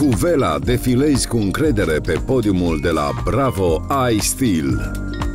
Cu Vela defilezi cu încredere pe podiumul de la Bravo iStyle.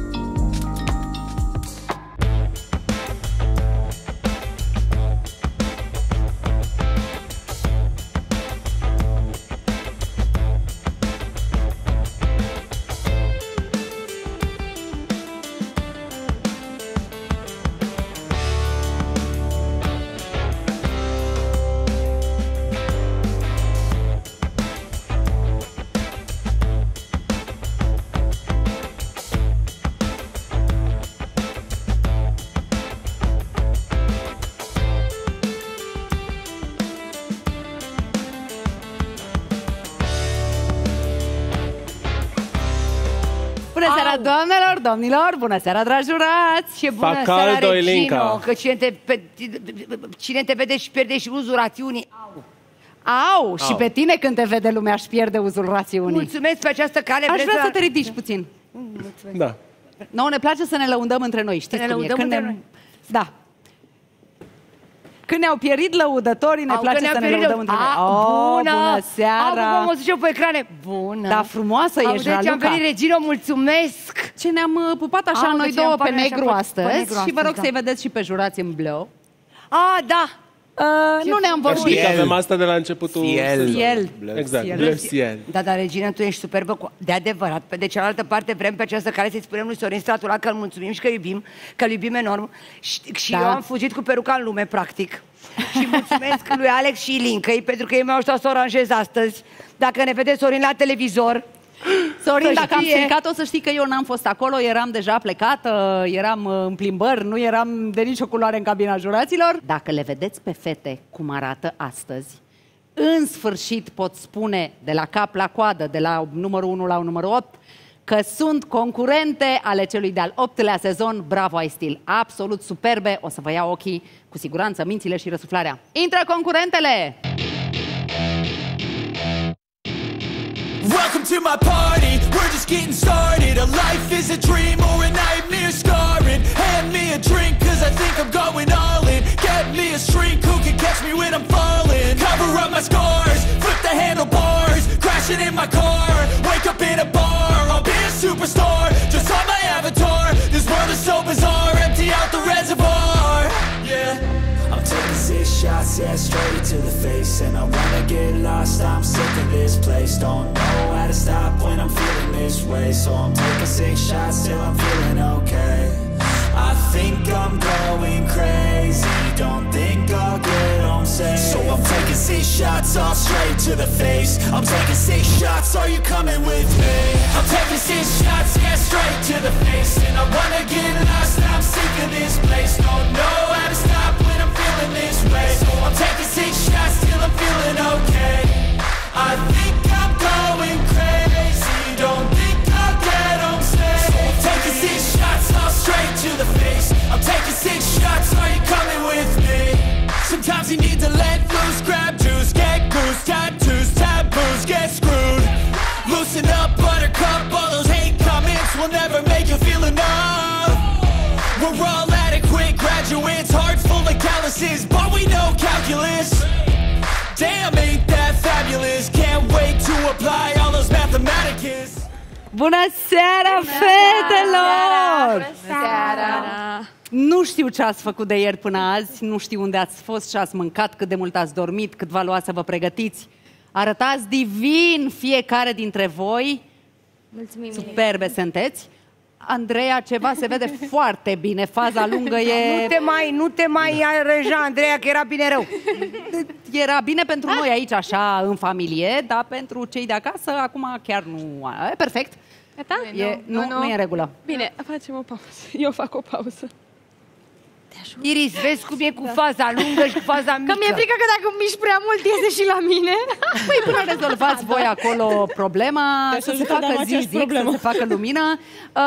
Bună seara, doamnelor, domnilor! Bună seara, dragi jurați! Și bună seara, Regino! Că cine te vede și pierde și uzul rațiunii. Au! Și pe tine când te vede lumea își pierde uzul rațiunii. Mulțumesc pe această cale. Aș vrea să te ridici puțin. Mulțumesc. Da. Nouă ne place să ne lăudăm între noi, știți cum e? Când ne... Da. Când ne-au pierit lăudătorii, ne place să ne lăudăm între noi. Bună seara! Mă zice pe ecrane. Bună! Da, frumoasă ești, Raluca. Deci am venit, Regino, mulțumesc! Ce ne-am pupat așa noi două pe negru astăzi. Și vă rog să-i vedeți și pe jurați în bleu. Da! Nu ne-am vorbit. Avem asta de la începutul. Ciel. Exact. Da, dar Regina, tu ești superbă de adevărat. Pe de cealaltă parte vrem pe această care să-i spunem lui Sorin Stratula că îl mulțumim și că iubim, că îl iubim enorm. Și eu am fugit cu peruca în lume, practic. Și mulțumesc lui Alex și Lincăi pentru că ei mi-au ajutat să o aranjez astăzi. Dacă ne vede Sorin la televizor, Sorin, dacă am stricat, o să știi că eu n-am fost acolo, eram deja plecată, eram în plimbări, nu eram de nicio culoare în cabina juraților. Dacă le vedeți pe fete cum arată astăzi, în sfârșit pot spune de la cap la coadă, de la numărul 1 la numărul 8, că sunt concurente ale celui de-al 8-lea sezon Bravo iStyle. Absolut superbe, o să vă iau ochii, cu siguranță, mințile și răsuflarea. Intră concurentele! Welcome to my party, we're just getting started. A life is a dream or a nightmare scarring. Hand me a drink cause I think I'm going all in. Get me a shrink who can catch me when I'm falling. Cover up my scars, flip the handlebars. Crashing in my car, wake up in a bar. I'll be a superstar, just on my avatar. This world is so bizarre, empty out the reservoir. Yeah, I'm taking 6 shots, yeah, straight to the face. And I wanna get lost, I'm sick of this place. Don't know how to stop when I'm feeling this way. So I'm taking 6 shots till I'm feeling okay. I think I'm going crazy, don't think I'll get home safe. So I'm taking 6 shots all straight to the face. I'm taking 6 shots, are you coming with me? I'm taking 6 shots, yeah, straight to the face. And I wanna get lost, I'm sick of this place. Don't know how to stop when I'm feeling this way. So I'm taking 6 shots till I'm feeling okay. I think I'm going crazy, don't think I'll get home safe. So I'm taking 6 shots all straight to the face. I'm taking 6 shots, are you coming with me? Sometimes you need to let loose, grab juice, get goose, tattoos, taboos, get screwed. Loosen up, buttercup, all those hate comments will never make you feel enough. We're all adequate graduates, heart full of calluses, but we know calculus. Damn, ain't that fabulous, can't wait to apply all those mathematicus. Bună seara, fetelor! Bună seara! Nu știu ce ați făcut de ieri până azi, nu știu unde ați fost, ce ați mâncat, cât de mult ați dormit, cât v-a luat să vă pregătiți. Arătați divin fiecare dintre voi. Mulțumim. Superbe sunteți. Andreea, ceva se vede foarte bine, faza lungă e... Nu te mai aranja, Andreea, că era bine rău. Era bine pentru noi aici, așa, în familie, dar pentru cei de acasă, acum chiar nu... E perfect. Gata? Nu e în regulă. Bine, facem o pauză. Eu fac o pauză. Iris, vezi cum e cu faza lungă și cu faza mică. Că mi-e frică că dacă miști prea mult, iese și la mine. Păi până rezolvați voi acolo problema, să se facă zi, să se facă lumină,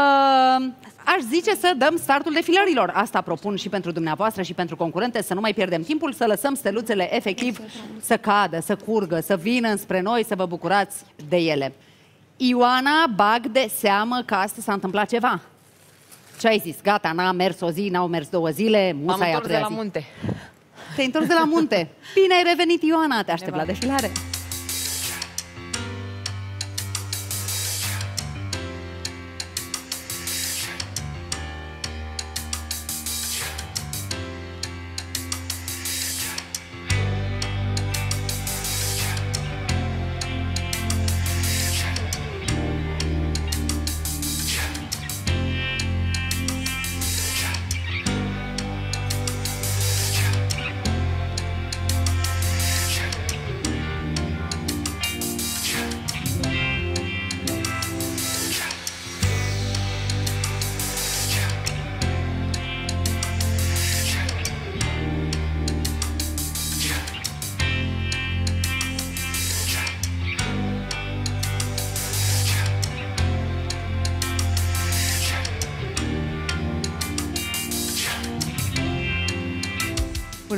aș zice să dăm startul defilărilor. Asta propun și pentru dumneavoastră și pentru concurente, să nu mai pierdem timpul, să lăsăm steluțele efectiv să cadă, să curgă, să vină înspre noi, să vă bucurați de ele. Ioana, bag de seamă că astăzi s-a întâmplat ceva. Ce ai zis? Gata, n-a mers o zi, n-au mers 2 zile, musa e a 3-a zi. de la munte. Te-ai întors de la munte. Bine ai revenit, Ioana, te aștept la defilare.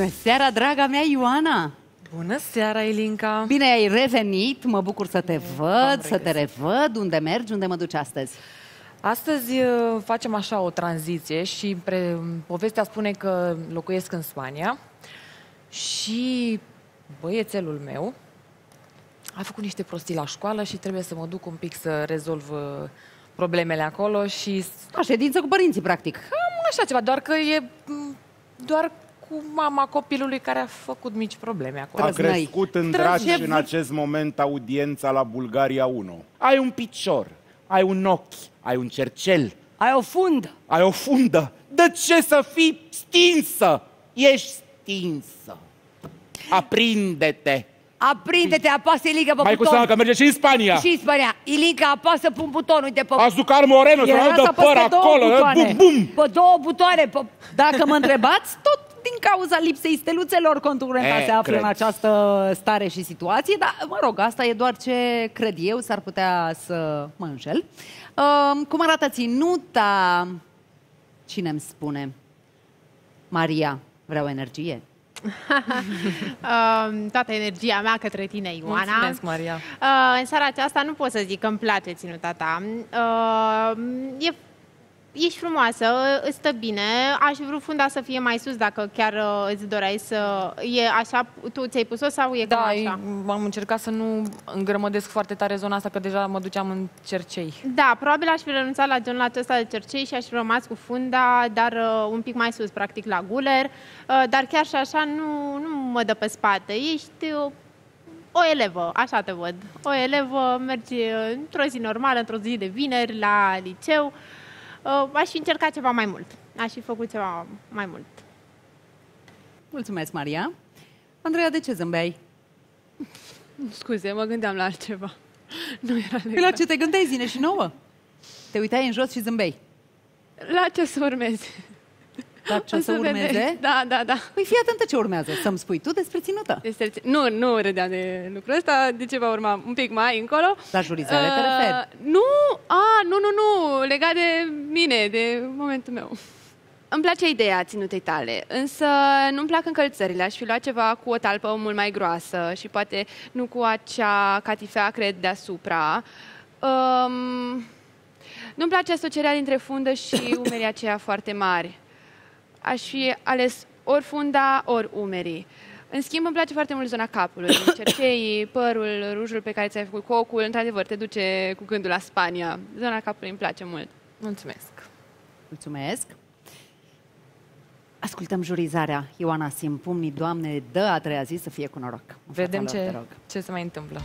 Bună seara, draga mea Ioana! Bună seara, Ilinca! Bine ai revenit, mă bucur să te văd, să te revăd. Unde mergi, unde mă duci astăzi? Astăzi facem așa o tranziție și povestea spune că locuiesc în Spania și băiețelul meu a făcut niște prostii la școală și trebuie să mă duc un pic să rezolv problemele acolo și... O ședință cu părinții, practic. Cam așa ceva, doar că e doar cu mama copilului care a făcut mici probleme acolo. A crescut în dragi în acest moment audiența la Bulgaria 1. Ai un picior, ai un ochi, ai un cercel. Ai o fundă. Ai o fundă. De ce să fii stinsă? Ești stinsă. Aprinde-te. Aprinde-te, apasă Ilinca pe Mai buton. cu seama că merge și în Spania. Și în Spania. Ilinca, apasă pe un buton, uite pe... Azucar Moreno, să Era dă să păr apăs pe două acolo. butoane. Bum, bum. Pe două butoane, pe... Dacă mă întrebați, tot din cauza lipsei steluțelor, concurenta se află cred. în această stare și situație, dar, mă rog, asta e doar ce cred eu, s-ar putea să mă înșel. Cum arată ținuta? Cine îmi spune? Maria, vreau energie. Toată energia mea către tine, Ioana. Mulțumesc, Maria. În seara aceasta nu pot să zic că îmi place ținuta ta. Ești frumoasă, îți stă bine. Aș vrea funda să fie mai sus dacă chiar îți doreai să... E așa, tu ți-ai pus-o sau e Da, cam așa? am încercat să nu îngrămădesc foarte tare zona asta, că deja mă duceam în cercei. Da, probabil aș fi renunțat la genul acesta de cercei și aș fi rămas cu funda, dar un pic mai sus, practic la guler. Dar chiar și așa nu mă dă pe spate. Ești o elevă, așa te văd. O elevă, mergi într-o zi normală, într-o zi de vineri, la liceu. Aș fi încercat ceva mai mult. Aș fi făcut ceva mai mult. Mulțumesc, Maria. Andreea, de ce zâmbeai? Scuze, mă gândeam la altceva. Nu era Păi la ce te gândeai, zine și nouă? Te uitai în jos și zâmbei. La ce să urmeze? La ce să urmeze? Da. Păi fii atentă ce urmează. Să-mi spui tu despre ținută. Nu râdeam de lucrul ăsta. De ce va urma un pic mai încolo? La jurizare te referi? Nu, legat de mine, de momentul meu. Îmi place ideea ținutei tale, însă nu-mi plac încălțările. Aș fi luat ceva cu o talpă mult mai groasă și poate nu cu acea catifea, cred, deasupra. Nu-mi place asocierea dintre fundă și umerii aceia foarte mari. Aș fi ales ori funda, ori umerii. În schimb, îmi place foarte mult zona capului, cerceii, părul, rujul pe care ți-ai făcut cocul, într-adevăr, te duce cu gândul la Spania. Zona capului îmi place mult. Mulțumesc! Mulțumesc! Ascultăm jurizarea. Ioana, sim pumnii, Doamne, dă a treia zi să fie cu noroc. Vedem ce se mai întâmplă.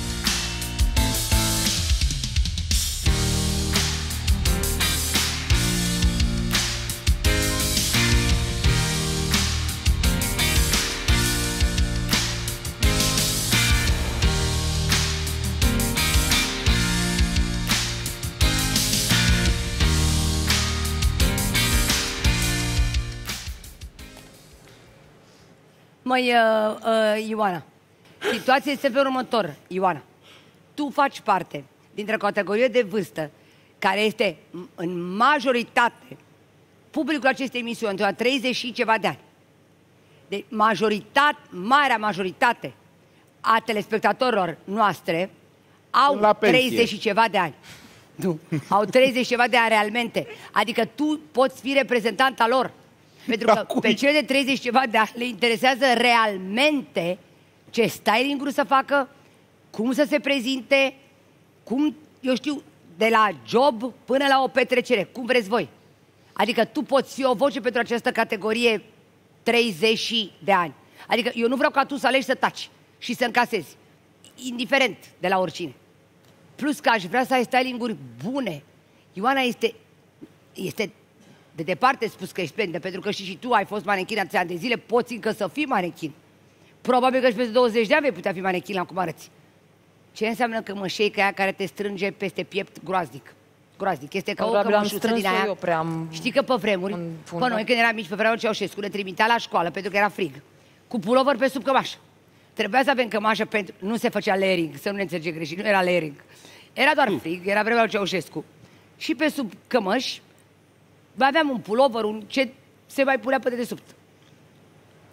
Măi, Ioana, situația este pe următor, Ioana. Tu faci parte dintr-o categorie de vârstă care este în majoritate publicul acestei emisiuni, între la 30 și ceva de ani. De marea majoritate a telespectatorilor noastre au 30 și ceva de ani. Nu, au 30 și ceva de ani realmente. Adică tu poți fi reprezentanta lor. Pentru că pe cele de 30 ceva de ani le interesează realmente ce styling să facă, cum să se prezinte, cum, eu știu, de la job până la o petrecere, cum vreți voi. Adică tu poți fi o voce pentru această categorie 30 de ani. Adică eu nu vreau ca tu să alegi să taci și să încasezi, indiferent de la oricine. Plus că aș vrea să ai styling-uri bune. Ioana este de departe spus că ești splendidă, pentru că și tu ai fost manechin atâția ani de zile, poți încă să fii manechin. Probabil că și peste 20 de ani vei putea fi manechin la cum arăți. Ce înseamnă cămășeica aia care te strânge peste piept groaznic? Groaznic. Este ca o cămășuță din aia. Știi că pe vremuri, pe noi când eram mici, pe vremuri Ceaușescu ne trimitea la școală pentru că era frig, cu pulover pe sub cămașă. Trebuia să avem cămașă pentru... Nu se făcea layering, să nu ne înțelege greșit, nu era layering. Era doar frig, era vremea lui Ceaușescu. Și pe sub cămăși mai aveam un pulover, ce se mai punea pe dedesubt.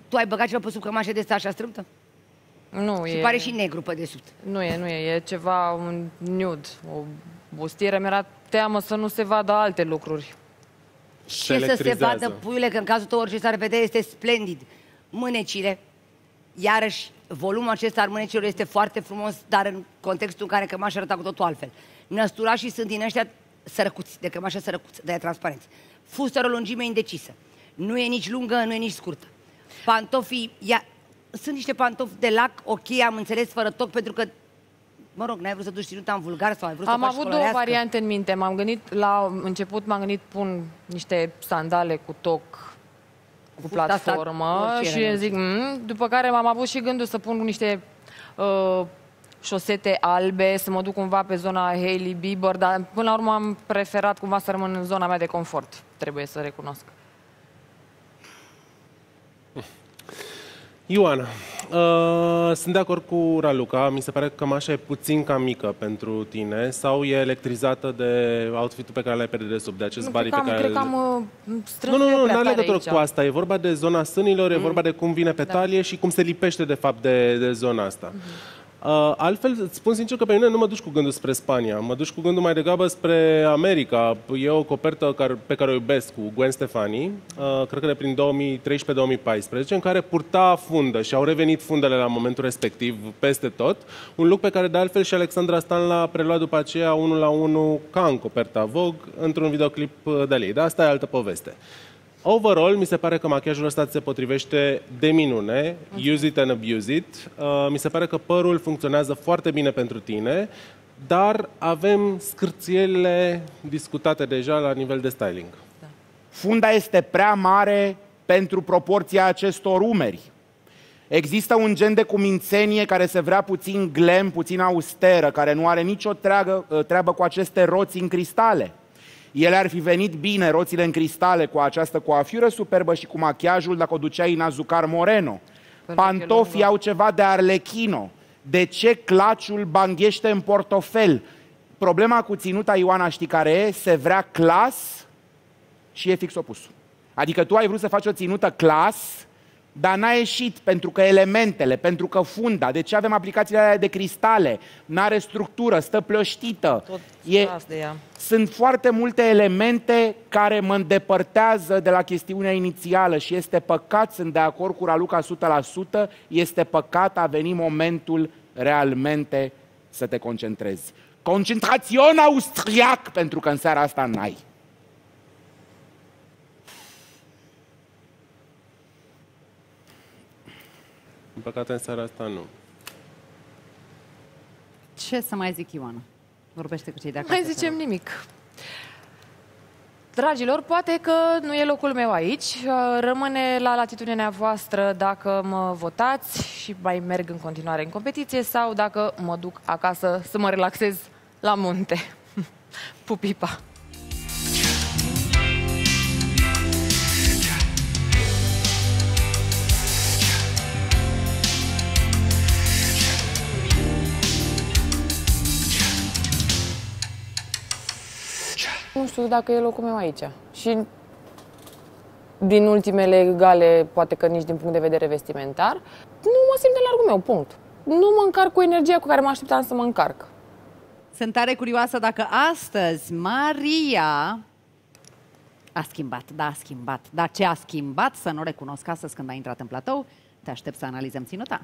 Tu ai băgat ceva pe sub cămașă de asta așa strâmtă? Nu, Și pare și negru pe desubt. Nu e, e ceva, un nude, o bustieră. Mi-era teamă să nu se vadă alte lucruri. Și să se vadă, puiule, că în cazul tău orice s-ar vedea este splendid. Mânecile, iarăși, volumul acesta al mânecilor este foarte frumos, dar în contextul în care cămașa arăta cu totul altfel. Năsturașii sunt din ăștia sărăcuți, de cămașă sărăcuți, de transparenți. Fustă o lungime indecisă. Nu e nici lungă, nu e nici scurtă. Pantofii, sunt niște pantofi de lac, ok, am înțeles, fără toc, pentru că, mă rog, n-ai vrut să duci ținuta în vulgar sau ai vrut să faci avut două variante în minte. M-am gândit, la început m-am gândit, pun niște sandale cu toc, cu platformă și zic, după care m-am avut și gândul să pun niște șosete albe, să mă duc cumva pe zona Hailey Bieber, dar până la urmă am preferat cumva să rămân în zona mea de confort, trebuie să recunosc. Ioana, sunt de acord cu Raluca, mi se pare că cămașa e puțin cam mică pentru tine sau e electrizată de outfit-ul pe care l-ai pe dedesubt, de acest bari pe care... Cred că am strâns Nu are legătură cu asta, e vorba de zona sânilor, e vorba de cum vine pe talie și cum se lipește de fapt de zona asta. Altfel, îți spun sincer că pe mine nu mă duci cu gândul spre Spania, mă duci cu gândul mai degrabă spre America. E o copertă pe care o iubesc cu Gwen Stefani, cred că de prin 2013-2014, în care purta fundă și au revenit fundele la momentul respectiv peste tot. Un look pe care de altfel și Alexandra Stan l-a preluat după aceea 1:1 ca în coperta Vogue, într-un videoclip de ei. Dar asta e altă poveste. Overall, mi se pare că machiajul ăsta se potrivește de minune, use it and abuse it. Mi se pare că părul funcționează foarte bine pentru tine, dar avem scârțielile discutate deja la nivel de styling. Da. Funda este prea mare pentru proporția acestor umeri. Există un gen de cumințenie care se vrea puțin glam, puțin austeră, care nu are nicio treabă cu aceste roți în cristale. Ele ar fi venit bine, roțile în cristale, cu această coafură superbă și cu machiajul dacă o duceai în Azucar Moreno. Pantofii au ceva de arlechino. De ce claciul banghește în portofel? Problema cu ținuta, Ioana, știi care e? Se vrea clas și e fix opusul. Adică tu ai vrut să faci o ținută clas, dar n-a ieșit pentru că elementele, pentru că funda, de ce avem aplicațiile alea de cristale, n-are structură, stă plăștită. Sunt foarte multe elemente care mă îndepărtează de la chestiunea inițială și este păcat, sunt de acord cu Raluca 100%, este păcat, a venit momentul realmente să te concentrezi. Concentrațion austriac, pentru că în seara asta n-ai. În păcate, în seara asta nu. Ce să mai zic, Ioana? Vorbește cu cei de acasă. Mai zicem nimic. Dragilor, poate că nu e locul meu aici. Rămâne la latitudinea voastră dacă mă votați și mai merg în continuare în competiție sau dacă mă duc acasă să mă relaxez la munte. Pupipa! Nu știu dacă e locul meu aici. Și din ultimele gale, poate că nici din punct de vedere vestimentar, nu mă simt de largul meu, punct. Nu mă încarc cu energia cu care mă așteptam să mă încarc. Sunt tare curioasă dacă astăzi Maria a schimbat. Da, a schimbat. Dar ce a schimbat, să nu recunosc astăzi când a intrat în platou. Te aștept să analizăm ținuta.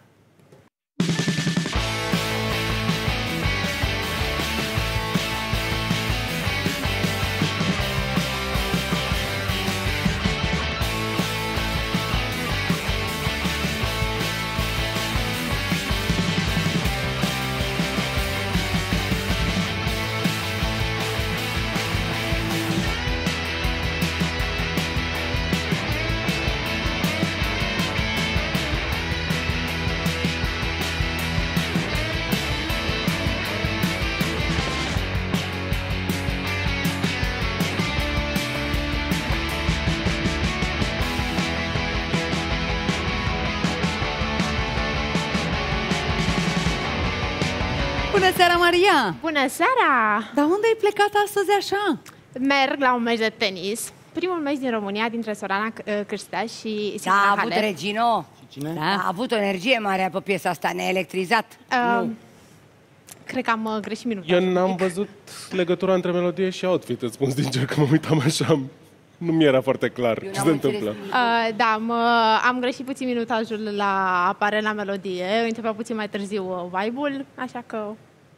Bună seara, Maria! Bună seara! Dar unde ai plecat astăzi așa? Merg la un meci de tenis. Primul meci din România dintre Sorana Cârstea și Simona Da, a Halep. avut Regino. Cine? Da. A avut o energie mare pe piesa asta, ne-a electrizat. Cred că am greșit minutul. Eu n-am văzut legătura între melodie și outfit, îți spun sincer că mă uitam așa. Nu mi era foarte clar ce se întâmplă. Da, am greșit puțin minutatul la apare la melodie. Începea puțin mai târziu vibe-ul, așa că...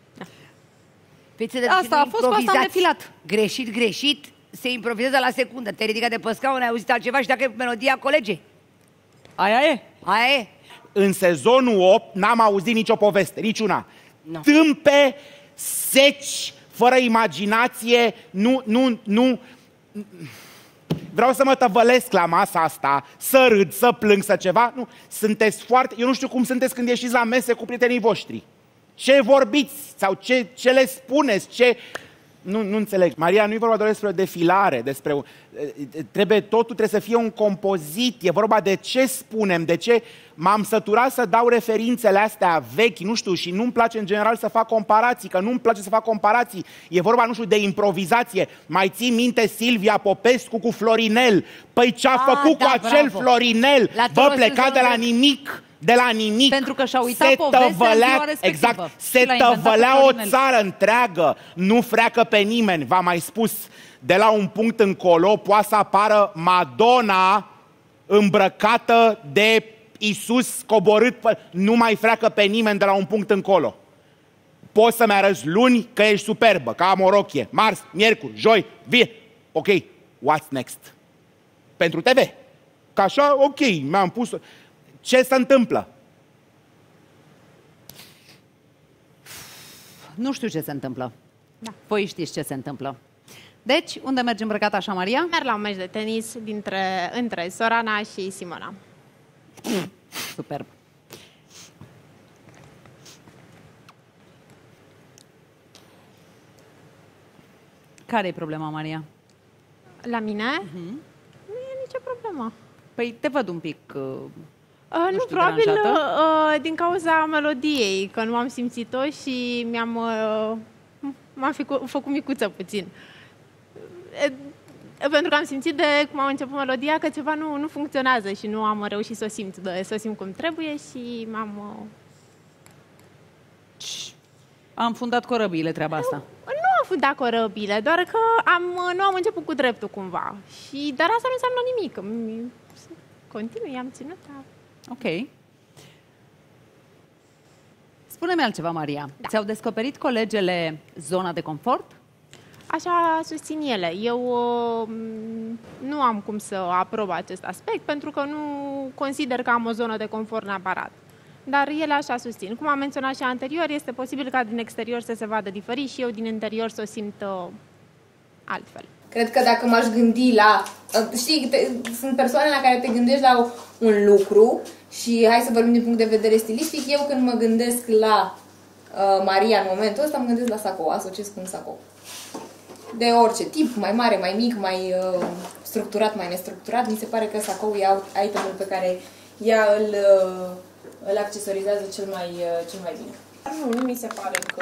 Asta a fost, cu asta am defilat. Greșit, se improvizează la secundă. Te ridică de pe scaun, ai auzit altceva și dacă e melodia colege. Aia e. În sezonul 8 n-am auzit nicio poveste, niciuna. No. Tâmpe, seci, fără imaginație, nu... Vreau să mă tăvălesc la masa asta, să râd, să plâng, să ceva. Nu, sunteți foarte... Eu nu știu cum sunteți când ieșiți la mese cu prietenii voștri. Ce vorbiți sau ce le spuneți, ce... Nu înțeleg. Maria, nu e vorba doar despre o defilare, totul trebuie să fie un compozit, e vorba de ce spunem, de ce... M-am săturat să dau referințele astea vechi, nu știu, și nu-mi place în general să fac comparații, că nu-mi place să fac comparații. E vorba, nu știu, de improvizație. Mai ții minte Silvia Popescu cu Florinel? Păi ce-a făcut cu acel Florinel? Bă, pleca de la nimic. Pentru că și-a uitat povestea în ziua respectivă. Exact, se tăvălea o țară întreagă, nu freacă pe nimeni. V-am mai spus, de la un punct încolo poate să apară Madonna îmbrăcată de Iisus coborât, nu mai freacă pe nimeni de la un punct încolo. Poți să-mi arăți luni că ești superbă, că am o rochie, marți, miercuri, joi, vie. Ok, what's next? Pentru TV. Că așa, ok, mi-am pus... Ce se întâmplă? Nu știu ce se întâmplă. Da. Voi știți ce se întâmplă. Deci, unde mergi îmbrăcată așa, Maria? Merg la un meci de tenis între Sorana și Simona. Superb. Care e problema, Maria? La mine? Nu e nicio problemă. Păi te văd un pic... nu, probabil din cauza melodiei, că nu am simțit-o și m-am făcut micuță puțin. Pentru că am simțit de cum am început melodia că ceva nu funcționează și nu am reușit să o simt cum trebuie și Am fundat corăbiile treaba asta. Nu am fundat corăbile, doar că nu am început cu dreptul cumva. Dar asta nu înseamnă nimic. Continui, am ținut. Ok. Spune-mi altceva, Maria. Da. Ți-au descoperit colegele zona de confort? Așa susțin ele. Eu nu am cum să aprob acest aspect pentru că nu consider că am o zonă de confort neapărat. Dar ele așa susțin. Cum am menționat și anterior, este posibil ca din exterior să se vadă diferit și eu din interior să o simt altfel. Cred că dacă m-aș gândi la... Știi, sunt persoane la care te gândești la un lucru și hai să vorbim din punct de vedere stilistic. Eu când mă gândesc la Maria în momentul ăsta, mă gândesc la sacou, asociez cu un sacou. De orice tip, mai mare, mai mic, mai structurat, mai nestructurat, mi se pare că sacou e itemul pe care ea îl accesorizează cel mai bine. Nu mi se pare că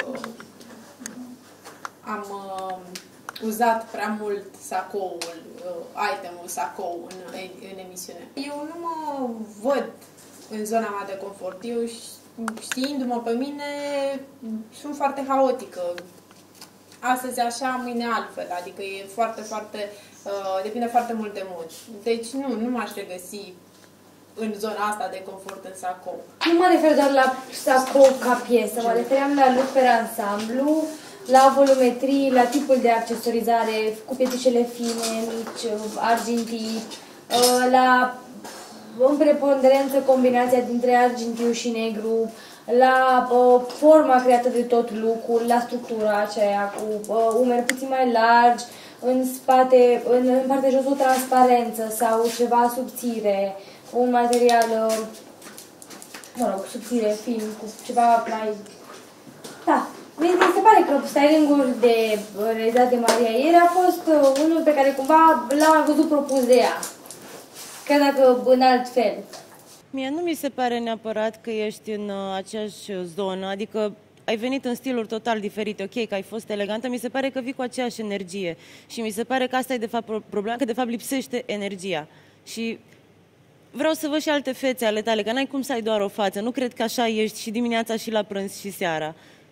am uzat prea mult sacoul, itemul sacou în emisiune. Eu nu mă văd în zona mea de confort. Eu, știindu-mă pe mine, sunt foarte haotică. Astăzi așa, mâine altfel. Adică e foarte, foarte... depinde foarte mult de mod. Deci nu m-aș regăsi în zona asta de confort în sacou. Nu mă refer doar la sacou ca piesă, mă refeream la look pe ansamblu, la volumetrii, la tipul de accesorizare, cu pieticele fine, mici, argintii, la în preponderență combinația dintre argintiu și negru, la forma creată de tot look-ul, la structura aceea cu umeri puțin mai largi, în spate, în partea jos o transparență sau ceva subțire, un material, mă rog, subțire, fin, cu ceva mai... Da, mi se pare că styling-ul realizat de Maria ieri a fost unul pe care cumva l-am văzut propus de ea, chiar dacă în alt fel. Mie nu mi se pare neapărat că ești în aceeași zonă, adică ai venit în stiluri total diferite, ok, că ai fost elegantă, mi se pare că vii cu aceeași energie și mi se pare că asta e de fapt problema, că de fapt lipsește energia și vreau să văd și alte fețe ale tale, că n-ai cum să ai doar o față. Nu cred că așa ești și dimineața și la prânz și seara.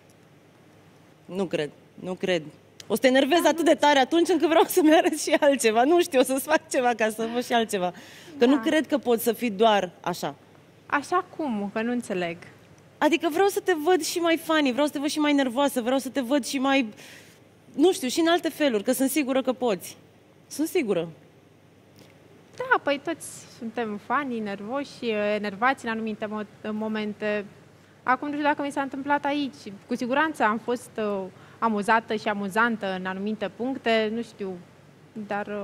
Nu cred. O să te enervez atât de tare atunci încât vreau să-mi arăt și altceva. Nu știu, o să-ți fac ceva ca să văd și altceva. Că nu cred că poți să fii doar așa. Așa cum? Că nu înțeleg. Adică vreau să te văd și mai funny, vreau să te văd și mai nervoasă, vreau să te văd și mai... Nu știu, și în alte feluri, că sunt sigură că poți. Sunt sigură. Da, păi toți suntem fani, nervoși, enervați în anumite momente. Acum nu știu dacă mi s-a întâmplat aici. Cu siguranță am fost amuzată și amuzantă în anumite puncte, nu știu, dar...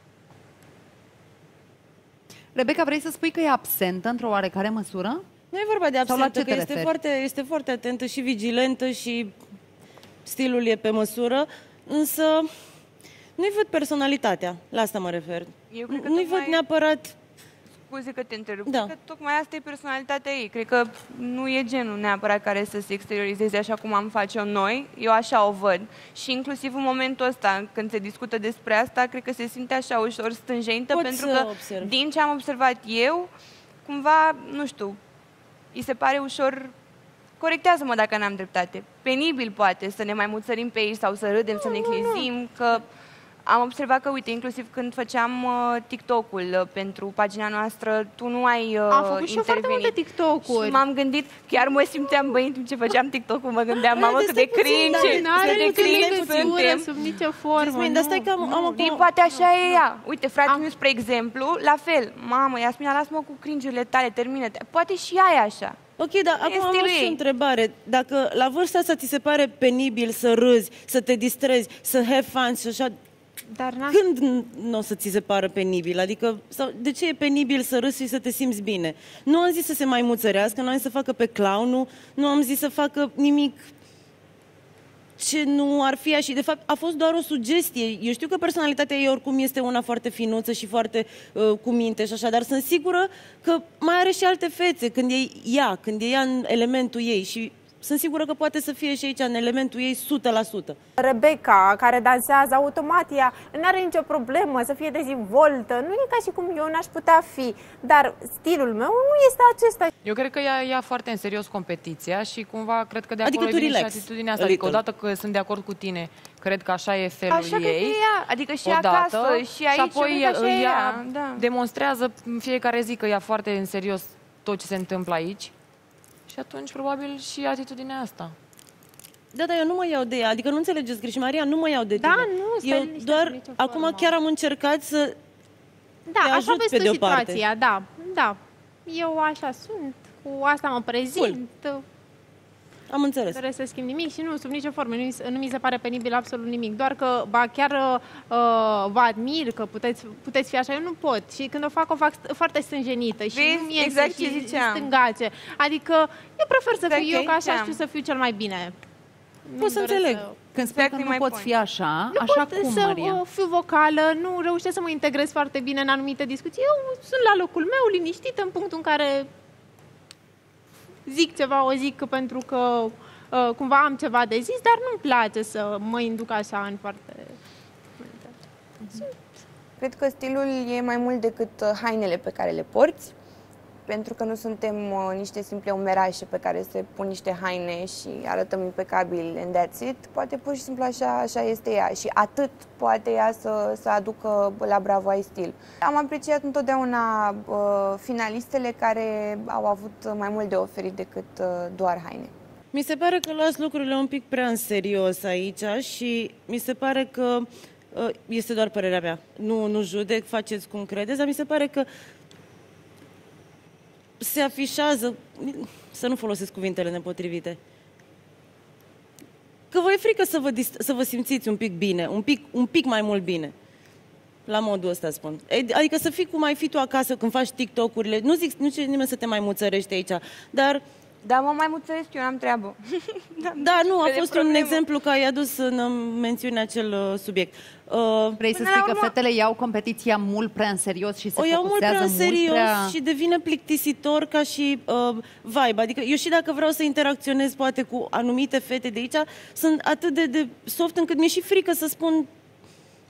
Rebecca, vrei să spui că e absentă într-o oarecare măsură? Nu e vorba de absentă, că referi? este foarte atentă și vigilentă și stilul e pe măsură, însă nu-i văd personalitatea, la asta mă refer. Nu-i văd neapărat... Scuze că te întrerup, Da. că tocmai asta e personalitatea ei. Cred că nu e genul neapărat care să se exteriorizeze așa cum am face-o noi. Eu așa o văd. Și inclusiv în momentul ăsta, când se discută despre asta, cred că se simte așa ușor stânjenită, Pot pentru să că, observ. din ce am observat eu, cumva, nu știu, îi se pare ușor... Corectează-mă dacă n-am dreptate. Penibil, poate, să ne mai muțărim pe ei sau să râdem, să ne clizim, că... Am observat că, uite, inclusiv când făceam TikTok-ul pentru pagina noastră, tu nu ai Am făcut și eu foarte multe TikTok-uri. Și m-am gândit, chiar mă simțeam, băi, în timp ce făceam TikTok-ul, mă gândeam, mamă, cât de cringe, cât de cringe suntem. Sub nicio formă, dar stai că am poate așa e ea. Uite, fratele meu, spre exemplu, la fel. Mamă, Iasmina, lasă-mă cu cringe-urile tale, termină-te. Poate și ea e așa. Ok, dar acum am și o întrebare. Dacă la vârsta asta ți se pare penibil să râzi, să te distrezi, să have fun și așa... Dar când nu o să ți se pară penibil? Adică, sau de ce e penibil să râzi și să te simți bine? Nu am zis să se mai muțărească, nu am zis să facă pe clown, nu am zis să facă nimic ce nu ar fi și de fapt a fost doar o sugestie. Eu știu că personalitatea ei oricum este una foarte finuță și foarte cu minte și așa, dar sunt sigură că mai are și alte fețe când e ea în elementul ei și sunt sigură că poate să fie și aici în elementul ei 100%. Rebecca, care dansează automat, ea nu are nicio problemă să fie dezvoltă, nu e ca și cum eu n-aș putea fi, dar stilul meu nu este acesta. Eu cred că ea ia foarte în serios competiția și cumva cred că de acolo Adică tu vine și relax. atitudinea asta. Adică odată că sunt de acord cu tine, cred că așa e felul Așa ei. cred că e ea, adică și odată, acasă, și aici, și apoi eu cred că așa e ea ea. Da. demonstrează în fiecare zi că ia foarte în serios tot ce se întâmplă aici. Și atunci, probabil, și atitudinea asta. Da, eu nu mă iau de ea, adică nu înțelegeți greșit, Maria, nu mă iau de tine. Da, nu, stai eu liniște, doar, nicio acum formă. chiar am încercat să Da, te așa ajut vezi pe tu de-o parte. situația, da. Eu așa sunt, cu asta mă prezint. Am înțeles. Nu doresc să schimb nimic și nu, sub nicio formă, nu mi se pare penibil absolut nimic. Doar că, chiar vă admir că puteți fi așa, eu nu pot. Și când o fac foarte stânjenită și Vezi? nu iese Exact ce și ziceam. stângace. Adică eu prefer să Exact fiu eu, ce că așa ziceam. știu să fiu cel mai bine. Pot să înțeleg. Când spui că nu poți fi așa, așa cum, să Maria? fiu vocală, nu reușesc să mă integrez foarte bine în anumite discuții. Eu sunt la locul meu, liniștită, în punctul în care zic ceva, o zic pentru că cumva am ceva de zis, dar nu-mi place să mă induc așa în foarte... Cred că stilul e mai mult decât hainele pe care le porți, pentru că nu suntem niște simple umerașe pe care se pun niște haine și arătăm impecabil and that's it. Poate pur și simplu așa este ea și atât poate ea să aducă la Bravo ai stil. Am apreciat întotdeauna finalistele care au avut mai mult de oferit decât doar haine. Mi se pare că luați lucrurile un pic prea în serios aici și mi se pare că este doar părerea mea. Nu judec, faceți cum credeți, dar mi se pare că se afișează, să nu folosesc cuvintele nepotrivite, că vă e frică să vă simțiți un pic bine, un pic mai mult bine. La modul ăsta spun. Adică să fii cum ai fi tu acasă când faci TikTok-urile. Nu zice nimeni să te mai muțărești aici, dar... Da, mă mai muțăresc, eu n-am treabă. Da, nu, a fost un exemplu că ai adus în mențiune acel subiect. Vrei să spui că fetele iau competiția mult prea în serios și se o iau mult prea în serios prea... și devine plictisitor ca și vibe. Adică eu și dacă vreau să interacționez poate cu anumite fete de aici, sunt atât de soft încât mi-e și frică să spun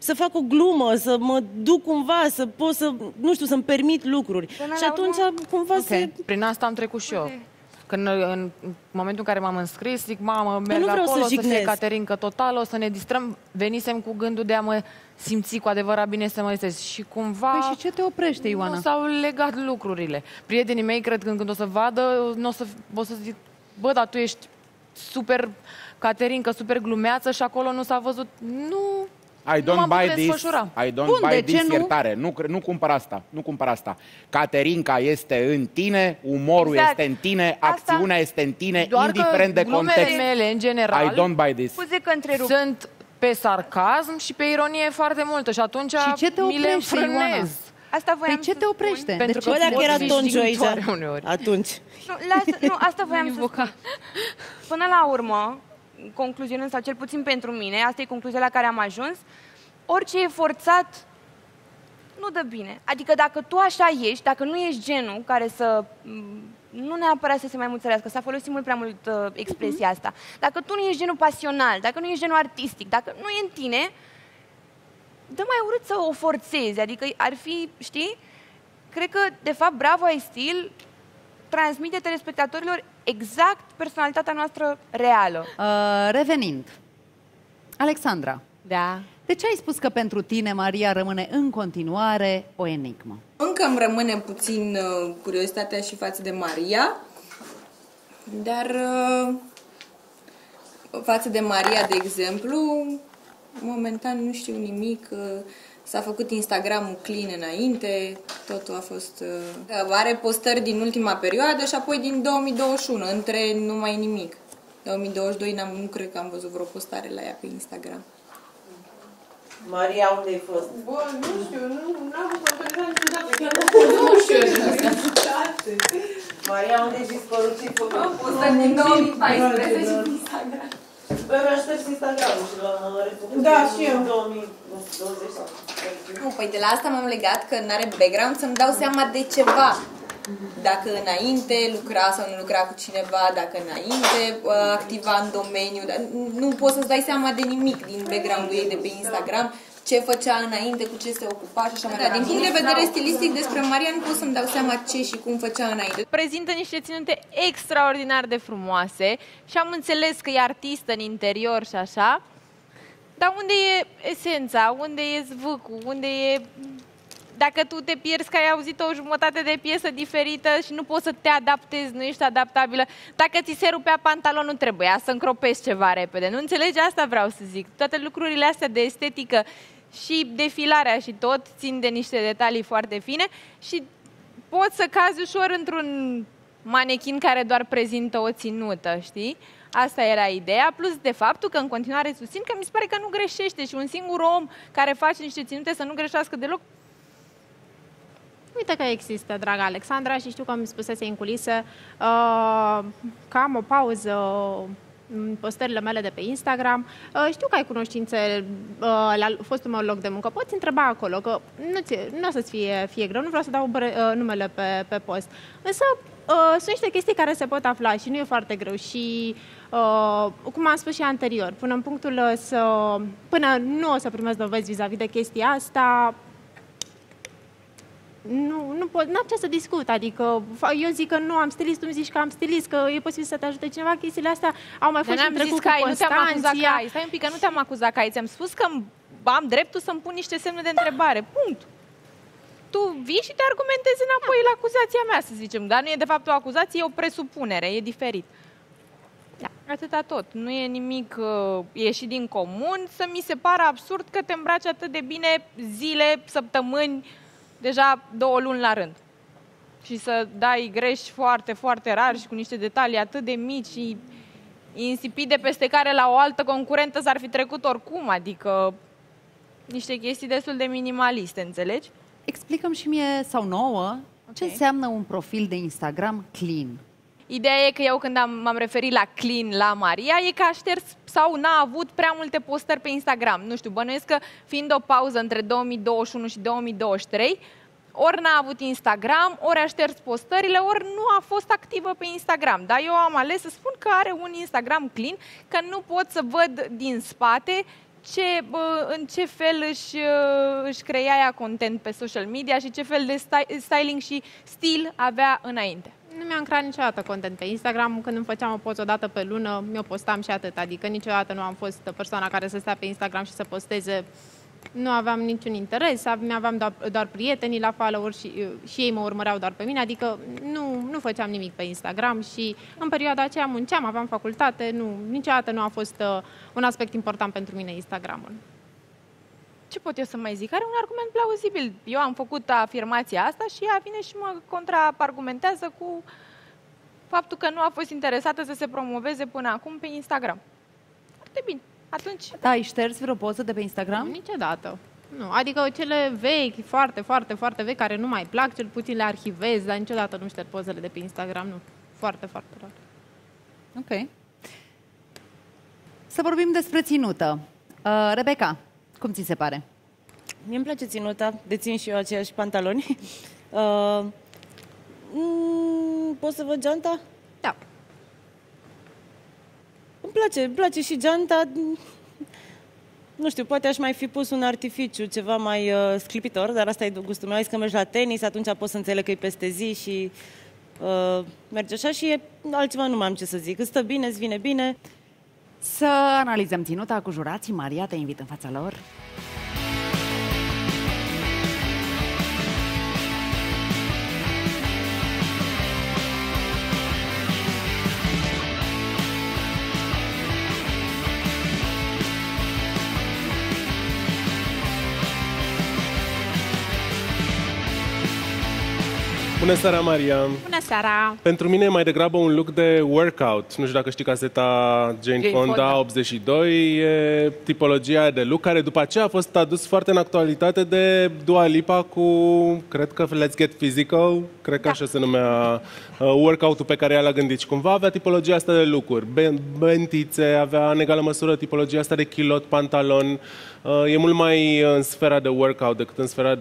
să fac o glumă, să mă duc cumva, să pot să, nu știu, să-mi permit lucruri. Și atunci cumva se... Prin asta am trecut și eu. Când în momentul în care m-am înscris, zic, mamă, merg nu vreau acolo, să să fie jignesc. caterincă totală, o să ne distrăm. Venisem cu gândul de a mă simți cu adevărat bine să mă listez. Și cumva... Păi și ce te oprește, Ioana? Nu s-au legat lucrurile. Prietenii mei, cred că când o să vadă, o să zic, bă, dar tu ești super caterincă, super glumeață și acolo nu s-a văzut... Nu... I don't buy this. I don't buy this, nu? iertare. Nu cumpăr asta. Nu cumpăr asta. Caterinca este în tine, umorul este în tine, acțiunea este în tine, Doar indiferent de context. Mele, în general, I don't buy this. Scuze că întrerup. Sunt pe sarcasm și pe ironie foarte multă și atunci Și ce te mi le oprește, Ioana? înfrânez. Asta voiam Păi ce te oprește? Pentru că dacă era pot Tongiu aici, uneori. atunci. Nu, asta voiam să spun. Până la urmă, concluzionând, sau cel puțin pentru mine, asta e concluzia la care am ajuns, orice e forțat nu dă bine. Adică dacă tu așa ești, dacă nu ești genul care să... Nu neapărat să se mai mulțărească, s-a folosit mult prea mult expresia asta. Dacă tu nu ești genul pasional, dacă nu ești genul artistic, dacă nu e în tine, dă mai urât să o forțezi. Adică ar fi, știi? Cred că, de fapt, Bravo ai Stil transmite telespectatorilor exact personalitatea noastră reală. Revenind, Alexandra. Da. De ce ai spus că pentru tine Maria rămâne în continuare o enigmă? Încă îmi rămâne puțin curiozitatea și față de Maria, dar față de Maria, de exemplu, momentan nu știu nimic. S-a făcut Instagram-ul clean înainte, totul a fost... Are postări din ultima perioadă și apoi din 2021, între nu mai nimic. 2022 nu cred că am văzut vreo postare la ea pe Instagram. Maria, unde ai fost? Bă, nu știu, n-am făcut niciodată. Nu știu. Maria, unde ai dispărut? Ce-ai făcut? Am postat din 2014 și pe Instagram. Bă, mi-a șters Instagram-ul și l-am refăcut și eu. în 2020. Nu, păi de la asta m-am legat că n-are background să-mi dau seama de ceva. Dacă înainte lucra sau nu lucra cu cineva, dacă înainte activa în domeniu, dar nu poți să-ți dai seama de nimic din background-ul ei de pe Instagram, ce făcea înainte, cu ce se ocupa și așa mai departe. Din punct de vedere stilistic, despre Maria nu pot să-mi dau seama ce și cum făcea înainte. Prezintă niște ținute extraordinar de frumoase și am înțeles că e artistă în interior și așa, dar unde e esența, unde e zvâcul, unde e... Dacă tu te pierzi că ai auzit o jumătate de piesă diferită și nu poți să te adaptezi, nu ești adaptabilă, dacă ți se rupea pantalonul, trebuia să încropezi ceva repede. Nu înțelegi? Asta vreau să zic. Toate lucrurile astea de estetică și defilarea și tot țin de niște detalii foarte fine și poți să cazi ușor într-un manechin care doar prezintă o ținută, știi? Asta era ideea, plus de faptul că în continuare susțin că mi se pare că nu greșește și un singur om care face niște ținute să nu greșească deloc. Uite că există, dragă Alexandra, și știu că îmi spusese în culisă că am o pauză în postările mele de pe Instagram. Știu că ai cunoștințe la fostul meu loc de muncă. Poți întreba acolo, că nu o să-ți fie greu, nu vreau să dau numele pe post. Însă sunt niște chestii care se pot afla și nu e foarte greu. Și, cum am spus și anterior, până nu o să primesc dovezi vis-a-vis de chestia asta, n-am ce să discut, adică eu zic că nu am stilist, tu îmi zici că am stilist, că e posibil să te ajute cineva, chestiile astea au mai fost și în trecut cu Constanția. Stai un pic, că nu te-am acuzat că ai, ți-am spus că am dreptul să-mi pun niște semne de întrebare, punct. Tu vii și te argumentezi înapoi la acuzația mea, să zicem, dar nu e de fapt o acuzație, e o presupunere, e diferit. Da, atâta tot. Nu e nimic ieșit din comun, să mi se pară absurd că te îmbraci atât de bine zile, săptămâni, deja 2 luni la rând. Și să dai greș foarte, foarte rar și cu niște detalii atât de mici și insipide peste care la o altă concurentă s-ar fi trecut oricum, adică niște chestii destul de minimaliste, înțelegi? Explicăm și mie sau nouă ce înseamnă un profil de Instagram clean. Ideea e că eu când m-am referit la clean la Maria, e că a șters sau n-a avut prea multe postări pe Instagram. Nu știu, bănuiesc că fiind o pauză între 2021 și 2023, ori n-a avut Instagram, ori a șters postările, ori nu a fost activă pe Instagram. Dar eu am ales să spun că are un Instagram clean, că nu pot să văd din spate în ce fel își crea ea content pe social media și ce fel de styling și stil avea înainte. Nu mi-am creat niciodată content pe Instagram. Când îmi făceam o poză o dată pe lună, mi-o postam și atât. Adică niciodată nu am fost persoana care să stea pe Instagram și să posteze. Nu aveam niciun interes, aveam doar prietenii la follower și ei mă urmăreau doar pe mine, adică nu făceam nimic pe Instagram și în perioada aceea munceam, aveam facultate, niciodată nu a fost un aspect important pentru mine Instagramul. Ce pot eu să mai zic? Are un argument plauzibil. Eu am făcut afirmația asta și ea vine și mă contraargumentează cu faptul că nu a fost interesată să se promoveze până acum pe Instagram. Foarte bine. Atunci... Da, ai șters vreo poză de pe Instagram? Niciodată. Nu, adică cele vechi, foarte, foarte, foarte vechi, care nu mai plac, cel puțin le arhivez, dar niciodată nu șterg pozele de pe Instagram, nu. Foarte, foarte rar. Ok. Să vorbim despre ținută. Rebecca, cum ți se pare? Mie îmi place ținuta, dețin și eu aceiași pantaloni. Pot să văd geanta? Da. Îmi place și geanta. Nu știu, poate aș mai fi pus un artificiu, ceva mai sclipitor, dar asta e gustul meu. Ai zis că mergi la tenis, atunci pot să înțeleg că e peste zi și merge așa și altceva nu mai am ce să zic. Îți stă bine, îți vine bine. Să analizăm ținuta cu jurații. Maria, te invit în fața lor. Bună seara, Maria! Bună seara! Pentru mine e mai degrabă un look de workout. Nu știu dacă știi caseta Jane Fonda, 82. E tipologia de look care după aceea a fost adus foarte în actualitate de Dua Lipa cu, cred că Let's Get Physical, cred că așa se numea workout-ul pe care ea l-a gândit. Și cumva avea tipologia asta de look-uri. Bentițe, avea în egală măsură tipologia asta de kilot, pantalon. E mult mai în sfera de workout decât în sfera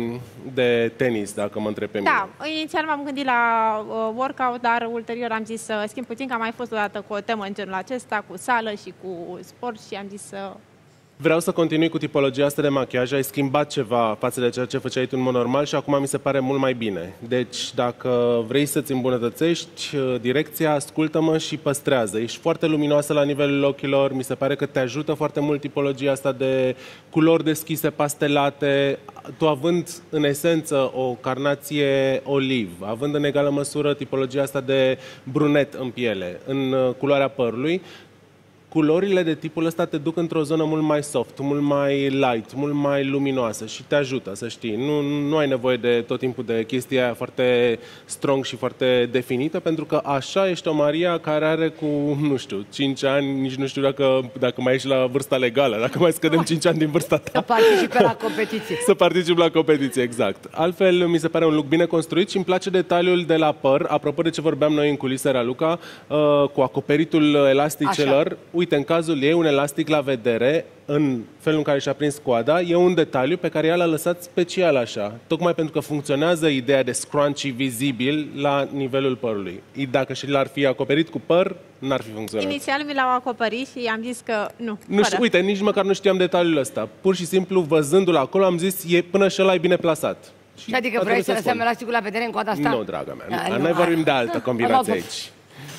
de tenis, dacă mă întreb pe mine. Da, inițial m-am gândit la workout, dar ulterior am zis să schimb puțin, că am mai fost odată cu o temă în genul acesta, cu sală și cu sport și am zis să... Vreau să continui cu tipologia asta de machiaj. Ai schimbat ceva față de ceea ce făceai tu în mod normal și acum mi se pare mult mai bine. Deci, dacă vrei să-ți îmbunătățești direcția, ascultă-mă și păstrează. Ești foarte luminoasă la nivelul ochilor, mi se pare că te ajută foarte mult tipologia asta de culori deschise, pastelate, tu având în esență o carnație oliv, având în egală măsură tipologia asta de brunet în piele, în culoarea părului, culorile de tipul ăsta te duc într-o zonă mult mai soft, mult mai light, mult mai luminoasă și te ajută, să știi. Nu ai nevoie de tot timpul de chestia aia foarte strong și foarte definită, pentru că așa ești o Maria care are cu, nu știu, 5 ani, nici nu știu dacă mai ești la vârsta legală, dacă mai scădem 5 ani din vârsta ta. Să participe la competiție. Să particip la competiție, exact. Altfel, mi se pare un look bine construit și îmi place detaliul de la păr, apropo de ce vorbeam noi în culise, Raluca, cu acoperitul elasticelor. Așa. Uite, în cazul ei, un elastic la vedere, în felul în care și-a prins coada, e un detaliu pe care ea l-a lăsat special așa, tocmai pentru că funcționează ideea de scrunchy vizibil la nivelul părului. Dacă și l-ar fi acoperit cu păr, n-ar fi funcționat. Inițial mi l-au acoperit și am zis că nu. Nu știu, uite, nici măcar nu știam detaliul ăsta. Pur și simplu, văzându-l acolo, am zis, până și ăla e bine plasat. Și adică vrei să lăsăm elasticul la vedere în coada asta? Nu, draga mea. Noi vorbim de altă combinație aici.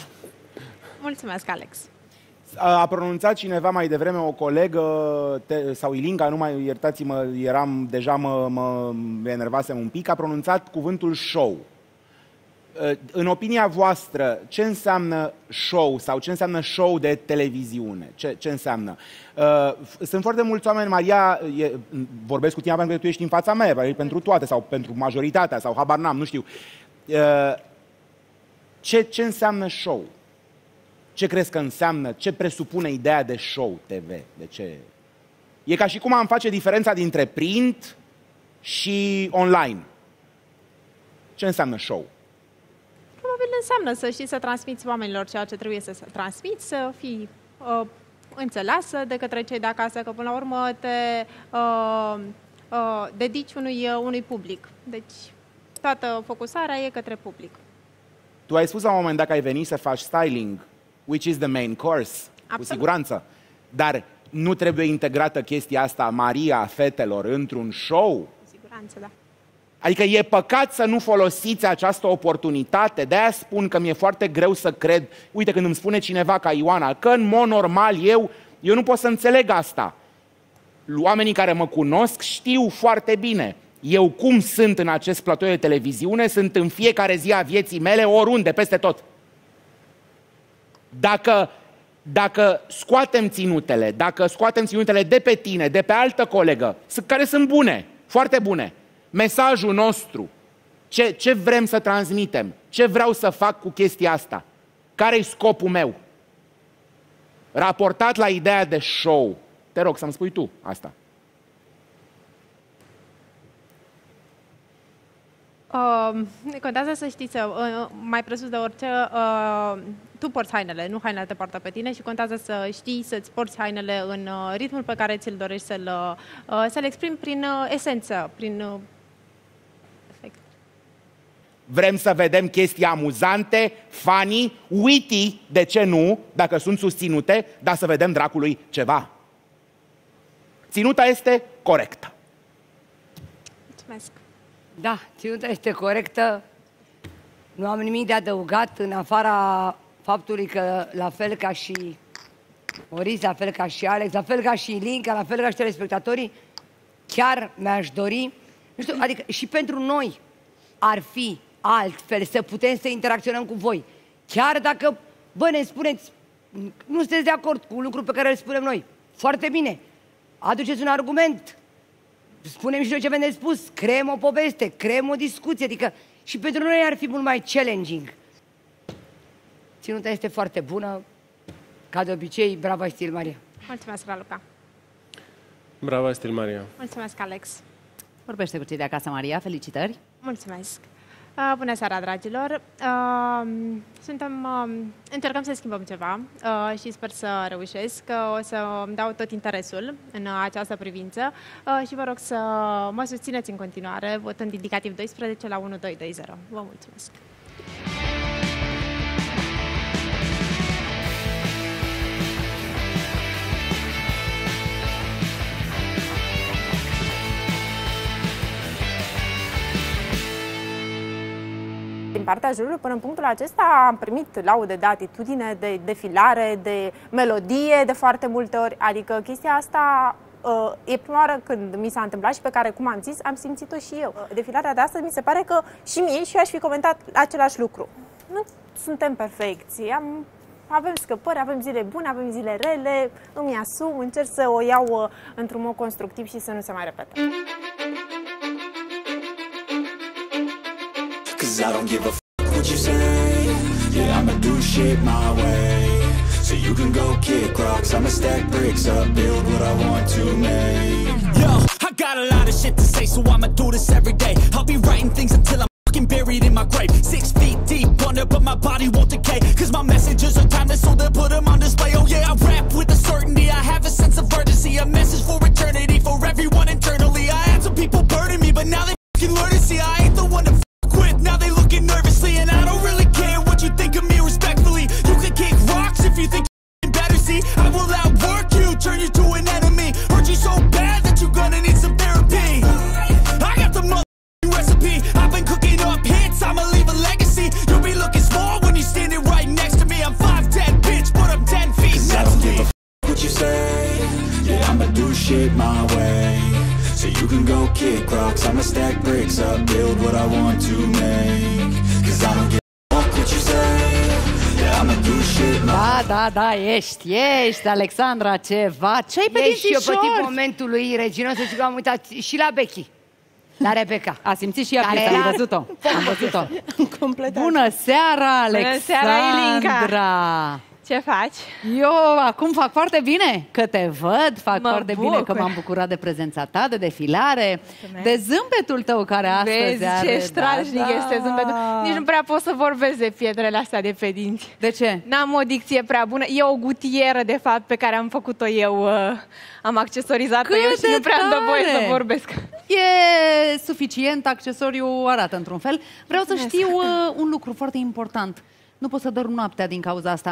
Mulțumesc, Alex. A pronunțat cineva mai devreme, o colegă, sau Ilinca, nu mai iertați-mă, deja mă enervasem un pic, a pronunțat cuvântul show. În opinia voastră, ce înseamnă show sau ce înseamnă show de televiziune? Ce înseamnă? Sunt foarte mulți oameni, Maria, vorbesc cu tine pentru că tu ești în fața mea, pentru toate sau pentru majoritatea sau habar n-am, nu știu. Ce înseamnă show? Ce crezi că înseamnă? Ce presupune ideea de show TV? De ce? E ca și cum am face diferența dintre print și online. Ce înseamnă show? Probabil înseamnă să știi să transmiți oamenilor ceea ce trebuie să transmiți, să fii înțeleasă de către cei de acasă, că până la urmă te dedici unui public. Deci toată focusarea e către public. Tu ai spus la un moment dat că ai venit să faci styling, which is the main course, cu siguranță. Dar nu trebuie integrată chestia asta, Maria, fetelor, într-un show? Cu siguranță, da. Adică e păcat să nu folosiți această oportunitate. De-aia spun că mi-e foarte greu să cred, uite, când îmi spune cineva ca Ioana, că în mod normal eu nu pot să înțeleg asta. Oamenii care mă cunosc știu foarte bine. Eu cum sunt în acest platou de televiziune, sunt în fiecare zi a vieții mele, oriunde, peste tot. Dacă scoatem ținutele, de pe tine, de pe altă colegă, care sunt bune, foarte bune, mesajul nostru, ce vrem să transmitem, ce vreau să fac cu chestia asta, care-i scopul meu? Raportat la ideea de show. Te rog să-mi spui tu asta. Contează să știți, mai presus de orice, tu porți hainele, nu hainele te poartă pe tine și contează să știi să-ți porți hainele în ritmul pe care ți-l dorești să-l exprimi prin esență, prin efect. Vrem să vedem chestii amuzante, funny, witty, de ce nu, dacă sunt susținute, dar să vedem dracului ceva. Ținuta este corectă. Mulțumesc. Da, ținuta este corectă. Nu am nimic de adăugat în afara faptului că la fel ca și Moris, la fel ca și Alex, la fel ca și Linca, la fel ca și telespectatorii, chiar mi-aș dori, nu știu, adică și pentru noi ar fi altfel să putem să interacționăm cu voi. Chiar dacă, bă, ne spuneți, nu sunteți de acord cu lucruri pe care le spunem noi. Foarte bine. Aduceți un argument. Spunem și noi ce avem de spus. Creăm o poveste, creăm o discuție. Adică și pentru noi ar fi mult mai challenging. Ținuta este foarte bună. Ca de obicei, bravo, Stil Maria. Mulțumesc, Raluca. Bravo, Stil Maria. Mulțumesc, Alex. Vorbește cu cei de acasă, Maria. Felicitări. Mulțumesc. Bună seara, dragilor! Încercăm să schimbăm ceva și sper să reușesc. O să îmi dau tot interesul în această privință și vă rog să mă susțineți în continuare votând indicativ 12 la 1220. Vă mulțumesc! Din partea jurului, până în punctul acesta, am primit laude de atitudine, de defilare, de melodie de foarte multe ori. Adică chestia asta e prima oară când mi s-a întâmplat și pe care, cum am zis, am simțit-o și eu. Defilarea de astăzi mi se pare că și mie și eu aș fi comentat același lucru. Nu suntem perfecți, avem scăpări, avem zile bune, avem zile rele, îmi asum, încerc să o iau într-un mod constructiv și să nu se mai repete. Cause I don't give a fuck what you say. Yeah, I'ma do shit my way. So you can go kick rocks, I'ma stack bricks up, build what I want to make. Yo, I got a lot of shit to say, so I'ma do this every day. I'll be writing things until I'm fucking buried in my grave. 6 feet deep under, but my body won't decay. Cause my messages are timeless, so they'll put them on display. Oh yeah, I rap with a certainty, I have a sense of urgency. A message for eternity, for everyone internally. I had some people burning me, but now they fucking learn to see I ain't the one to quit. Now they looking nervously, and I don't really care what you think of me respectfully. You can kick rocks if you think you're better, see. I will outwork you, turn you to an enemy. Hurt you so bad that you're gonna need some therapy. I got the motherfucking recipe. I've been cooking up hits, I'ma leave a legacy. You'll be looking small when you're standing right next to me. I'm 5'10", bitch, but I'm 10 feet next to me. I don't give a fuck what you say. Yeah, I'ma do shit my way. So you can go kick rocks, I'ma stack bricks up, build what I want to make. Cause I don't give a fuck what you say. Yeah, I'ma do shit my Da, ești, Alexandra, ceva. Ce-ai pe dinții și eu pe timpul momentului, Regina, să știu că am uitat și la Becky, la Rebecca. A simțit și ea piesa, am văzut-o. Am văzut-o. Completat. Bună seara, Alexandra! Bună seara, Ilinca! Ce faci? Eu acum fac foarte bine că te văd, fac foarte bine că m-am bucurat de prezența ta, de defilare, de zâmbetul tău care astăzi Vezi are... ce strașnic este zâmbetul. Nici nu prea pot să vorbesc de pietrele astea de pe dinți. De ce? N-am o dicție prea bună. E o gutieră, de fapt, pe care am făcut-o eu. Am accesorizat-o eu și nu prea am dat voie să vorbesc. E suficient, accesoriu arată într-un fel. Vreau să știu un lucru foarte important. Nu pot să dorm noaptea din cauza asta.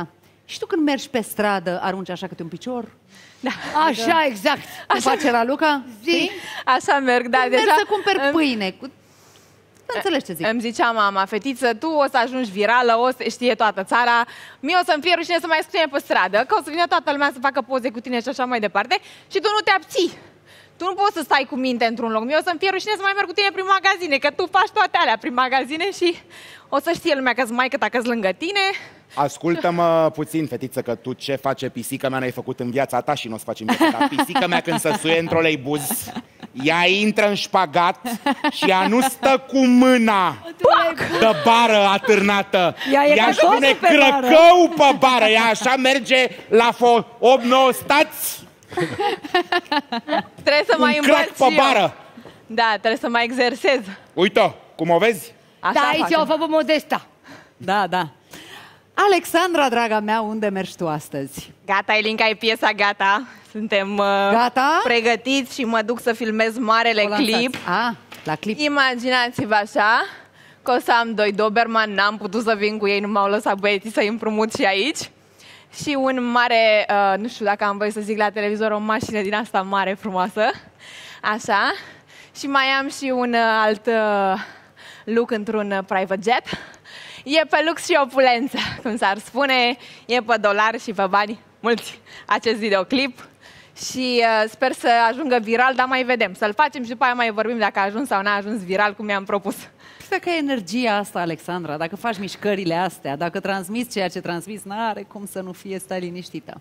Și tu când mergi pe stradă, arunci așa câte un picior? Da. Așa, exact. Cum face Raluca? Zi? Așa merg, da. Când mergi să cumperi pâine. Înțelegi ce zic. Îmi zicea mama, fetiță, tu o să ajungi virală, o să știe toată țara, mie o să-mi fie rușine să mai scrie pe stradă, că o să vină toată lumea să facă poze cu tine și așa mai departe și tu nu te abții. Tu nu poți să stai cu minte într-un loc. Mie o să-mi fie rușine să mai merg cu tine prin magazine, că tu faci toate alea prin magazine și o să știe lumea că-s maică ta, că-s lângă tine. Ascultă-mă puțin, fetiță, că tu ce face pisica mea n-ai făcut în viața ta și nu o să faci în viața ta. Pisica mea când se suie într-o leibuz, ea intră în șpagat și ea nu stă cu mâna de bară atârnată. Ea își pune crăcău pe bară, ea așa merge la 8-9 stați. Trebuie să mai învăț pe bară. Da, trebuie să mai exersez. Uite, cum o vezi? Așa da, aici o făcut Modesta. Da, da. Alexandra, draga mea, unde mergi tu astăzi? Gata, Elinca, e piesa gata. Suntem gata? Pregătiți și mă duc să filmez marele clip. La clip. Imaginați-vă așa, că o să am 2 Doberman, n-am putut să vin cu ei, nu m-au lăsat băieții să-i împrumut și aici. Și un mare, nu știu dacă am voie să zic la televizor, o mașină din asta mare, frumoasă. Așa. Și mai am și un alt look într-un private jet. E pe lux și opulență, cum s-ar spune, e pe dolari și pe bani mulți acest videoclip. Și sper să ajungă viral, dar mai vedem. Să-l facem și după aia mai vorbim dacă a ajuns sau n-a ajuns viral, cum mi-am propus. Dacă ai energia asta, Alexandra, dacă faci mișcările astea, dacă transmiți ceea ce transmiți, n-are cum să nu fie, stai liniștită.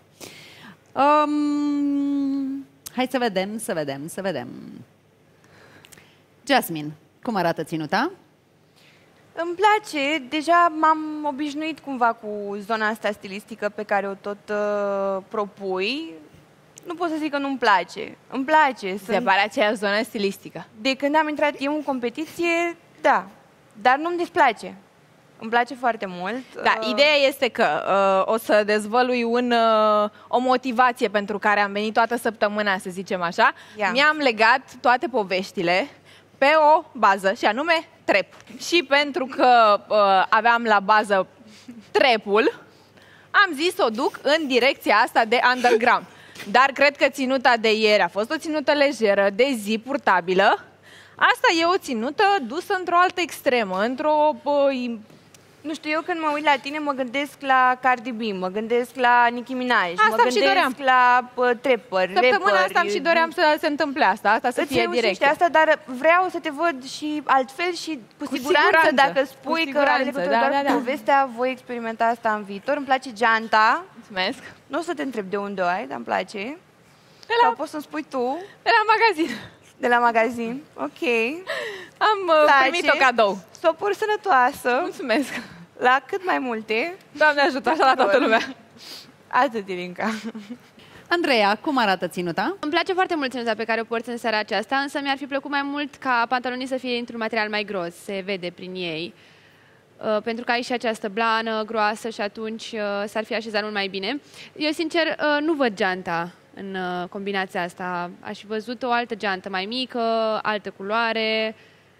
Hai să vedem. Jasmine, cum arată ținuta? Îmi place, deja m-am obișnuit cumva cu zona asta stilistică pe care o tot propui. Nu pot să zic că nu-mi place. Îmi place. Se pare aceea zonă stilistică. De când am intrat eu în competiție, da. Dar nu-mi displace. Îmi place foarte mult. Da, ideea este că o să dezvălui o motivație pentru care am venit toată săptămâna, să zicem așa. Mi-am legat toate poveștile pe o bază, și anume trap. Și pentru că aveam la bază trapul, am zis să o duc în direcția asta de underground. Dar cred că ținuta de ieri a fost o ținută lejeră, de zi, purtabilă. Asta e o ținută dusă într-o altă extremă, într-o... Nu știu, eu când mă uit la tine mă gândesc la Cardi B, mă gândesc la Nicki Minaj, mă gândesc la trapper, Săptămâna asta am și doream să se întâmple asta să fie direct. Asta, dar vreau să te văd și altfel și cu siguranță dacă spui că are legătură doar cu povestea, voi experimenta asta în viitor. Îmi place geanta. Mulțumesc. Nu o să te întreb de unde o ai, dar îmi place. Sau poți să-mi spui tu. De la magazin. De la magazin, ok. Am primit-o cadou. Stopuri sănătoasă. Mulțumesc. La cât mai multe. Doamne ajută, așa la toată lumea. Atât, Ilinca. Andreea, cum arată ținuta? Îmi place foarte mult ținuta pe care o porți în seara aceasta, însă mi-ar fi plăcut mai mult ca pantalonii să fie într-un material mai gros, se vede prin ei. Pentru că ai și această blană groasă și atunci s-ar fi așezat mult mai bine. Eu, sincer, nu văd geanta în combinația asta. Aș fi văzut o altă geantă mai mică, altă culoare.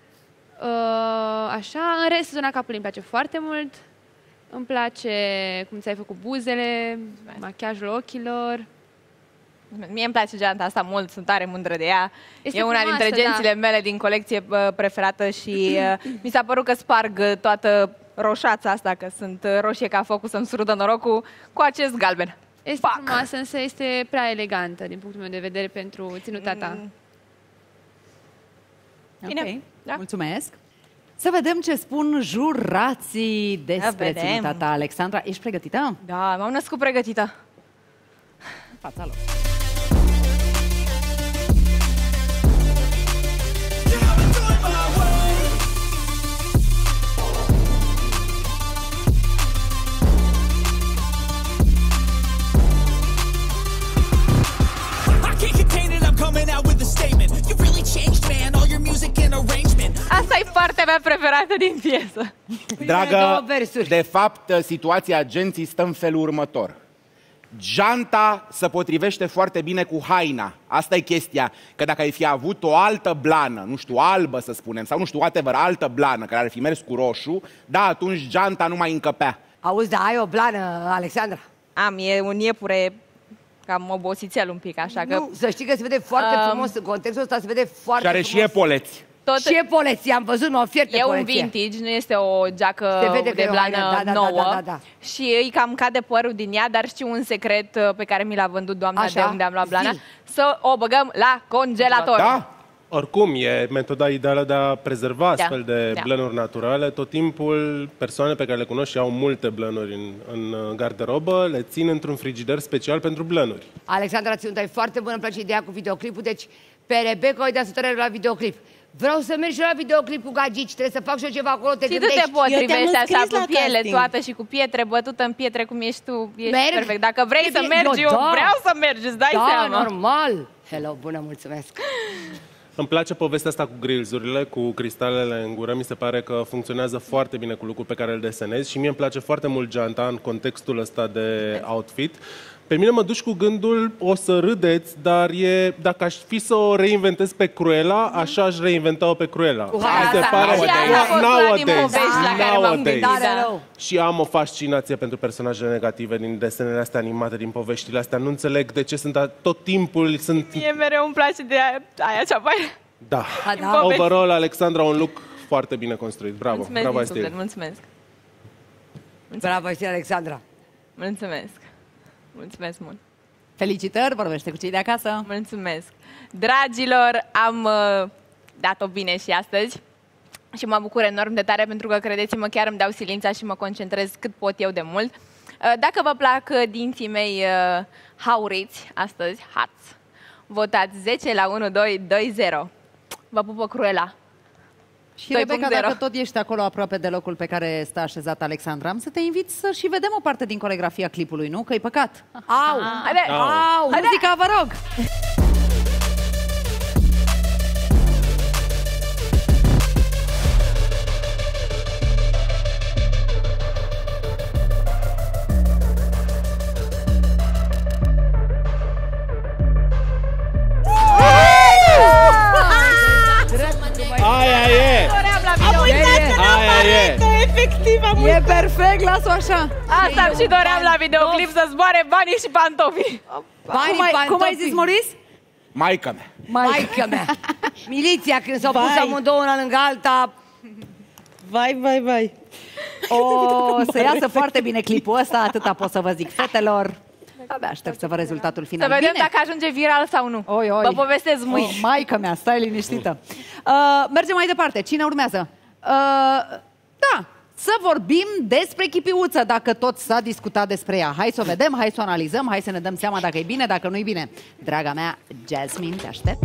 Așa, în rest, zona capului îmi place foarte mult. Îmi place cum ți-ai făcut buzele, machiajul ochilor. Mie îmi place geanta asta mult, sunt tare mândră de ea. Este e una frumoasă, dintre gențile mele din colecție preferată și mi s-a părut că sparg toată roșața asta, că sunt roșie ca focul să-mi surudă norocul, cu acest galben. Este frumoasă, însă este prea elegantă din punctul meu de vedere pentru ținuta ta. Bine. Ok, da. Mulțumesc. Să vedem ce spun jurații despre ținuta ta, Alexandra. Ești pregătită? Da, m-am născut pregătită. În fața lor. Asta e partea mea preferată din piesă. Dragă, de fapt, situația agenții stă în felul următor. Geanta se potrivește foarte bine cu haina. Asta e chestia, că dacă ai fi avut o altă blană, nu știu, albă să spunem, sau nu știu, whatever, altă blană care ar fi mers cu roșu, da, atunci geanta nu mai încăpea. Auzi, da, ai o blană, Alexandra? E un iepure cam obosițel un pic, așa că... Nu, să știi că se vede foarte frumos în contextul ăsta, se vede foarte frumos. Și are și epoleți. Și epoleții, am văzut, mă fierte e poleție. un vintage, nu este o geacă de blană nouă. Și îi cam cade părul din ea, dar știu un secret pe care mi l-a vândut doamna de unde am luat blana. Să o băgăm la congelator. Da? Oricum, e metoda ideală de a prezerva astfel de blănuri naturale. Tot timpul persoane pe care le cunosc și au multe blănuri în garderobă, le țin într-un frigider special pentru blănuri. Alexandra, ți-ai foarte bună, îmi place ideea cu videoclipul, deci pe Rebecca o idea să tărere la videoclip. Vreau să merg și la videoclip cu gagici, trebuie să fac și eu ceva acolo, te gândești. Și tu te potrivești așa cu piele toată și cu pietre bătută în pietre cum ești tu, ești perfect. Dacă vrei să mergi, eu vreau să mergi, îți dai seama. Da, normal. Hello, bună, mulțumesc. Îmi place povestea asta cu grills-urile, cu cristalele în gură. Mi se pare că funcționează foarte bine cu lucruri pe care îl desenezi și mie îmi place foarte mult geanta în contextul ăsta de outfit. Pe mine mă duci cu gândul, o să râdeți, dar dacă aș fi să o reinventez pe Cruella, așa aș reinventa-o pe Cruella. Și am o fascinație pentru personajele negative din desenele astea animate, din poveștile astea. Nu înțeleg de ce sunt tot timpul... Mie mereu îmi place de aia cea mai... Da. Overall, Alexandra, un look foarte bine construit. Bravo. Mulțumesc, bravo, din suflet, mulțumesc. Bravo, Estil, Alexandra. Mulțumesc. Mulțumesc mult. Felicitări, vorbește cu cei de acasă. Mulțumesc. Dragilor, am dat-o bine și astăzi și mă bucur enorm de tare pentru că, credeți-mă, chiar îmi dau silința și mă concentrez cât pot eu de mult. Dacă vă plac dinții mei hauriți astăzi, hați, votați 10 la 1220. Vă pupă Cruella. Și Rebecca, dacă tot ești acolo aproape de locul pe care stă așezat Alexandra, am să te invit să și vedem o parte din coregrafia clipului, nu? Că-i păcat. Au! Au! Muzica, vă rog! Aia e! Am uitat că n-am efectiv, am uitat. E perfect, las-o așa. Asta și doream la videoclip, să zboare banii și pantofii. Cum ai zis, Maurice? Maica mea. Maica mea. Miliția, când s-au pus amândouă una lângă alta. Vai. O să iasă foarte bine clipul ăsta, atâta pot să vă zic, fetelor. Abia aștept să văd rezultatul final. Să vedem dacă ajunge viral sau nu. Vă povestesc mâine. Maică mea, stai liniștită. Mergem mai departe. Cine urmează? Da, să vorbim despre chipiuță, dacă tot s-a discutat despre ea. Hai să o vedem, hai să o analizăm, hai să ne dăm seama dacă e bine, dacă nu e bine. Draga mea, Jasmine, te aștept.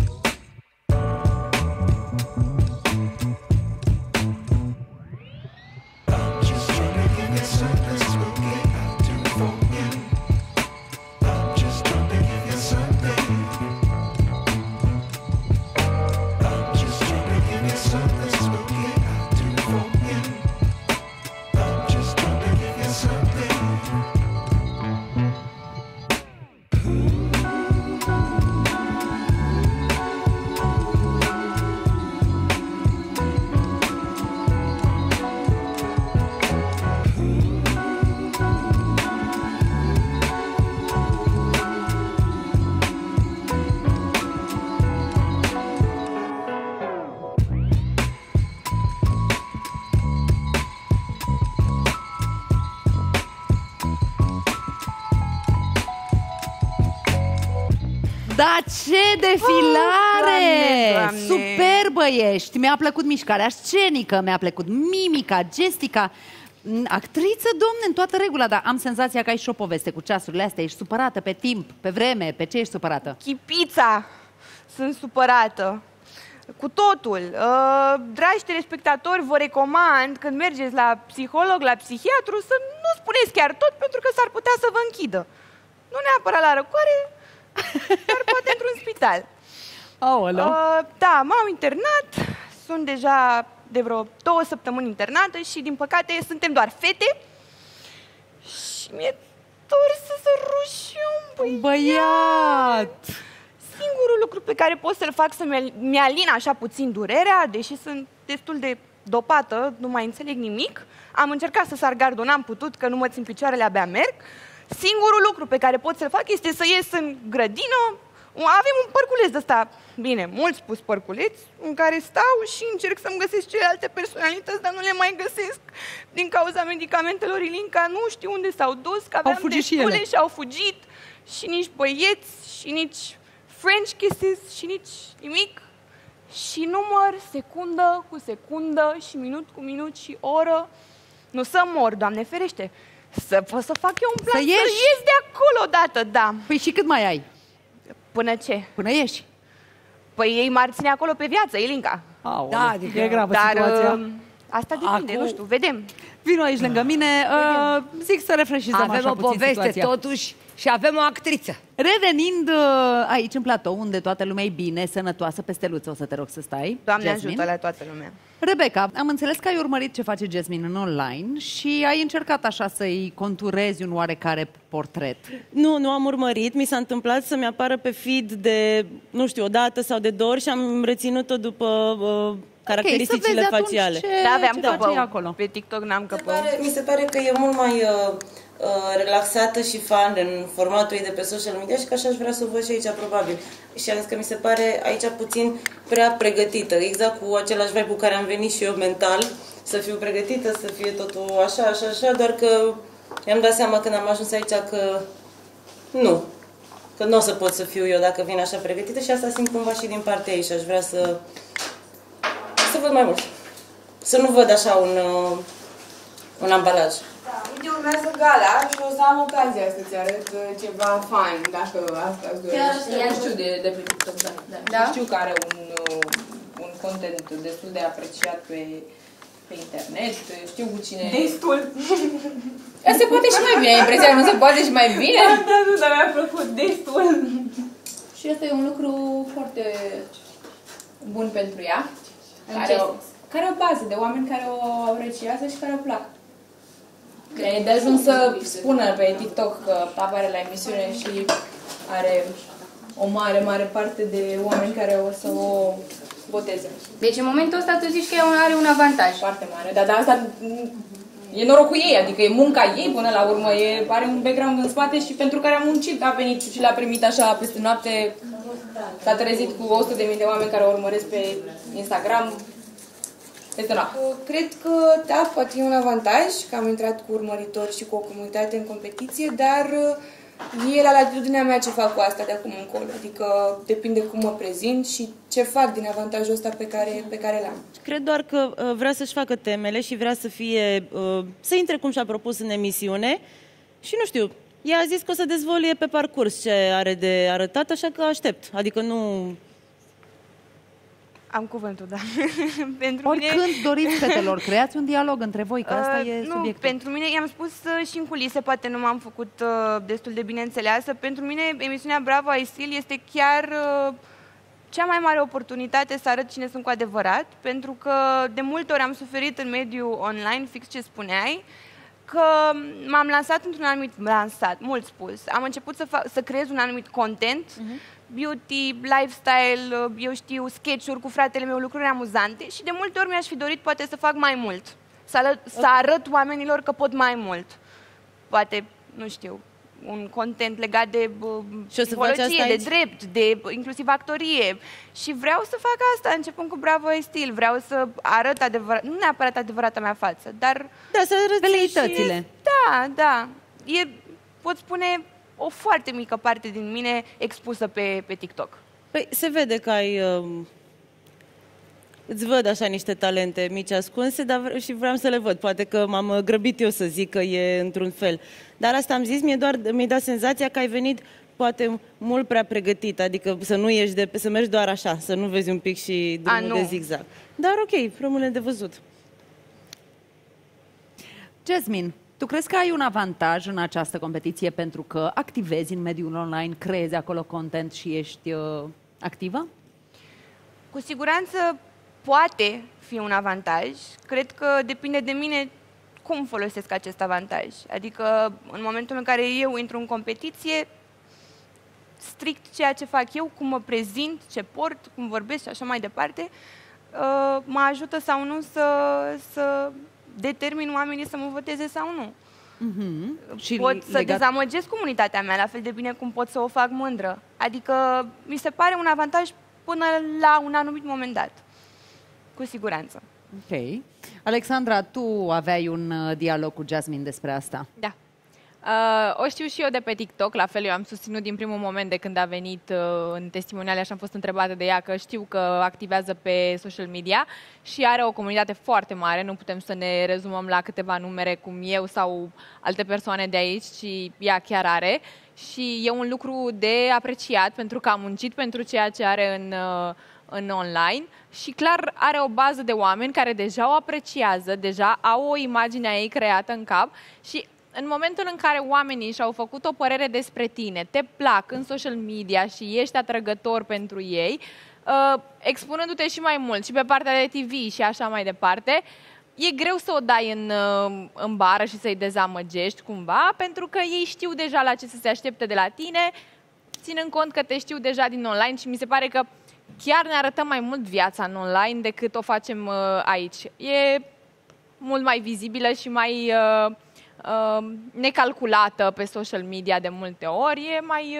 Da, ce defilare! Doamne. Superbă ești! Mi-a plăcut mișcarea scenică, mi-a plăcut mimica, gestica. Actriță, domne, în toată regula, dar am senzația că ai și o poveste cu ceasurile astea. Ești supărată pe timp, pe vreme, pe ce ești supărată? Chipița! Sunt supărată. Cu totul. Dragi telespectatori, vă recomand când mergeți la psiholog, la psihiatru, să nu spuneți chiar tot, pentru că s-ar putea să vă închidă. Nu neapărat la răcoare, dar poate într-un spital. Da, m-au internat, sunt deja de vreo 2 săptămâni internată și, din păcate, suntem doar fete și mi-e dor să se ruși un băiat. Singurul lucru pe care pot să-l fac să mi-alin așa puțin durerea, deși sunt destul de dopată, nu mai înțeleg nimic. Am încercat să sar gardul, n-am putut, că nu mă țin picioarele, abia merg. Singurul lucru pe care pot să-l fac este să ies în grădină. Avem un părculeț de ăsta, bine, mult spus părculeț, în care stau și încerc să-mi găsesc celelalte personalități, dar nu le mai găsesc din cauza medicamentelor Ilinca, nu știu unde s-au dus, că aveam destule și au fugit, și nici băieți, și nici French kisses, și nici nimic. Și număr secundă cu secundă și minut cu minut și oră. Nu să mor, Doamne ferește, să pot să fac eu un plan, să ies de acolo odată, da. Păi și cât mai ai? Până ce? Până ieși. Păi ei m-ar ține acolo pe viață, Ilinca. Da, adică e gravă situația. Asta depinde, nu știu, vedem. Vino aici lângă mine, zic să refreșizăm așa puțin poveste situația. Totuși și avem o actriță. Revenind aici în platou, unde toată lumea e bine, sănătoasă, pe steluță, o să te rog să stai. Doamne Jasmine. ajută la toată lumea. Rebecca, am înțeles că ai urmărit ce face Jasmine în online și ai încercat așa să-i conturezi un oarecare portret. Nu am urmărit. Mi s-a întâmplat să-mi apară pe feed de, nu știu, o dată sau de două ori și am reținut-o după caracteristicile faciale. Da, aveam căpău. Acolo. Pe TikTok n-am căpău. Mi se pare că e mult mai relaxată și fan în formatul ei de pe social media și că așa aș vrea să o văd și aici, probabil. Și am zis că mi se pare aici puțin prea pregătită, exact cu același vibe cu care am venit și eu mental, să fiu pregătită, să fie totul așa, doar că mi-am dat seama când am ajuns aici că nu o să pot să fiu eu dacă vin așa pregătită și asta simt cumva și din partea ei și aș vrea să văd mai mult. Să nu văd așa un ambalaj. Uite, urmează gala și o să am ocazia să-ți arăt ceva fain, dacă asta îți dorești. Nu știu de pe TikTok, da. Știu că are un content destul de apreciat pe internet, știu cu cine... Destul! Se poate și mai bine, ai impresia că nu se poate și mai bine? Dar mi-a plăcut destul! Și asta e un lucru foarte bun pentru ea, care o bază de oameni care o apreciază și care o plac. E de ajuns să spună pe TikTok că apare la emisiune și are o mare parte de oameni care o să o voteze. Deci în momentul ăsta tu zici că are un avantaj. Foarte mare, dar asta e norocul ei, adică e munca ei până la urmă, are un background în spate și pentru care a muncit, a venit și l-a primit așa peste noapte, s-a trezit cu 100.000 de oameni care o urmăresc pe Instagram. Cred că, da, poate e un avantaj că am intrat cu urmăritori și cu o comunitate în competiție, dar e la latitudinea mea ce fac cu asta de acum încolo. Adică depinde cum mă prezint și ce fac din avantajul ăsta pe care l-am. Cred doar că vrea să-și facă temele și vrea să fie, să intre cum și-a propus în emisiune și nu știu, ea a zis că o să dezvăluie pe parcurs ce are de arătat, așa că aștept. Adică nu... Am cuvântul, da. Pentru oricând doriți, fetelor, creați un dialog între voi, că asta e subiectul. Pentru mine, i-am spus și în culise, poate nu m-am făcut destul de bine înțeleasă, pentru mine emisiunea Bravo I Still este chiar cea mai mare oportunitate să arăt cine sunt cu adevărat, pentru că de multe ori am suferit în mediul online, fix ce spuneai, că m-am lansat într-un anumit... mult spus. Am început să creez un anumit content, beauty, lifestyle, eu știu, sketch-uri cu fratele meu, lucruri amuzante și de multe ori mi-aș fi dorit poate să fac mai mult. Să arăt oamenilor că pot mai mult. Poate, nu știu, un content legat de psihologie, de drept, de inclusiv actorie. Și vreau să fac asta, începând cu Bravo I Still. Vreau să arăt adevărat, nu neapărat adevărata mea față, dar... Da, să arăt veleitățile. Da. Pot spune, o foarte mică parte din mine expusă pe TikTok. Păi se vede că ai... Îți văd așa niște talente mici ascunse, dar și vreau să le văd. Poate că m-am grăbit eu să zic că e într-un fel. Dar asta am zis, mi-a dat senzația că ai venit poate mult prea pregătit, adică să nu ieși să mergi doar așa, să nu vezi un pic și drumul de zigzag. Dar ok, rămâne de văzut. Jasmine, tu crezi că ai un avantaj în această competiție pentru că activezi în mediul online, creezi acolo content și ești activă? Cu siguranță poate fi un avantaj. Cred că depinde de mine cum folosesc acest avantaj. Adică în momentul în care eu intru în competiție, strict ceea ce fac eu, cum mă prezint, ce port, cum vorbesc și așa mai departe, mă ajută sau nu să determin oamenii să mă voteze sau nu. Și pot să dezamăgesc comunitatea mea, la fel de bine cum pot să o fac mândră. Adică mi se pare un avantaj până la un anumit moment dat. Cu siguranță. Ok. Alexandra, tu aveai un dialog cu Jasmine despre asta. Da. O știu și eu de pe TikTok, la fel eu am susținut din primul moment de când a venit în testimoniale și am fost întrebată de ea, că știu că activează pe social media și are o comunitate foarte mare, nu putem să ne rezumăm la câteva numere cum eu sau alte persoane de aici, ci ea chiar are și e un lucru de apreciat pentru că a muncit pentru ceea ce are în online și clar are o bază de oameni care deja o apreciază, deja au o imagine a ei creată în cap și în momentul în care oamenii și-au făcut o părere despre tine, te plac în social media și ești atrăgător pentru ei, expunându-te și mai mult și pe partea de TV și așa mai departe, e greu să o dai în bară și să-i dezamăgești cumva, pentru că ei știu deja la ce să se aștepte de la tine, ținând cont că te știu deja din online și mi se pare că chiar ne arătăm mai mult viața în online decât o facem aici. E mult mai vizibilă și mai necalculată pe social media de multe ori. E mai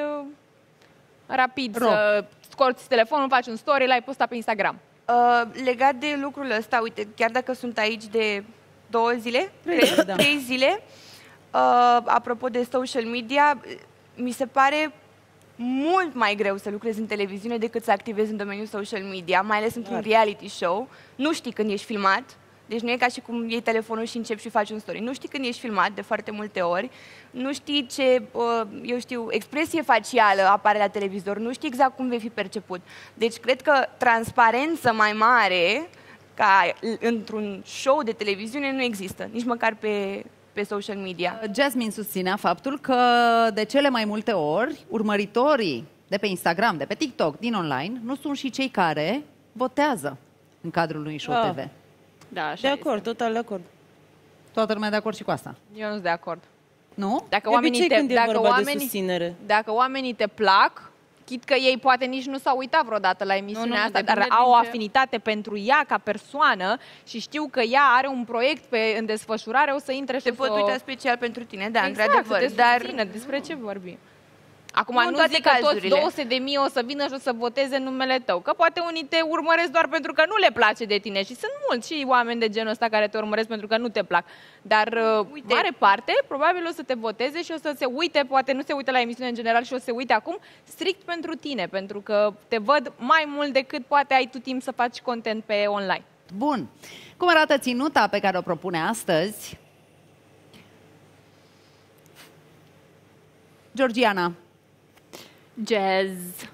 rapid să scoți telefonul, faci un story, l-ai postat pe Instagram. Legat de lucrul ăsta, uite, chiar dacă sunt aici de 2 zile, 3 zile, apropo de social media, mi se pare mult mai greu să lucrezi în televiziune decât să activezi în domeniul social media, mai ales într-un reality show. Nu știi când ești filmat, deci nu e ca și cum iei telefonul și începi și faci un story. Nu știi când ești filmat de foarte multe ori, nu știi ce, eu știu, expresie facială apare la televizor, nu știi exact cum vei fi perceput. Deci cred că transparență mai mare ca într-un show de televiziune nu există, nici măcar pe social media. Jasmine susținea faptul că de cele mai multe ori urmăritorii de pe Instagram, de pe TikTok, din online, nu sunt și cei care votează în cadrul unui show TV. Da, așa de acord, este. total de acord. Toată lumea de acord și cu asta? Eu nu sunt de acord. Nu? Dacă de oamenii când e vorba de susținere? Dacă oamenii te plac, chit că ei poate nici nu s-au uitat vreodată la emisiunea asta, dar depinde au o din ce- afinitate pentru ea ca persoană și știu că ea are un proiect în desfășurare, o să intre și Te pot uita special pentru tine, da, exact, într-adevăr, să te dar susțină. Despre ce vorbim? Acum Nu în nu toate zic că toți cazurile. 200.000 o să vină și o să voteze în numele tău, că poate unii te urmăresc doar pentru că nu le place de tine și sunt mulți și oameni de genul ăsta care te urmăresc pentru că nu te plac. Dar mare parte probabil o să te voteze și o să se uite, poate nu se uită la emisiune în general și o să se uite acum strict pentru tine, pentru că te văd mai mult decât poate ai tu timp să faci content pe online. Bun. Cum arată ținuta pe care o propune astăzi? Georgiana. Jazz.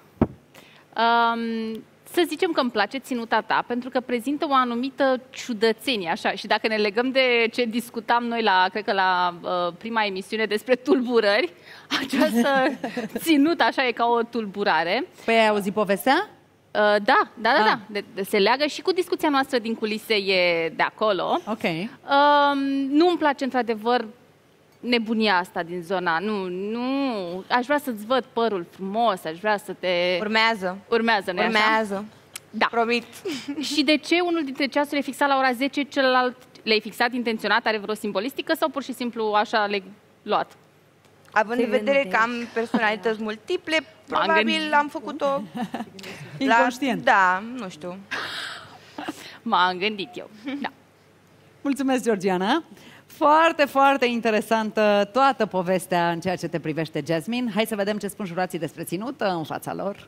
Să zicem că îmi place ținuta ta, pentru că prezintă o anumită ciudățenie, așa. Și dacă ne legăm de ce discutam noi cred că la prima emisiune despre tulburări, această ținută așa e ca o tulburare. Păi ai auzit povestea? Da. Se leagă și cu discuția noastră din culise, e de acolo. Ok. Nu îmi place într-adevăr nebunia asta din zona. Nu. Aș vrea să-ți văd părul frumos, aș vrea să te... Urmează, nu-i așa? Urmează. Da. Promit. Și de ce unul dintre ceasuri e fixat la ora 10, celălalt le-ai fixat intenționat, are vreo simbolistică sau pur și simplu așa le-ai luat? Având în vedere că am personalități multiple, probabil am făcut-o inconștient. Da, nu știu. M-am gândit eu. Da. Mulțumesc, Georgiana. Foarte, foarte interesantă toată povestea în ceea ce te privește, Jasmine. Hai să vedem ce spun jurații despre ținută în fața lor.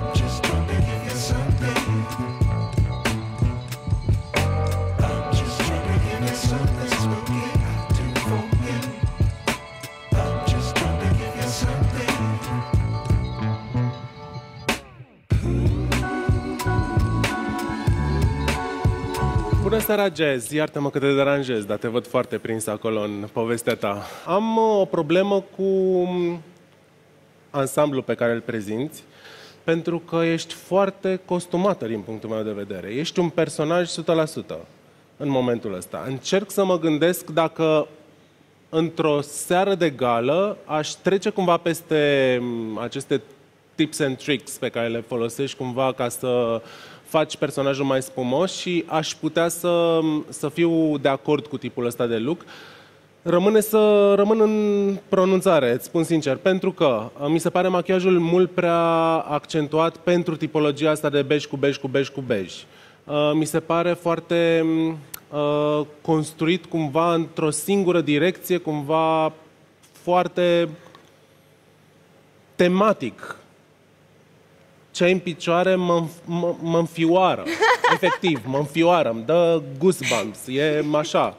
Bună seara, Jazz! Iartă-mă că te deranjez, dar te văd foarte prins acolo în povestea ta. Am o problemă cu ansamblul pe care îl prezinți, pentru că ești foarte costumată din punctul meu de vedere. Ești un personaj 100% în momentul ăsta. Încerc să mă gândesc dacă într-o seară de gală aș trece cumva peste aceste tips and tricks pe care le folosești cumva ca să faci personajul mai spumos și aș putea să fiu de acord cu tipul ăsta de look. Rămân în pronunțare, îți spun sincer, pentru că mi se pare machiajul mult prea accentuat pentru tipologia asta de bej cu bej cu bej cu bej. Mi se pare foarte construit cumva într-o singură direcție, cumva foarte tematic. Ce ai în picioare mă înfioară, efectiv, mă înfioară, îmi dă goosebumps, e așa.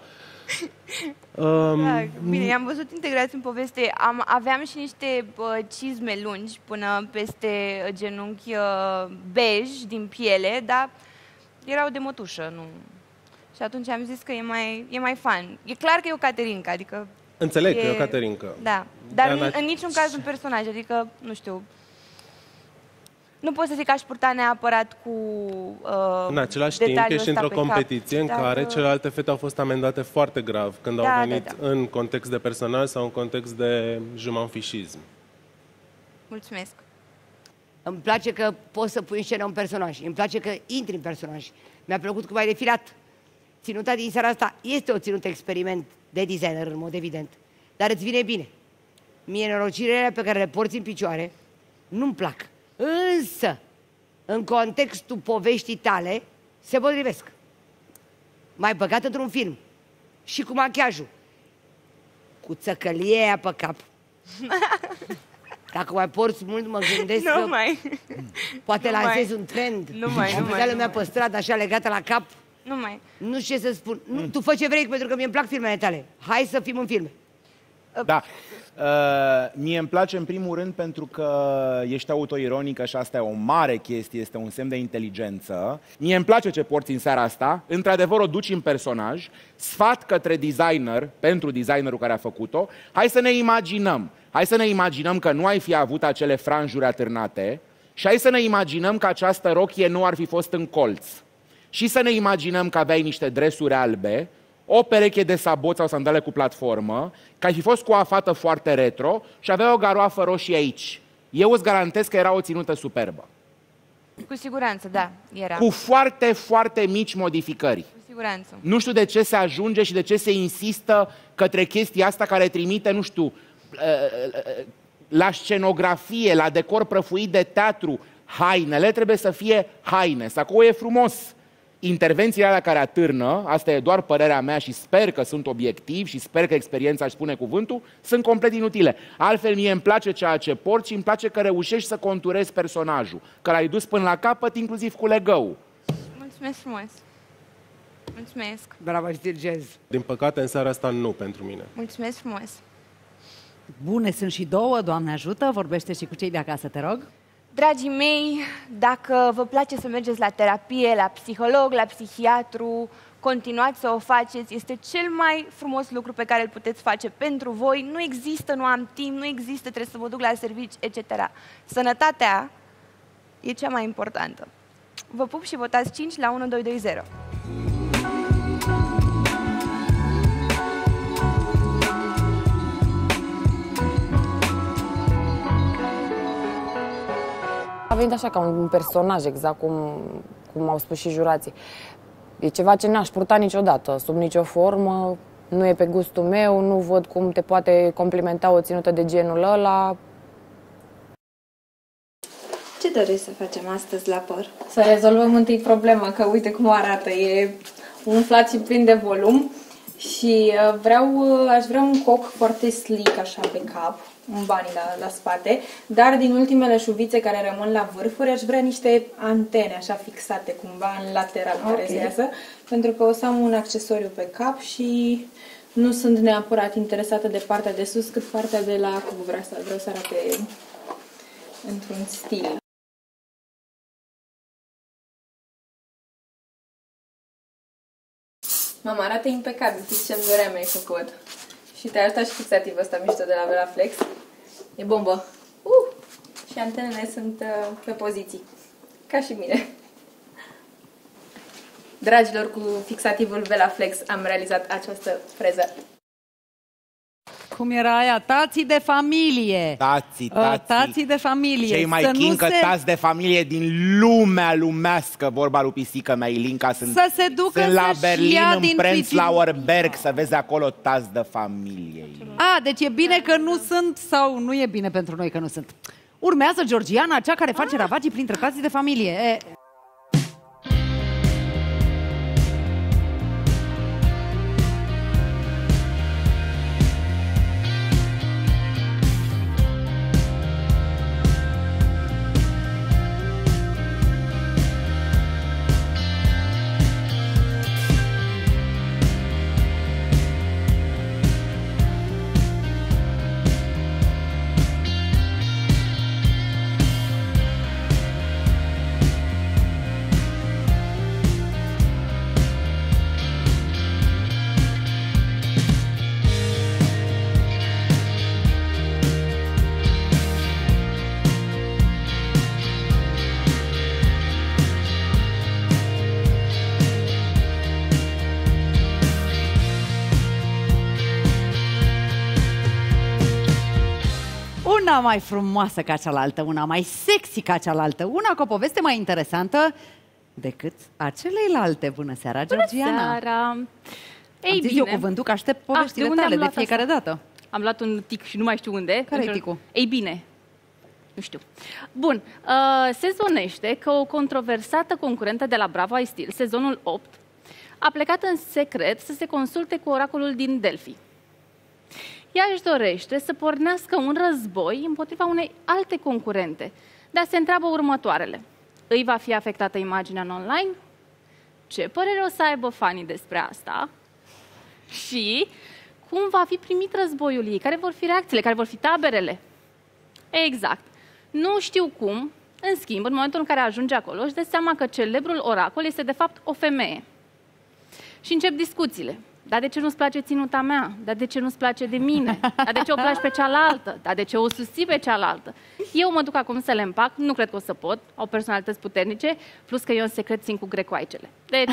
Da, bine, i-am văzut integrați în poveste. Aveam și niște cizme lungi până peste genunchi bej din piele, dar erau de mătușă, nu. Și atunci am zis că e mai fan. E clar că e o Caterinca, adică... Înțeleg că e o Caterinca. Da, dar în niciun caz un personaj, adică, nu știu... Nu pot să zic că aș purta neapărat cu în același timp, ești într-o competiție în care celelalte fete au fost amendate foarte grav când au venit în context de personaj sau în context de jumanfișism. Mulțumesc. Îmi place că poți să pui în scenă un personaj. Îmi place că intri în personaj. Mi-a plăcut cum ai defilat. Ținuta din seara asta este o ținută experiment de designer, în mod evident. Dar îți vine bine. Mie nenorocirile pe care le porți în picioare nu-mi plac. Însă, în contextul poveștii tale, se potrivesc. M-ai băgat într-un film. Și cu machiajul. Cu țăcălie aia pe cap. Dacă mai porți mult, mă gândesc că poate lansezi un trend. Am văzut lumea pe stradă, așa, legată la cap. Nu știu ce să spun. Tu fă ce vrei, pentru că mie îmi plac filmele tale. Hai să fim în filme. Da. Mie îmi place în primul rând pentru că ești autoironică și asta e o mare chestie, este un semn de inteligență. Mie îmi place ce porți în seara asta, într-adevăr o duci în personaj. Sfat către designer, pentru designerul care a făcut-o, hai să ne imaginăm că nu ai fi avut acele franjuri atârnate și hai să ne imaginăm că această rochie nu ar fi fost în colț. Și să ne imaginăm că aveai niște dresuri albe, o pereche de saboți sau sandale cu platformă, că ai fi fost cu o fată foarte retro și avea o garoafă roșie aici. Eu îți garantez că era o ținută superbă. Cu siguranță, da, era. Cu foarte, foarte mici modificări. Cu siguranță. Nu știu de ce se ajunge și de ce se insistă către chestia asta care trimite, nu știu, la scenografie, la decor prăfuit de teatru. Hainele trebuie să fie haine. Sacoul e frumos. Intervențiile alea care atârnă, asta e doar părerea mea și sper că sunt obiectiv și sper că experiența își spune cuvântul, sunt complet inutile. Altfel, mie îmi place ceea ce porți și îmi place că reușești să conturezi personajul, că l-ai dus până la capăt, inclusiv cu legăul. Mulțumesc frumos. Mulțumesc. Bravo, Stilgez. Din păcate, în seara asta nu pentru mine. Mulțumesc frumos. Bune, sunt și două, Doamne ajută, vorbește și cu cei de acasă, te rog. Dragii mei, dacă vă place să mergeți la terapie, la psiholog, la psihiatru, continuați să o faceți. Este cel mai frumos lucru pe care îl puteți face pentru voi. Nu există, nu am timp, nu există, trebuie să vă duc la servici, etc. Sănătatea e cea mai importantă. Vă pup și votați 5 la 1220. A venit așa ca un personaj, exact cum au spus și jurații. E ceva ce n-aș purta niciodată, sub nicio formă, nu e pe gustul meu, nu văd cum te poate complimenta o ținută de genul ăla. Ce dorești să facem astăzi la păr? Să rezolvăm întâi problema, că uite cum arată, e umflat și plin de volum și aș vrea un coc foarte slick așa pe cap, un bani la spate, dar din ultimele șuvițe care rămân la vârfuri aș vrea niște antene așa fixate cumva în lateral care să iasă, pentru că o să am un accesoriu pe cap și nu sunt neapărat interesată de partea de sus cât partea de la cuc, vreau să arate într-un stil. Mama, arată impecabil, știi ce-mi doream mai făcut. Și te-a ajutat și fixativul ăsta mișto de la Velaflex. E bombă. Și antenele sunt pe poziții. Ca și mine. Dragilor, cu fixativul Velaflex am realizat această freză. Cum era aia? Tații de familie. Tații de familie. Cei mai chincă tați de familie din lumea lumească, vorba lui pisică mea, Ilinca. Sunt se ducă sunt la să-și Berlin, ia în din Prenzlauer Berg, să vezi acolo tați de familie. Deci e bine că nu sunt sau nu e bine pentru noi că nu sunt. Urmează Georgiana, cea care face ravagii printre tații de familie. Una mai frumoasă ca cealaltă, una mai sexy ca cealaltă, una cu o poveste mai interesantă decât aceleilalte. Bună seara, Georgiana! Bună seara! Ei, zis eu cuvântul că aștept poveștile tale de fiecare dată. Am luat un tic și nu mai știu unde. Care e ticul? Ei bine, nu știu. Bun, se zvonește că o controversată concurentă de la Bravo I Still, sezonul 8, a plecat în secret să se consulte cu oracolul din Delphi. Ea își dorește să pornească un război împotriva unei alte concurente, dar se întreabă următoarele. Îi va fi afectată imaginea în online? Ce părere o să aibă fanii despre asta? Și cum va fi primit războiul ei? Care vor fi reacțiile? Care vor fi taberele? Exact. Nu știu cum, în schimb, în momentul în care ajunge acolo, își dă seama că celebrul oracol este de fapt o femeie. Și încep discuțiile. Dar de ce nu-ți place ținuta mea? Dar de ce nu-ți place de mine? Dar de ce o placi pe cealaltă? Dar de ce o susții pe cealaltă? Eu mă duc acum să le împac, nu cred că o să pot, au personalități puternice, plus că eu în secret țin cu grecoaicele. Deci...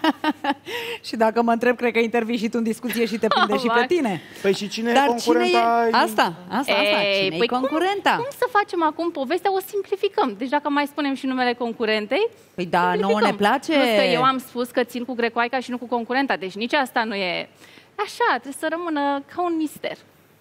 Și dacă mă întreb, cred că intervii și tu în discuție și te prinde și pe tine. Păi și cine e concurenta? Cine e concurenta? Cum să facem acum povestea? O simplificăm. Deci dacă mai spunem și numele concurentei, păi da, nouă ne place. Plus că eu am spus că țin cu grecoaica și nu cu concurenta, deci nici asta nu e... Așa, trebuie să rămână ca un mister.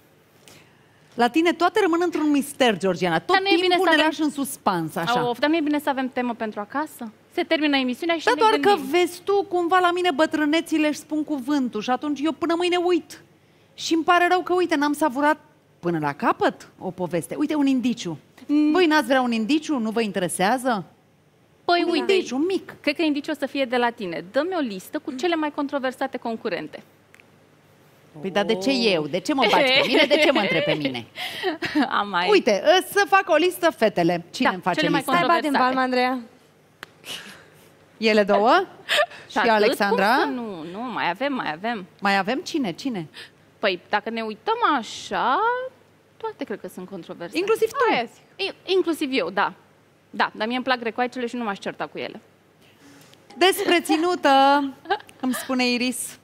La tine toate rămân într-un mister, Georgiana. Tot timpul ne lași în suspans, așa. Dar nu e bine să avem temă pentru acasă? Se termină emisiunea și da, ne doar gândim. că vezi tu, cumva la mine bătrânețile își spun cuvântul și atunci eu până mâine uit. Și îmi pare rău că, uite, n-am savurat până la capăt o poveste. Uite, un indiciu. Voi n-ați vrea un indiciu? Nu vă interesează? Păi un uite, indiciu mic. Cred că indiciul o să fie de la tine. Dă-mi o listă cu cele mai controversate concurente. Păi dar de ce eu? De ce mă bați pe mine? De ce mă întrebi pe mine? Uite, să fac o listă fetele. Cine îmi face lista? Stai, bate în palmă, Andreea. Ele două? Și Alexandra? Nu, mai avem. Mai avem cine? Cine? Păi, dacă ne uităm așa, toate cred că sunt controversate. Inclusiv tu? Inclusiv eu, da. Da, dar mie îmi plac grecoaicele și nu m-aș certa cu ele. Despre ținută, îmi spune Iris.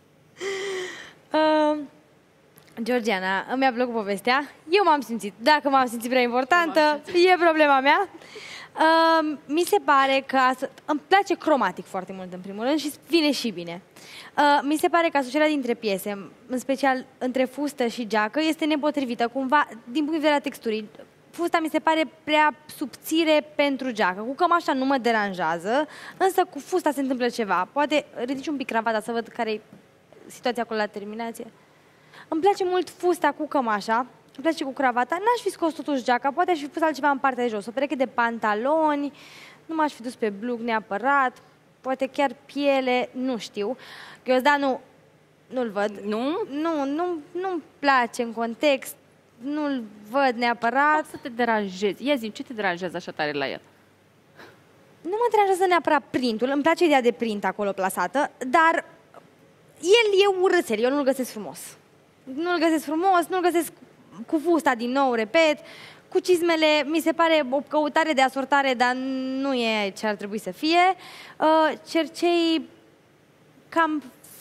Georgiana, mi-a plăcut povestea. Eu m-am simțit. Dacă m-am simțit prea importantă, e problema mea. Mi se pare că... Îmi place cromatic foarte mult, în primul rând, și vine și bine. Mi se pare că asocierea dintre piese, în special între fustă și geacă, este nepotrivită, cumva, din punct de vedere a texturii. Fusta mi se pare prea subțire pentru geacă. Cu cămașa nu mă deranjează, însă cu fusta se întâmplă ceva. Poate ridici un pic cravata să văd care e situația acolo la terminație. Îmi place mult fusta cu cămașa, îmi place cu cravata. N-aș fi scos totuși geaca, poate aș fi pus altceva în partea de jos. O pereche de pantaloni, nu m-aș fi dus pe blug neapărat, poate chiar piele, nu știu. Ghiozdanul nu-l văd. Nu-mi place în context. Nu-l văd neapărat. Poți să te deranjezi. Ia zi, ce te deranjează așa tare la el? Nu mă deranjează neapărat printul. Îmi place ideea de print acolo plasată, dar el e urâțel. Eu nu-l găsesc frumos. Nu-l găsesc frumos, nu-l găsesc cu fusta din nou, repet. Cu cizmele mi se pare o căutare de asortare, dar nu e ce ar trebui să fie. Cercei cam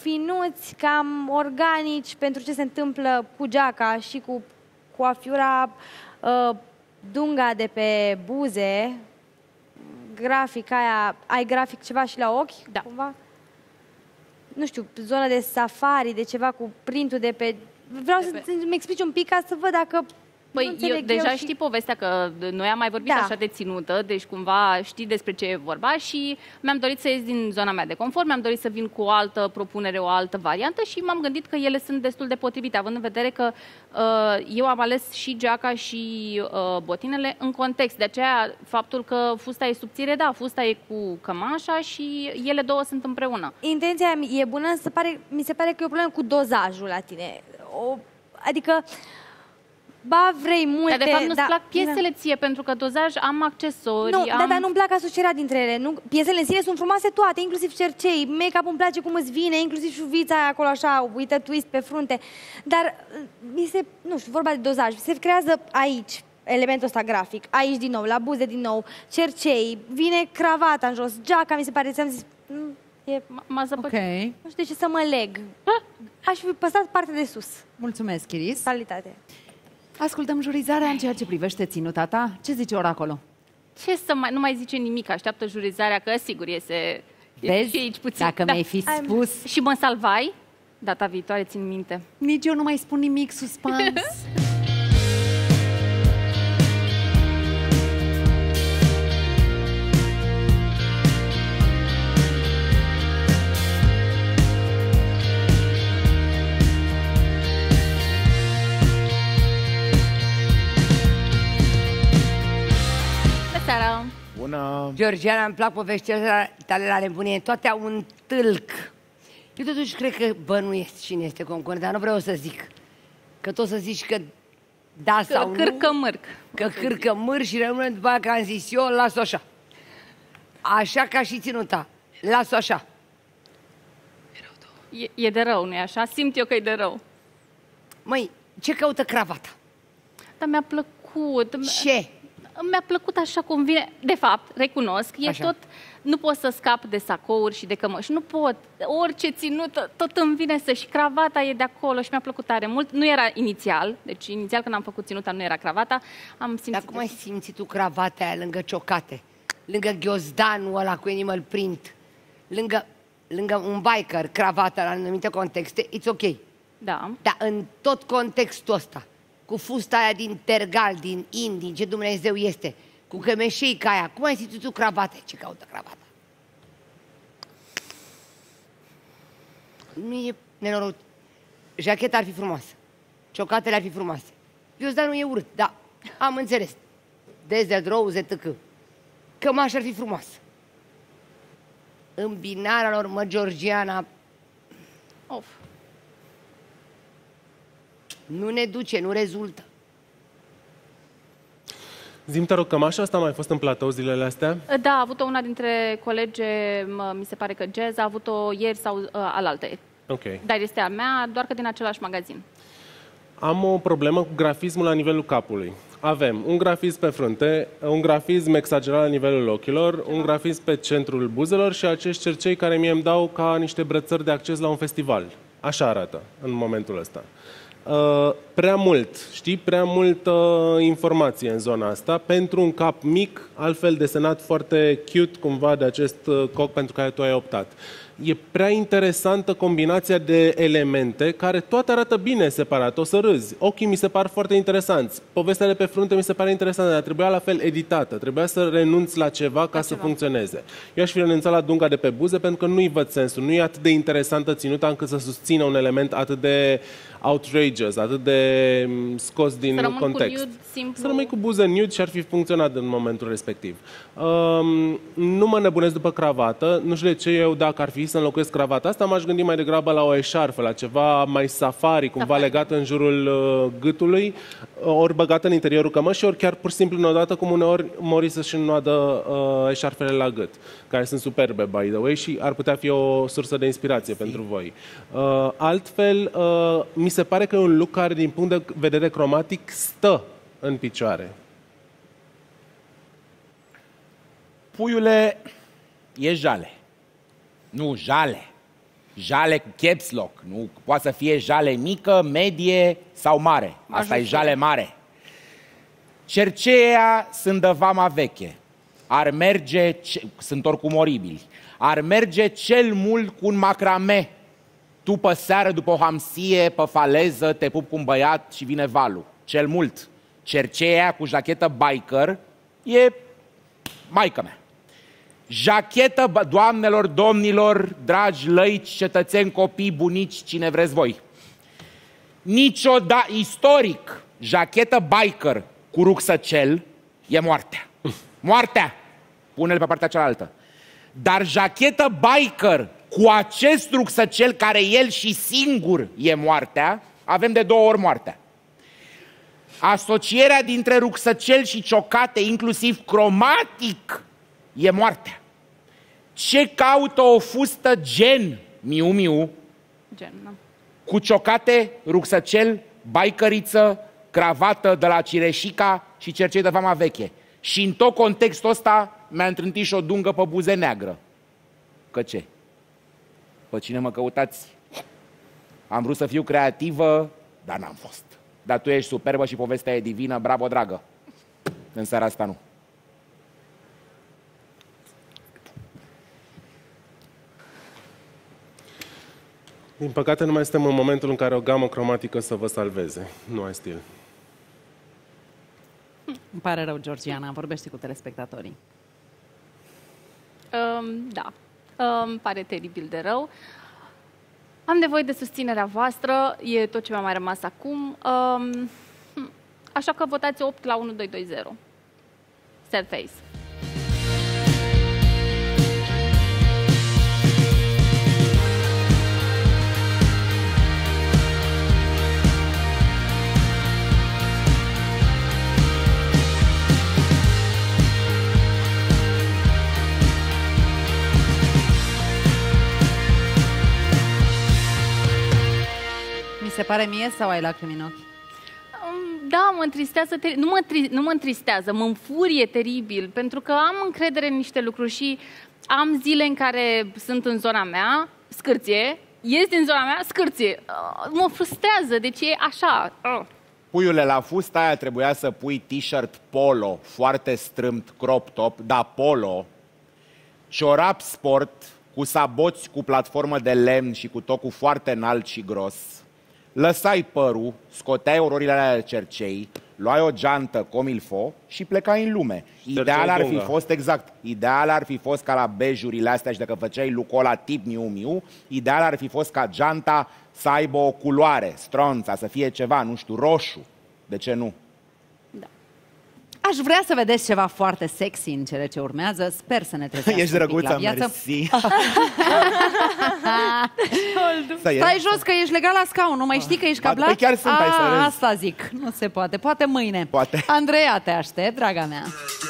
finuți, cam organici pentru ce se întâmplă cu geaca și cu coafiura, dunga de pe buze, grafic aia, ai grafic ceva și la ochi, da. Cumva? Nu știu, zona de safari, de ceva cu printul de pe... Vreau să-mi explici un pic ca să văd dacă... Păi, eu deja știi povestea că noi am mai vorbit așa de ținută, deci cumva știi despre ce e vorba și mi-am dorit să ies din zona mea de confort, mi-am dorit să vin cu o altă propunere, o altă variantă și m-am gândit că ele sunt destul de potrivite, având în vedere că eu am ales și geaca și botinele în context. De aceea, faptul că fusta e subțire, da, fusta e cu cămașa și ele două sunt împreună. Intenția e bună, mi se pare că e o problemă cu dozajul la tine. Adică... Ba, vrei multe... Dar de fapt nu-ți plac piesele ție, pentru că dozaj am accesorii, Nu, dar nu-mi plac asocierea dintre ele. Nu, piesele în sine sunt frumoase toate, inclusiv cercei, make-up îmi place cum îți vine, inclusiv șuvița aia acolo așa, uită twist pe frunte. Dar, nu știu, vorba de dozaj, se creează aici elementul ăsta grafic, aici din nou, la buze din nou, cercei, vine cravata în jos, geaca, mi se pare, ți-am zis... M-a zăpăcit. Nu știu de ce să mă leg. Aș fi păstrat partea de sus. Mulțumesc, Iris. Calitate. Ascultăm jurizarea în ceea ce privește ținuta ta. Ce zice oracolul? Ce să mai... Nu mai zice nimic, așteaptă jurizarea, că sigur iese... Vezi? Și aici puțin. Dacă mi-ai fi spus... Și mă salvai? Data viitoare, țin minte. Nici eu nu mai spun nimic, suspans. Bună! Georgiana, îmi plac poveștile tale la nebunie, toate au un tâlc. Eu totuși cred că bănuiesc cine este concurent, dar nu vreau să zic. Că tot să zici că da sau nu. Cârcă-mârc. Că cârcă-mârc și rămâne după aia că am zis eu, las-o așa. Așa ca și ținuta. Las-o așa. E de rău, nu-i așa? Simt eu că e de rău. Măi, ce căută cravata? Dar mi-a plăcut. Ce? Mi-a plăcut așa cum vine. De fapt, recunosc, e așa. tot... Nu pot să scap de sacouri și de cămăși. Nu pot. Orice ținută, tot îmi vine să... Și cravata e de acolo și mi-a plăcut tare mult. Nu era inițial. Deci inițial când am făcut ținuta nu era cravata. Am simțit... Dar cum ai simțit tu cravata aia lângă ciocate? Lângă ghiozdanul ăla cu animal print? Lângă un biker, cravata la anumite contexte, it's ok. Da. Dar în tot contextul ăsta, cu fusta aia din tergal, din din ce Dumnezeu este, cu cămeșeica aia, cum ai simțit tu cravate? Ce caută cravata? Nu e nenorocit. Jacheta ar fi frumoasă. Ciocatele ar fi frumoase. Ghiozdanul e urât, da, am înțeles. Desert Rose, etc. Cămașa ar fi frumoasă. Îmbinarea lor, mă, Georgiana... Of. Nu ne duce, nu rezultă. Zi-mi, te rog, cămașa asta a mai fost în platou zilele astea? Da, a avut-o una dintre colege, mi se pare că Jazz, a avut-o ieri sau alaltă. Ok. Dar este a mea, doar că din același magazin. Am o problemă cu grafismul la nivelul capului. Avem un grafism pe frunte, un grafism exagerat la nivelul ochilor, un grafism pe centrul buzelor și acești cercei care mie îmi dau ca niște brățări de acces la un festival. Așa arată în momentul ăsta. Prea mult, știi? Prea multă informație în zona asta pentru un cap mic, altfel desenat foarte cute cumva de acest coc pentru care tu ai optat. E prea interesantă combinația de elemente care toate arată bine separat, o să râzi. Ochii mi se par foarte interesanți, povestea de pe frunte mi se pare interesantă, dar trebuia la fel editată, trebuia să renunți la ceva ca să funcționeze. Eu aș fi renunțat la dunga de pe buze pentru că nu-i văd sensul, nu e atât de interesantă ținuta încât să susțină un element atât de outrageous, atât de scos din context. Nude, simplu. Să rămâi cu buze nude și ar fi funcționat în momentul respectiv. Nu mă nebunesc după cravată, nu știu de ce eu, dacă ar fi să înlocuiesc cravata asta, m-aș gândi mai degrabă la o eșarfă, la ceva mai safari, cumva legat în jurul gâtului, ori băgată în interiorul cămășii, ori chiar pur și simplu înodată, cum uneori mori să-și înnoadă eșarfele la gât, care sunt superbe, by the way, și ar putea fi o sursă de inspirație pentru voi. Altfel, mi se pare că e un look care, din punct de vedere cromatic, stă în picioare. Puiule, e jale. Nu, jale. Jale cu caps lock. Nu poate să fie jale mică, medie sau mare. Asta e jale mare. Cerceia sunt de vama veche. Ar merge, sunt oricum oribili. Ar merge cel mult cu un macrame. Tu pe seară, după o hamsie, pe faleză, te pup cu un băiat și vine valul. Cel mult. Cerceia cu jachetă biker e maică mea. Jachetă, doamnelor, domnilor, dragi lăici, cetățeni, copii, bunici, cine vreți voi. Niciodată, istoric, jachetă biker cu rucsăcel e moartea. Moartea! Pune-l pe partea cealaltă. Dar jachetă biker cu acest rucsăcel care el și singur e moartea, avem de 2 ori moartea. Asocierea dintre rucsăcel și ciocate, inclusiv cromatic, e moartea. Ce caută o fustă gen miu-miu cu ciocate, rucsăcel, baicăriță, cravată de la Cireșica și cercei de vama veche? Și în tot contextul ăsta mi-a întrântit și o dungă pe buze neagră. Că ce? Pe cine mă căutați? Am vrut să fiu creativă, dar n-am fost. Dar tu ești superbă și povestea e divină, bravo, dragă. În seara asta nu. Din păcate nu mai suntem în momentul în care o gamă cromatică să vă salveze. Nu ai stil. Îmi pare rău, Georgiana, vorbește cu telespectatorii. Da, îmi pare teribil de rău. Am nevoie de susținerea voastră, e tot ce mi-a mai rămas acum. Așa că votați 8 la 1220. Sad face. Se pare mie sau ai lacrimi în ochi? Da, mă întristează, nu mă întristează, mă înfurie teribil, pentru că am încredere în niște lucruri și am zile în care sunt în zona mea, scârție, ies din zona mea, scârție. Mă frustrează, deci e așa. Puiule, la fusta aia trebuia să pui t-shirt polo, foarte strâmt, crop top, dar polo, ciorap sport, cu saboți cu platformă de lemn și cu tocul foarte înalt și gros. Lăsai părul, scoteai ororile alea de cercei, luai o geantă comilfo și plecai în lume. Ideal ar fi fost, exact, ideal ar fi fost ca la bejurile astea și dacă făceai lucrul ăla tip miu-miu, ideal ar fi fost ca geanta să aibă o culoare, stronța, să fie ceva, nu știu, roșu. De ce nu? Da. Aș vrea să vedeți ceva foarte sexy în cele ce urmează. Sper să ne trezească. Ești drăguță, mersi. Stai jos că ești legat la scaun, nu mai știi că ești cablat? Păi chiar sunt, hai să râzi. Asta zic, nu se poate. Poate mâine. Poate. Andreea, te aștept, draga mea.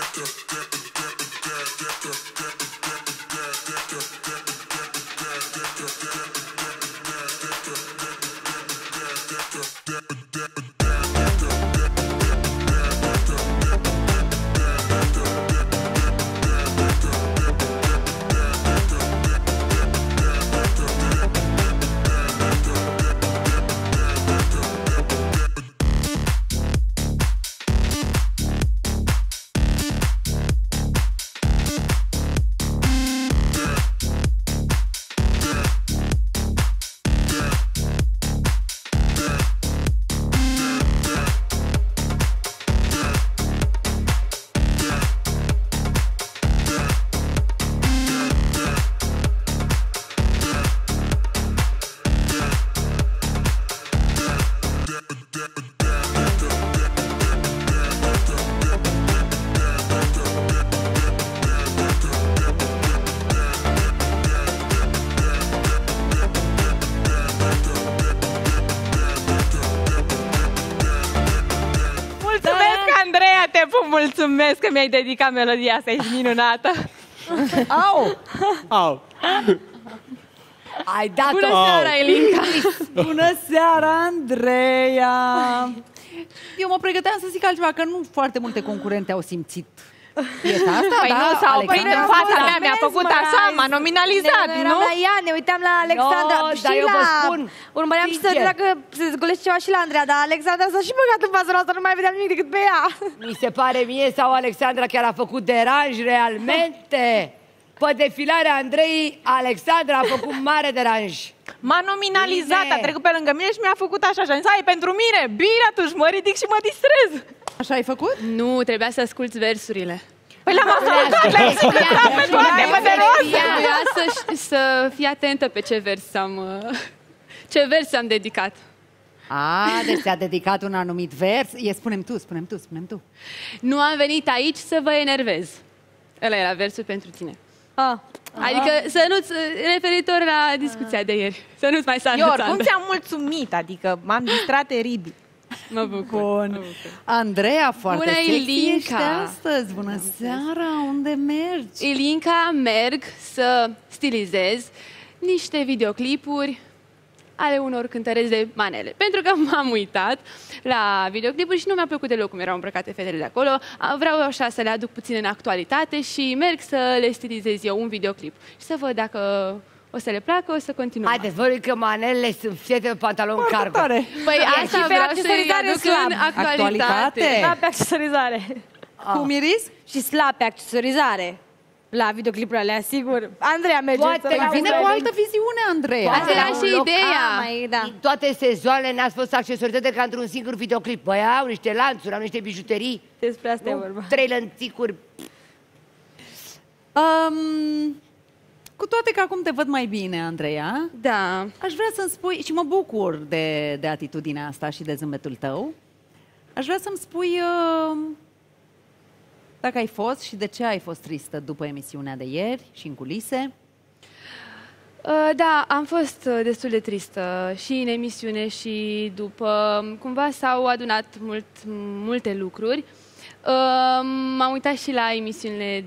Mulțumesc că mi-ai dedicat melodia asta, ești minunată. Au! Au! Ai dat-o! Bună seara, Elinca! Bună seara, Andreea! Eu mă pregăteam să zic altceva, că nu foarte multe concurente au simțit Piesa asta, Păi da, nu, s-a oprit în fața mea, mi-a făcut așa, m-a nominalizat, ne nu? la ea, ne uitam la Alexandra. No, și dar eu la... vă spun, urmăream și să sincer. dacă se zgolește ceva și la Andreea, dar Alexandra s-a și băgat în fața noastră, nu mai vedeam nimic decât pe ea. Mi se pare mie sau Alexandra chiar a făcut deranj realmente. Pe defilarea Andrei, Alexandra a făcut mare deranj. M-a nominalizat, Bine. a trecut pe lângă mine și mi-a făcut așa și a zis, hai, pentru mine, bine atunci, mă ridic și mă distrez. Așa ai făcut? Nu, trebuia să asculți versurile. Păi le-am ascultat, le-am ascultat pe toate, mă de rost. Trebuia să fii atentă pe ce vers am dedicat. Deci ți-a dedicat un anumit vers. Spune-mi tu. Nu am venit aici să vă enervez. Ăla era versul pentru tine. Adică să nu-ți, referitor la discuția de ieri, să nu-ți mai sară Eu țandă. oricum ți-am mulțumit, adică m-am distrat teribil. Mă bucur. Bun. Andreea, foarte Bună, sexy Ilinca. ești astăzi. Bună seara, unde mergi? Ilinca, merg să stilizez niște videoclipuri ale unor cântăreți de manele. Pentru că m-am uitat la videoclipuri și nu mi-a plăcut deloc cum erau îmbrăcate fetele de acolo. Vreau așa să le aduc puțin în actualitate și merg să le stilizez eu un videoclip. Și să văd dacă o să le placă, o să continuăm. Haideți, vă că manelele sunt fiete pe pantalon cargo. Păi asta și pe vreau să-i accesorizare aduc slab. în actualitate. Slab pe accesorizare. Cum, Iris? Și slab pe accesorizare. La videoclipurile alea, sigur. Andreea merge. Vine cu altă viziune, Andreea. Asta era și ideea. În toate sezoanele ne-ați fost accesorizate ca într-un singur videoclip. Băi, au niște lanțuri, au niște bijuterii. Despre asta e vorba. 3 lănțicuri. Cu toate că acum te văd mai bine, Andreea, da. Aș vrea să-mi spui, și mă bucur de atitudinea asta și de zâmbetul tău, aș vrea să-mi spui dacă ai fost și de ce ai fost tristă după emisiunea de ieri și în culise. Da, am fost destul de tristă și în emisiune și după. Cumva s-au adunat multe lucruri. M-am uitat și la emisiunile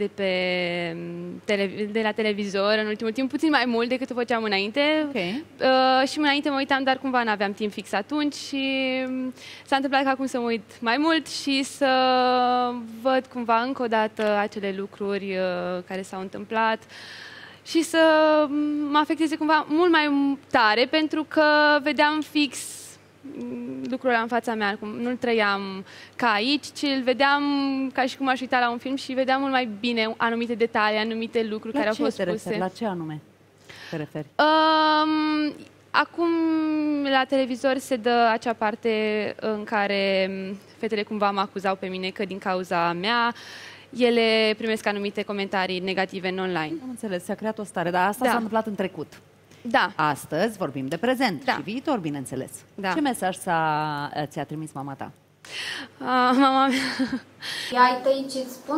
de la televizor în ultimul timp, puțin mai mult decât o făceam înainte. Și înainte mă uitam, dar cumva n-aveam timp fix atunci și s-a întâmplat ca acum să mă uit mai mult și să văd cumva încă o dată acele lucruri care s-au întâmplat și să mă afecteze cumva mult mai tare, pentru că vedeam fix lucrurile în fața mea, cum nu-l trăiam ca aici, ci îl vedeam ca și cum aș uita la un film și vedeam mult mai bine anumite detalii, anumite lucruri care au fost spuse. La ce anume te referi? Acum la televizor se dă acea parte în care fetele cumva mă acuzau pe mine că din cauza mea ele primesc anumite comentarii negative în online. Am înțeles, s-a creat o stare, dar asta s-a întâmplat în trecut. Da. Astăzi vorbim de prezent și viitor, bineînțeles. Ce mesaj ți-a trimis mama ta? Mama mea... Ia ai tăi ce-ți spun?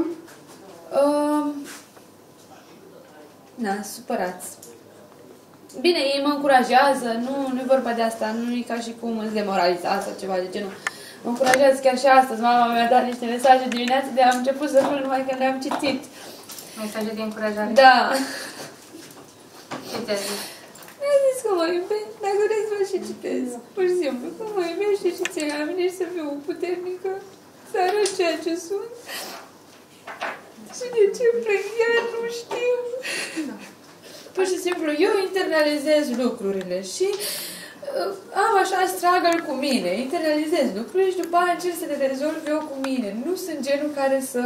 Supărați. Bine, ei mă încurajează, nu e vorba de asta, nu e ca și cum îți demoraliza sau ceva de genul. Mă încurajează chiar și astăzi, mama mi-a dat niște mesaje dimineața de am început să râd numai când le-am citit. Mesaje de încurajare? Da. Ce ți-a zis? Mi-a zis că mă iubești, dacă vrei să mă și citesc, pur și simplu, că mă iubește și ție la mine și să fiu puternică, să arăt ceea ce sunt. Și de ce plec, iar nu știu. Pur și simplu, eu internalizez lucrurile și am așa struggle cu mine, internalizez lucrurile și după aia încerc să le rezolv eu cu mine. Nu sunt genul care să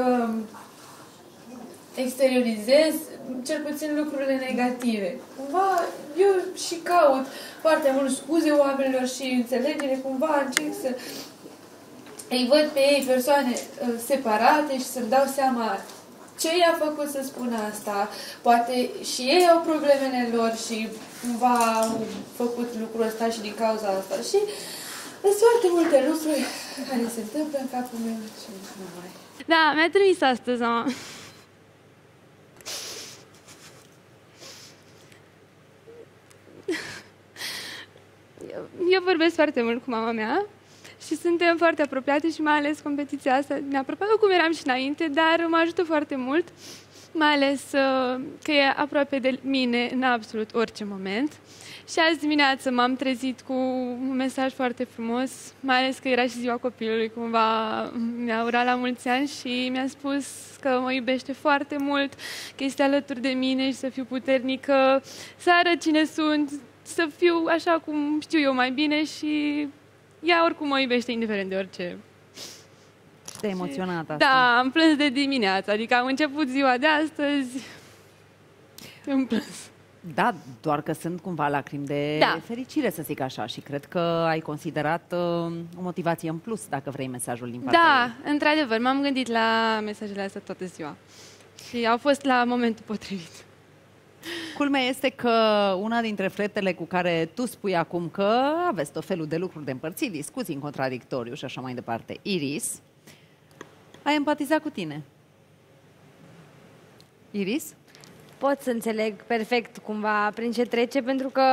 exteriorizez cel puțin lucrurile negative. Cumva eu și caut foarte mult scuze oamenilor și înțelegere, cumva încerc să îi văd pe ei persoane separate și să-mi dau seama ce i-a făcut să spună asta. Poate și ei au problemele lor și cumva au făcut lucrul ăsta și din cauza asta. Și sunt foarte multe lucruri care se întâmplă în capul meu și nu mai. Da, mi-a trimis astăzi, mama. Eu vorbesc foarte mult cu mama mea și suntem foarte apropiate și mai ales competiția asta ne-a apropiat cum eram și înainte, dar mă ajută foarte mult mai ales că e aproape de mine în absolut orice moment. Și azi dimineață m-am trezit cu un mesaj foarte frumos, mai ales că era și ziua copilului, cumva mi-a urat la mulți ani și mi-a spus că mă iubește foarte mult, că este alături de mine și să fiu puternică, să arăt cine sunt, să fiu așa cum știu eu mai bine și ea oricum mă iubește indiferent de orice. Te-ai emoționat asta. Da, am plâns de dimineață, adică am început ziua de astăzi, am plâns. Da, doar că sunt cumva lacrimi de fericire, să zic așa, și cred că ai considerat o motivație în plus, dacă vrei, mesajul din partea Da, ei. într-adevăr, m-am gândit la mesajele astea toată ziua și au fost la momentul potrivit. Culmea este că una dintre fetele cu care tu spui acum că aveți tot felul de lucruri de împărțit, discuții în contradictoriu și așa mai departe, Iris, a empatizat cu tine. Iris? Pot să înțeleg perfect cumva prin ce trece, pentru că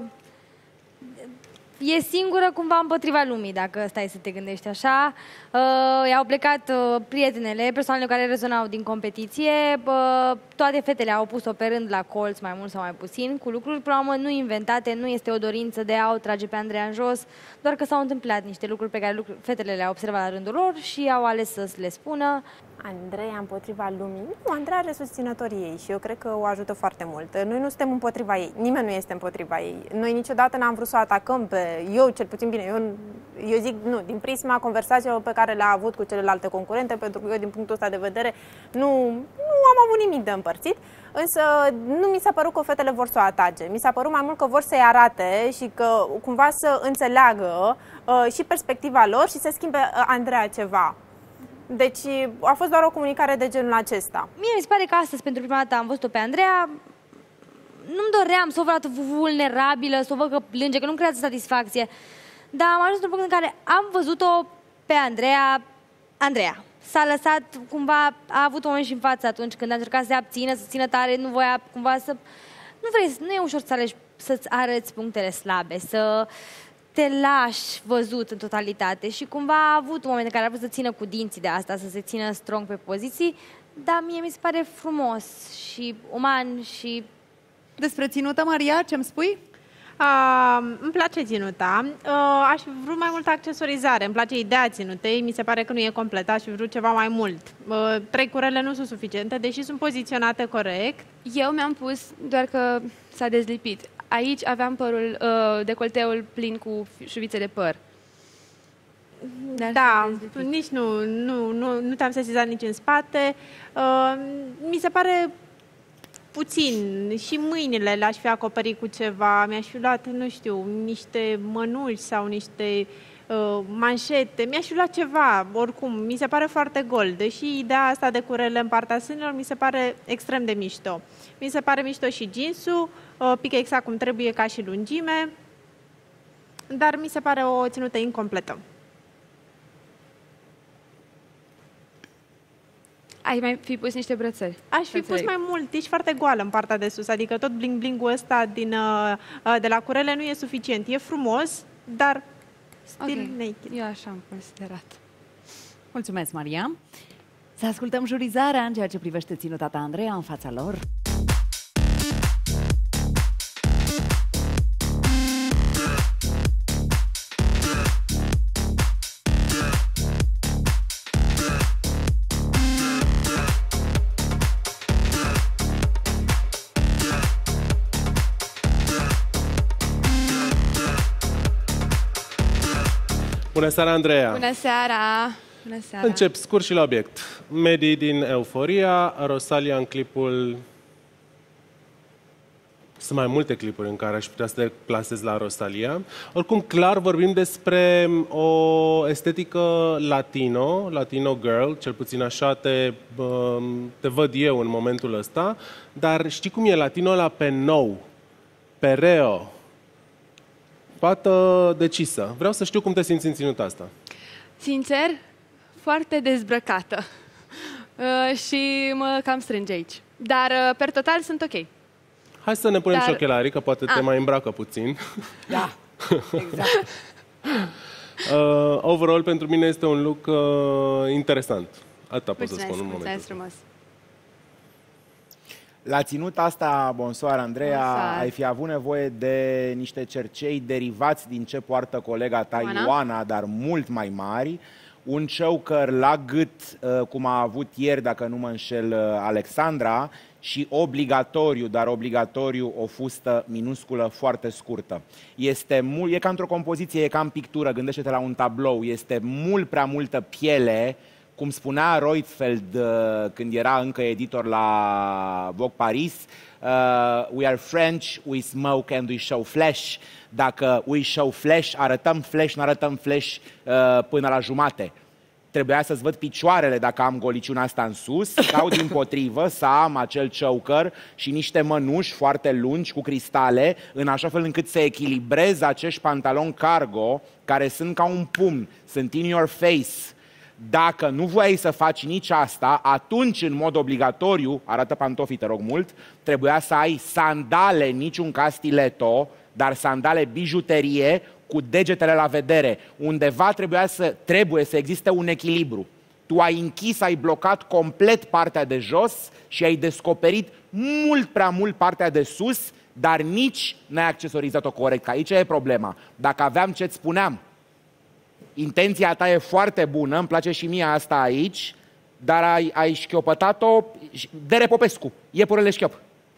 e singură cumva împotriva lumii, dacă stai să te gândești așa. I-au plecat prietenele, persoanele care rezonau din competiție, toate fetele au pus-o pe rând la colț, mai mult sau mai puțin, cu lucruri, până la urmă, nu inventate, nu este o dorință de a o trage pe Andreea în jos, doar că s-au întâmplat niște lucruri pe care fetele le-au observat la rândul lor și au ales să le spună. Andreea împotriva lumii. Nu, Andreea are susținătorii ei și eu cred că o ajută foarte mult. Noi nu suntem împotriva ei, nimeni nu este împotriva ei. Noi niciodată n-am vrut să o atacăm pe... Eu, cel puțin bine, eu zic nu, din prisma conversațiilor pe care le-a avut cu celelalte concurente, pentru că eu, din punctul ăsta de vedere, nu am avut nimic de împărțit. Însă nu mi s-a părut că fetele vor să o atace. Mi s-a părut mai mult că vor să-i arate și că cumva să înțeleagă și perspectiva lor și să schimbe Andreea ceva. Deci a fost doar o comunicare de genul acesta. Mie mi se pare că astăzi, pentru prima dată, am văzut-o pe Andreea. Nu-mi doream să o văd vulnerabilă, să o văd că plânge, că nu-mi creează satisfacție. Dar am ajuns într-un punct în care am văzut-o pe Andreea. S-a lăsat cumva, a avut oameni și în față atunci când a încercat să se abțină, să țină tare, nu voia cumva să... Nu e ușor să alegi, să-ți arăți punctele slabe, să te lași văzut în totalitate și cumva a avut momente în care a vrut să țină cu dinții de asta, să se țină strong pe poziții, dar mie mi se pare frumos și uman și... Despre ținută, Maria, ce-mi spui? Îmi place ținuta, aș vrut mai multă accesorizare, îmi place ideea ținutei, mi se pare că nu e completă, aș vrut ceva mai mult. 3 curele nu sunt suficiente, deși sunt poziționate corect. Eu mi-am pus, doar că s-a dezlipit. Aici aveam părul, decolteul plin cu șuvițe de păr. Da, nici nu te-am sesizat nici în spate. Mi se pare puțin. Și mâinile le-aș fi acoperit cu ceva. Mi-aș fi luat, nu știu, niște mănuși sau niște manșete. Mi-aș fi luat ceva, oricum. Mi se pare foarte gol. Deși ideea asta de curele în partea sânilor mi se pare extrem de mișto. Mi se pare mișto și jeansul, pică exact cum trebuie ca și lungime, dar mi se pare o ținută incompletă. Ai mai fi pus niște brățări? Aș fi pus mai mult, ești foarte goală în partea de sus, adică tot bling-bling-ul ăsta de la curele nu e suficient. E frumos, dar still naked. Eu așa am considerat. Mulțumesc, Maria. Să ascultăm jurizarea în ceea ce privește ținuta ta, Andreea, în fața lor. Bună seara, Andreea! Bună seara! Bună seara! Încep scurt și la obiect. Medii din Euforia, Rosalia în clipul... Sunt mai multe clipuri în care aș putea să te plasez la Rosalia. Oricum, clar vorbim despre o estetică latino girl, cel puțin așa te văd eu în momentul ăsta, dar știi cum e latino ăla pe nou, pereo, fată decisă. Vreau să știu cum te simți în ținuta asta. Sincer, foarte dezbrăcată și mă cam strânge aici. Dar, per total, sunt ok. Hai să ne punem și ochelarii, că poate te mai îmbracă puțin. Da, exact. Overall, pentru mine este un look interesant. Atâta pot să spun în momentul. Mulțumesc frumos. La ținuta asta, bonsoir Andreea, Bonsoir. ai fi avut nevoie de niște cercei derivați din ce poartă colega ta Ioana, dar mult mai mari, un choker la gât, cum a avut ieri, dacă nu mă înșel, Alexandra, și obligatoriu, dar obligatoriu, o fustă minusculă foarte scurtă. E ca într-o compoziție, e ca în pictură, gândește-te la un tablou, este mult prea multă piele, cum spunea Reutersfeld când era încă editor la Vogue Paris, we are French, we smoke and we show flesh. Dacă we show flesh, arătăm flesh, nu arătăm flesh până la jumate. Trebuia să-ți văd picioarele dacă am goliciunea asta în sus, sau dimpotrivă să am acel choker și niște mănuși foarte lungi cu cristale, în așa fel încât să echilibrez acești pantaloni cargo, care sunt ca un pumn, sunt in your face. Dacă nu voiai să faci nici asta, atunci, în mod obligatoriu, arată pantofii, te rog mult, trebuia să ai sandale, niciun ca stiletto, dar sandale bijuterie, cu degetele la vedere. Undeva trebuie să existe un echilibru. Tu ai închis, ai blocat complet partea de jos și ai descoperit mult prea mult partea de sus, dar nici n-ai accesorizat-o corect. Aici e problema. Dacă aveam ce-ți spuneam, intenția ta e foarte bună, îmi place și mie asta aici, dar ai șchiopătat-o Dere Popescu, iepurele șchiop.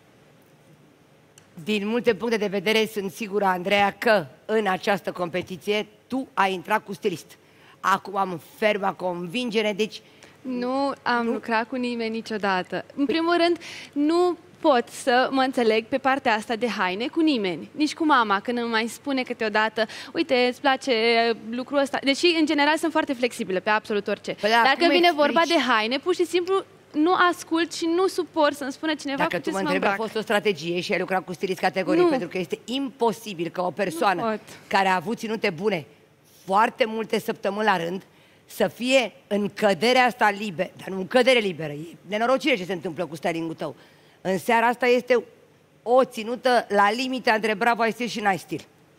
Din multe puncte de vedere sunt sigură, Andreea, că în această competiție tu ai intrat cu stilist. Acum am ferma convingere, deci... Nu am lucrat cu nimeni niciodată. În primul rând, nu pot să mă înțeleg pe partea asta de haine cu nimeni. Nici cu mama, când îmi mai spune câteodată, uite, îți place lucrul ăsta. Deși, în general, sunt foarte flexibile pe absolut orice. Dar când vine vorba de haine, pur și simplu nu ascult și nu suport să-mi spună cineva Dacă cu ce tu să mă mă întrebi, a îmbrac. fost o strategie și ai lucrat cu stilist categoric, pentru că este imposibil ca o persoană care a avut ținute bune foarte multe săptămâni la rând să fie în căderea asta liberă, dar nu în cădere liberă, e nenorocire ce se întâmplă cu styling-ul tău. În seara asta este o ținută la limita între bravo ai stil și n-ai stil.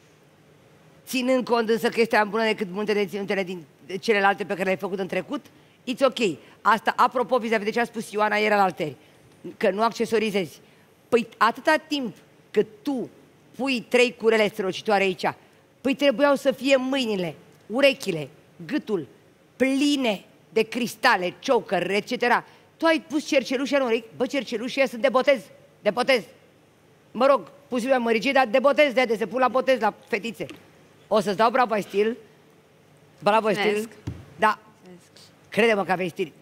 Ținând cont însă că este mai bună decât multe de ținutele din celelalte pe care le-ai făcut în trecut, it's ok. Asta, apropo, vis-a-vis de ce a spus Ioana ieri alalteri, că nu accesorizezi. Păi atâta timp cât tu pui 3 curele strălucitoare aici, păi trebuiau să fie mâinile, urechile, gâtul, pline de cristale, choker, etc. Tu ai pus cercelușe în urechi, bă, cercelușe sunt de botez, de botez. Mă rog, pusibil măricii, dar de botez, de se pun la botez la fetițe. O să-ți dau bravo ai stil, bravo ai stil, da. Crede-mă că aveai stil.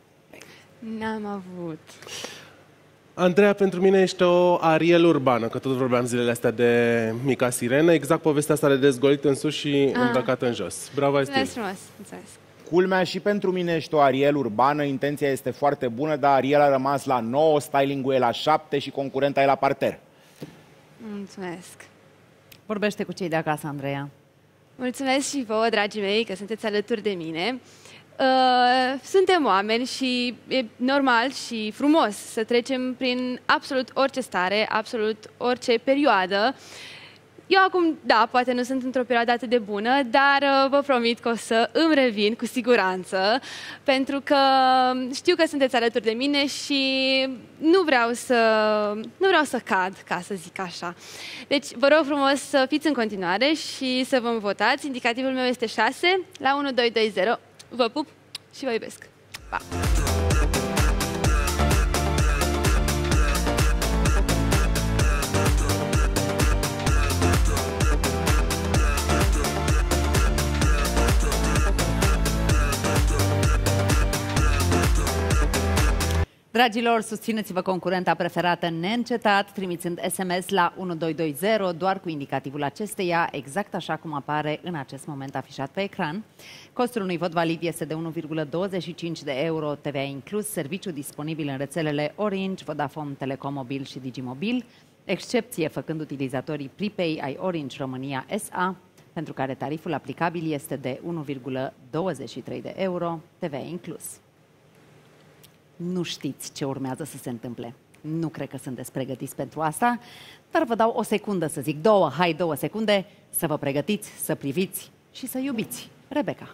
N-am avut. Andreea, pentru mine ești o Ariel urbană, că tot vorbeam zilele astea de mica sirenă, exact povestea asta de dezgolit în sus și îmbrăcat în jos. Bravo, ai stil. Mulțumesc frumos, mulțumesc. Culmea, și pentru mine ești o Ariel urbană, intenția este foarte bună, dar Ariel a rămas la 9, styling-ul e la 7 și concurenta e la parter. Mulțumesc. Vorbește cu cei de acasă, Andreea. Mulțumesc și vouă, dragii mei, că sunteți alături de mine. Suntem oameni și e normal și frumos să trecem prin absolut orice stare, absolut orice perioadă. Eu acum, da, poate nu sunt într-o perioadă atât de bună, dar vă promit că o să îmi revin cu siguranță, pentru că știu că sunteți alături de mine și nu vreau să cad, ca să zic așa. Deci, vă rog frumos să fiți în continuare și să vă votați. Indicativul meu este 6 la 1220. Vă pup și vă iubesc. Pa! Dragilor, susțineți-vă concurenta preferată neîncetat, trimițând SMS la 1220, doar cu indicativul acesteia, exact așa cum apare în acest moment afișat pe ecran. Costul unui vot valid este de 1,25 de euro, TVA inclus, serviciu disponibil în rețelele Orange, Vodafone, Telecom Mobil și Digimobil, excepție făcând utilizatorii Prepay ai Orange România SA, pentru care tariful aplicabil este de 1,23 de euro, TVA inclus. Nu știți ce urmează să se întâmple. Nu cred că sunteți pregătiți pentru asta, dar vă dau o secundă să zic, 2 secunde, să vă pregătiți, să priviți și să iubiți. Rebecca.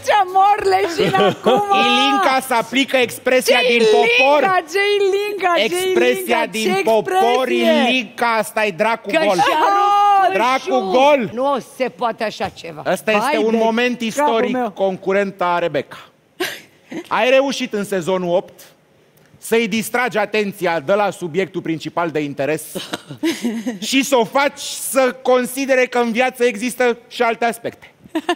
ce morleșin acum! Ilinca să aplică expresia din popor. Ce Ilinca? Expresia din popor, Ilinca, asta e dracu gol. Dracu gol! Nu se poate așa ceva. Ăsta este un moment istoric, concurenta Rebecca. Ai reușit în sezonul 8 să-i distragi atenția de la subiectul principal de interes și să o faci să considere că în viață există și alte aspecte.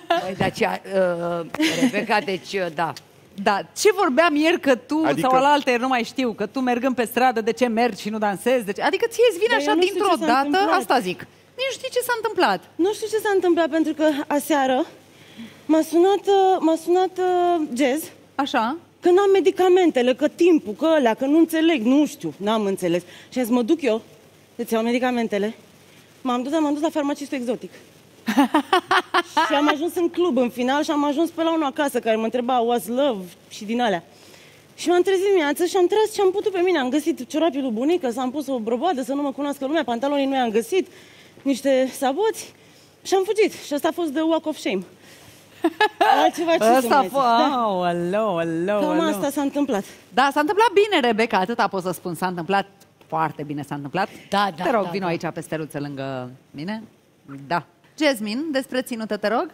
Rebecca, deci, da. Da, ce vorbeam ieri că tu, sau alaltă, nu mai știu, că tu mergând pe stradă, de ce mergi și nu dansezi? Adică ție îți vine așa dintr-o dată, asta zic. Nici nu știi ce s-a întâmplat. Nu știu ce s-a întâmplat, pentru că aseară m-a sunat Jazz. Așa? Că n-am medicamentele, că timpul, că ălea, că nu înțeleg, nu știu, n-am înțeles. Și azi mă duc eu, îți iau medicamentele, m-am dus la farmacistul exotic. Și am ajuns în club în final și am ajuns pe la unul acasă care mă întreba what's love și din alea. Și m-am trezit dimineață și am tras ce am putut pe mine. Am găsit ciorapii lui bunică, s-am pus o broboadă să nu mă cunoască lumea, pantalonii nu i-am găsit, niște saboți și am fugit. Și asta a fost the walk of shame. Altceva ce să mai zic. Cam asta s-a întâmplat. Da, s-a întâmplat bine, Rebecca, atâta pot să spun. S-a întâmplat foarte bine, s-a întâmplat. Da, te rog, vino aici pe steluță lângă mine. Da. Jasmine, despre ținută, te rog?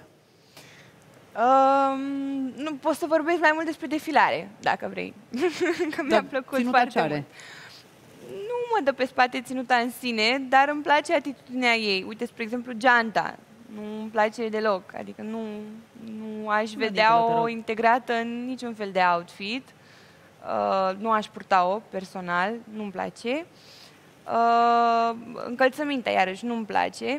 Nu pot să vorbesc mai mult despre defilare, dacă vrei. Că mi-a plăcut foarte mult. Nu mă dă pe spate ținuta în sine, dar îmi place atitudinea ei. Uite, spre exemplu, geanta. Nu îmi place deloc. Adică nu aș vedea-o integrată în niciun fel de outfit. Nu aș purta-o personal, nu-mi place. Încălțămintea, iarăși, nu-mi place.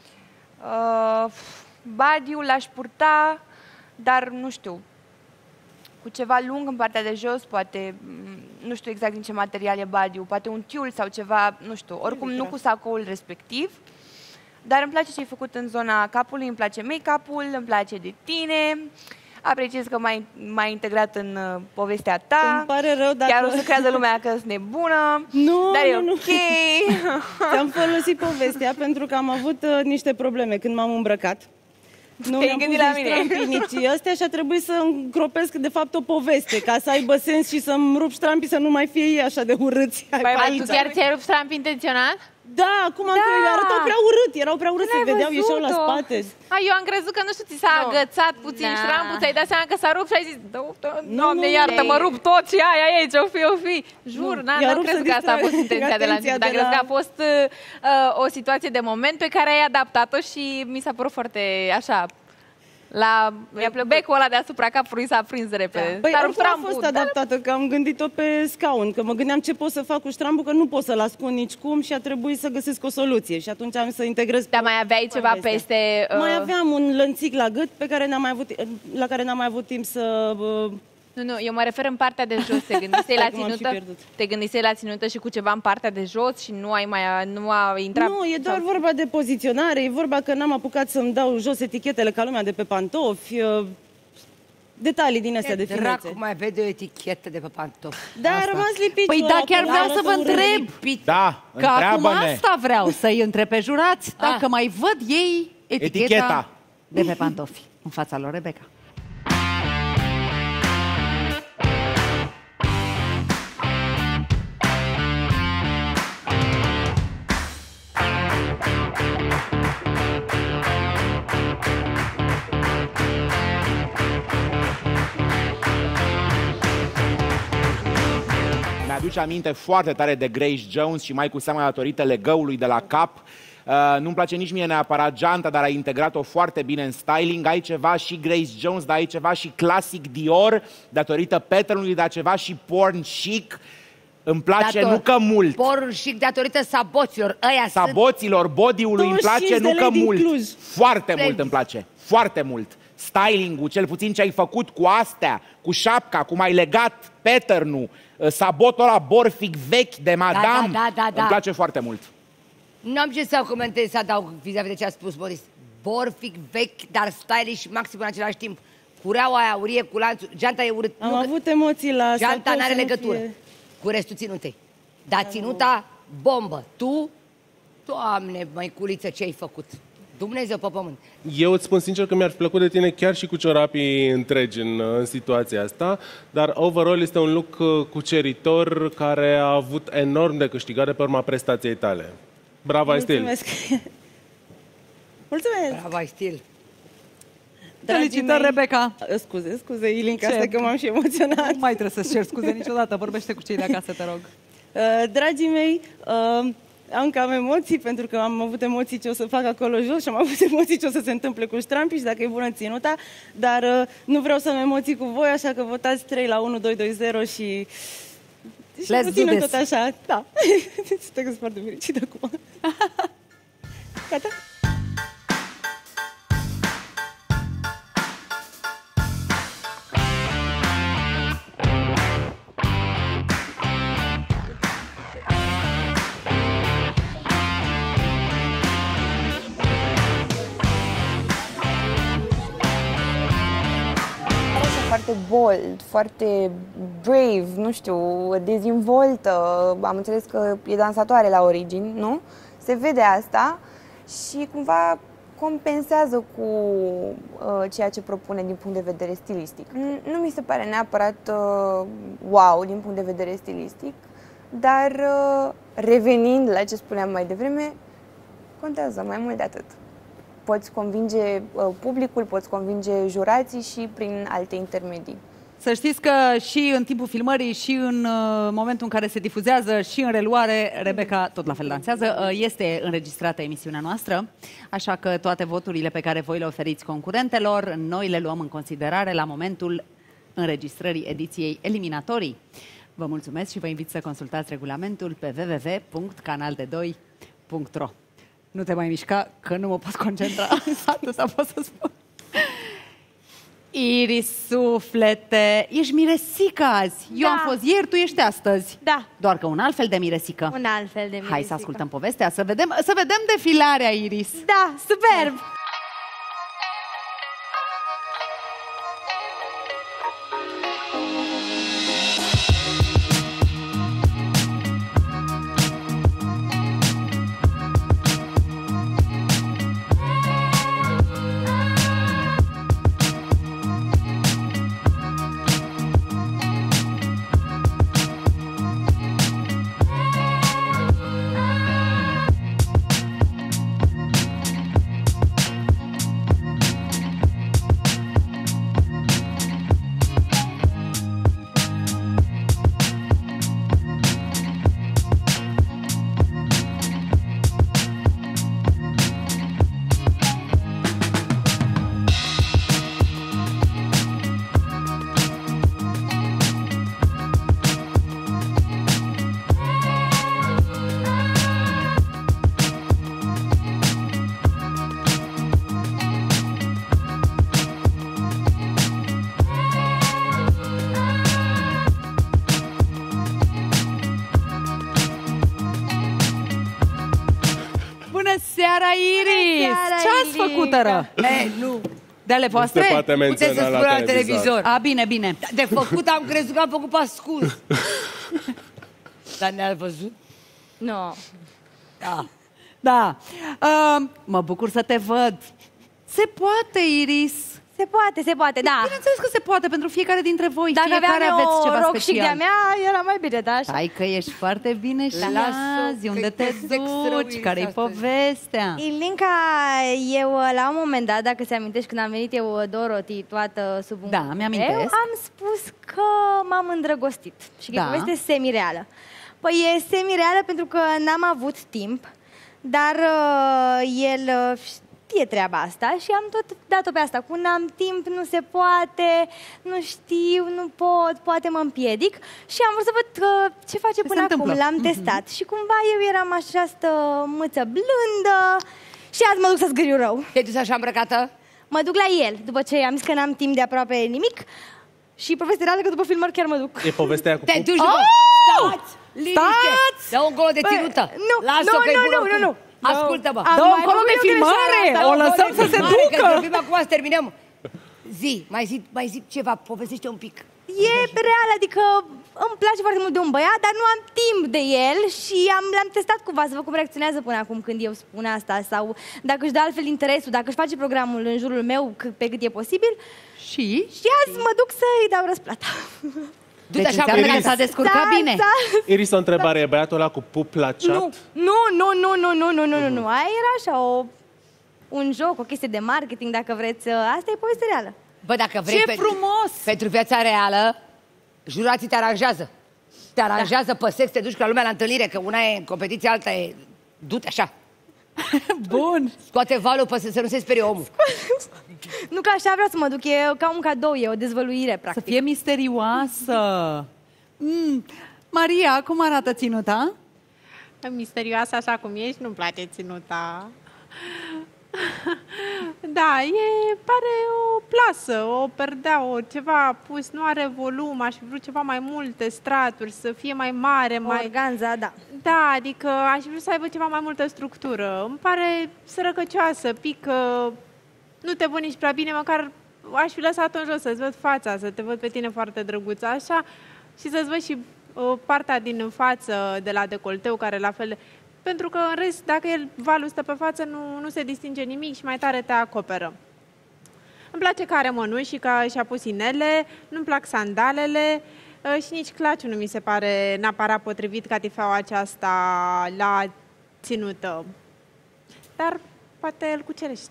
Badiul l-aș purta, dar nu știu, cu ceva lung în partea de jos, poate, nu știu exact din ce material e badiul, poate un tiul sau ceva, nu știu, oricum nu cu sacoul respectiv. Dar îmi place ce ai făcut în zona capului, îmi place make-up-ul, îmi place de tine, apreciez că m-ai integrat în povestea ta. Îmi pare rău dacă... Chiar o să creadă lumea că sunt nebună, dar e ok. Ți-am folosit povestea pentru că am avut niște probleme când m-am îmbrăcat. Nu mi-am pus ștrampii nici ăstea și a trebuit să încropesc de fapt o poveste, ca să aibă sens și să-mi rup ștrampii să nu mai fie ei așa de urâți. Tu chiar ți-ai rupt ștrampii intenționat? Da, acum arătau prea urât, erau prea urât, se vedeau, ieșeau la spate. Eu am crezut că, nu știu, ți s-a agățat puțin ștrampul, ți-ai dat seama că s-a rupt și ai zis, Doamne, iartă, mă rup tot și aia e, ce-o fi. Jur, n-am crezut că asta a fost intenția de la început, dar cred că a fost o situație de moment pe care ai adaptat-o și mi s-a părut foarte așa... becul ăla deasupra capului s-a prins repede. Păi a fost adaptată, că am gândit-o pe scaun, că mă gândeam ce pot să fac cu ștrambul, că nu pot să-l ascund nicicum și a trebuit să găsesc o soluție. Și atunci am să integrez... Dar mai aveai ceva peste... Mai aveam un lănțic la gât pe care la care n-am mai avut timp să... Nu, eu mă refer în partea de jos. Te gândisei la ținută și cu ceva în partea de jos și nu a intrat... Nu, e doar vorba de poziționare, e vorba că n-am apucat să-mi dau jos etichetele ca lumea de pe pantofi, detalii din astea de finețe. Dracu, mai vede o etichetă de pe pantofi. Da, a rămas lipit. Păi da, chiar vreau să vă întreb. Da, că acum asta vreau să-i întreb pe jurați, dacă mai văd ei eticheta de pe pantofi în fața lor, Rebecca. Mi-aduce aminte foarte tare de Grace Jones și mai cu seamă datorită legăului de la cap. Nu-mi place nici mie neapărat geanta, dar ai integrat-o foarte bine în styling. Ai ceva și Grace Jones, dar ai ceva și classic Dior, datorită pattern-ului, dar ceva și porn chic. Îmi place, nu că mult. Porn chic datorită saboților. Saboților, body-ului îmi place, nu că mult. Foarte mult îmi place, foarte mult. Styling-ul, cel puțin ce ai făcut cu astea, cu șapca, cum ai legat pattern-ul, sabotul ăla borfic vechi de madame, îmi place foarte mult. Nu am ce să comentez, să adaug vis-a-vis de ce a spus Boris. Borfic vechi, dar stylish maxim în același timp. Cureaua aia aurie cu lanțul, geanta e urât. Am avut emoții la... Geanta n-are legătură cu restul ținutei. Dar ținuta, bombă. Tu, Doamne, măiculiță, ce ai făcut? Dumnezeu pe pământ. Eu îți spun sincer că mi-ar fi plăcut de tine chiar și cu ciorapii întregi în situația asta, dar overall este un look cuceritor care a avut enorm de câștigat de pe urma prestației tale. Bravo, ai stil! Mulțumesc! Mulțumesc! Bravo, ai stil! Felicitări, Rebecca! Scuze, Ilinca, asta că m-am și emoționat. Nu mai trebuie să-ți ceri scuze niciodată, vorbește cu cei de acasă, te rog. Dragii mei, am cam emoții, pentru că am avut emoții ce o să fac acolo jos și am avut emoții ce o să se întâmple cu ștrampii și dacă e bună ținuta, dar nu vreau să am emoții cu voi, așa că votați 3-1-2-2-0 și Let's puțin do tot this. așa. Da. Sunt foarte fericit acum. Gata? Foarte bold, foarte brave, nu știu, dezvoltă. Am înțeles că e dansatoare la origini, nu? Se vede asta și cumva compensează cu ceea ce propune din punct de vedere stilistic. Nu mi se pare neapărat wow din punct de vedere stilistic, dar revenind la ce spuneam mai devreme, contează mai mult de atât. Poți convinge publicul, poți convinge jurații și prin alte intermedii. Să știți că și în timpul filmării, și în momentul în care se difuzează, și în reluare, Rebecca tot la fel dansează. Este înregistrată emisiunea noastră, așa că toate voturile pe care voi le oferiți concurentelor, noi le luăm în considerare la momentul înregistrării ediției eliminatorii. Vă mulțumesc și vă invit să consultați regulamentul pe www.canaldedoi.ro. Nu te mai mișca, că nu mă pot concentra. Atâta pot să spun. Iris, suflete, ești miresică azi. Eu am fost ieri, tu ești astăzi. Da. Doar că un alt fel de miresică. Un alt fel de miresică. Hai să ascultăm povestea, să vedem defilarea, Iris. Da, superb! Ce-ați făcut, tără? Nu. De ale voastre? Nu se poate menționa Puteți să spun la televizor. A, bine, bine. De făcut am crezut că am făcut pe ascuns. Dar ne-a văzut? Nu. Da. Da. Mă bucur să te văd. Se poate, Iris. Se poate, da. Bineînțeles că se poate pentru fiecare dintre voi. Dacă fiecare aveam aveți ceva rock special. și de-a mea, era mai bine, da? Așa. Hai că ești foarte bine și Lasă-o, azi. Unde că te e sex rău, duci? Iris, Care-i astăzi. povestea? Ilinca, eu la un moment dat, dacă ți amintești, când am venit eu, Dorothy, toată sub un Da, mi-amintesc. am spus că m-am îndrăgostit și că Da. povestea e semi-reală. Păi e semi-reală pentru că n-am avut timp, dar el știe treaba asta și am tot dat-o pe asta. Cu n-am timp, nu se poate, nu știu, nu pot, poate mă împiedic și am vrut să văd ce face Ce până se acum. întâmplă? L-am testat și cumva eu eram această mâță blândă și azi mă duc să zgâriu rău. Te-ai dus așa îmbrăcată? Mă duc la el, după ce am zis că n-am timp de aproape nimic și povestea reală că după filmări chiar mă duc. E povestea cu... Te duci după... Stați! Liniște! Dă-o încolo de ținută! Nu, Lasă-o că e bună nu, oricum. nu. Ascultă-mă! Dă-o încolo de filmare! O lăsăm să se ducă! Că vorbim acum, să terminăm. Mai zi ceva, povestește un pic. E real, adică îmi place foarte mult de un băiat, dar nu am timp de el și l-am testat cumva să văd cum reacționează până acum când eu spun asta sau dacă își dă altfel interesul, dacă își face programul în jurul meu pe cât e posibil. Și azi mă duc să-i dau răsplata. Deci înseamnă că s-a descurcat bine. Iris, o întrebare, e băiatul ăla cu pup la chat? Nu. Aia era așa un joc, o chestie de marketing, dacă vreți. Asta e poveste reală. Bă, dacă vrei Ce frumos! Pentru viața reală, jurații te aranjează. Te aranjează pe sex, te duci ca lumea la întâlnire, că una e în competiție, alta e... Du-te așa. Bun. Scoate valul pe să nu se sperie omul. Nu că așa vreau să mă duc, e ca un cadou, e o dezvăluire, practic. Să fie misterioasă. Maria, cum arată ținuta? Misterioasă așa cum ești, nu-mi place ținuta. Da, pare o plasă, o perdea, ceva pus, nu are volum, aș fi vrut ceva mai multe straturi, să fie mai mare, mai... Organza, da. Da, adică aș vrea să aibă ceva mai multă structură. Îmi pare sărăcăcioasă, pică, nu te văd nici prea bine, măcar aș fi lăsat-o în jos, să-ți văd fața, să te văd pe tine foarte drăguță, așa, și să-ți văd și partea din față de la decolteu, care la fel... Pentru că, în rest, dacă valul stă pe față, nu se distinge nimic și mai tare te acoperă. Îmi place că are mănuși și că și-a pus inele, nu-mi plac sandalele și nici claciul nu mi se pare neapărat potrivit catifeaua aceasta la ținută. Dar poate îl cucerești.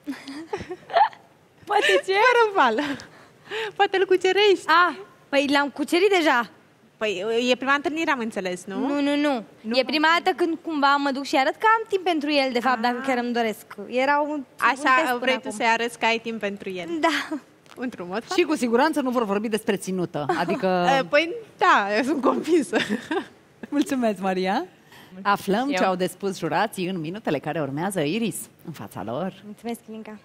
Poate ce? Fără val. Poate îl cucerești. Păi l-am cucerit deja. Păi e prima întâlnire, am înțeles, nu? Nu. E prima dată când cumva mă duc și arăt că am timp pentru el, de fapt, dacă chiar îmi doresc. Era un Așa vrei tu să-i arăți că ai timp pentru el. Da. Într-un mod. Și cu siguranță nu vor vorbi despre ținută. Adică... Păi da, eu sunt convinsă. Mulțumesc, Maria. Aflăm ce au de spus jurații în minutele care urmează. Iris, în fața lor. Mulțumesc, Linca.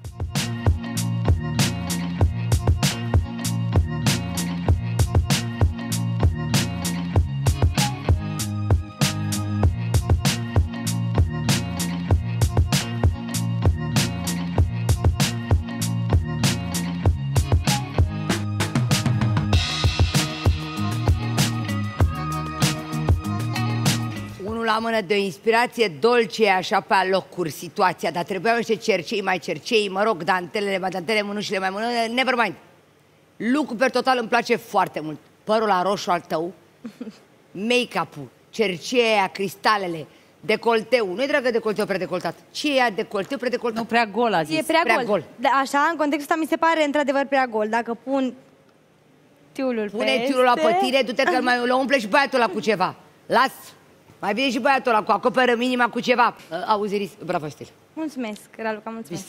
La mână de o inspirație dolce, așa pe alocuri situația, dar trebuiau niște cercei, mă rog, dantele, mânușile mai mână, never mind. Lucru per total îmi place foarte mult. Părul la roșu al tău, make-up-ul, cerceia, cristalele, decolteu. Nu-i dragă decolteu predecoltat. Ce e decolteu predecoltat? Nu, prea gol, a zis. E prea gol. Da, așa, în contextul ăsta mi se pare într-adevăr prea gol. Dacă pun tiulul Pune tiulul la pătire, du-te că îl umple și băiatul ăla cu ceva. Las! Mai bine și băiatul ăla, acoperă minima cu ceva. Auzi, Iris, bravo, Stil. Mulțumesc, Raluca, mulțumesc.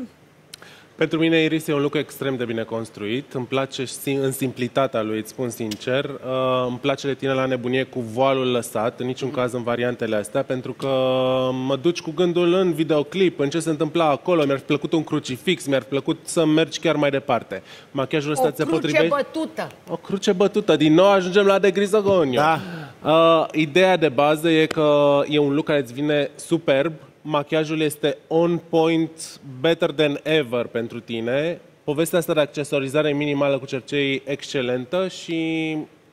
Pentru mine Iris e un lucru extrem de bine construit. Îmi place în simplitatea lui, îți spun sincer. Îmi place de tine la nebunie cu voalul lăsat, în niciun caz în variantele astea, pentru că mă duci cu gândul în videoclip, în ce se întâmpla acolo. Mi-ar fi plăcut un crucifix, mi-ar fi plăcut să mergi chiar mai departe. Machiajul ăsta se potrivește. O cruce bătută. O cruce bătută. Din nou ajungem la De Grisogoniu. Da. Ideea de bază e că e un look care îți vine superb. Machiajul este on point, better than ever pentru tine. Povestea asta de accesorizare minimală cu cercei excelentă și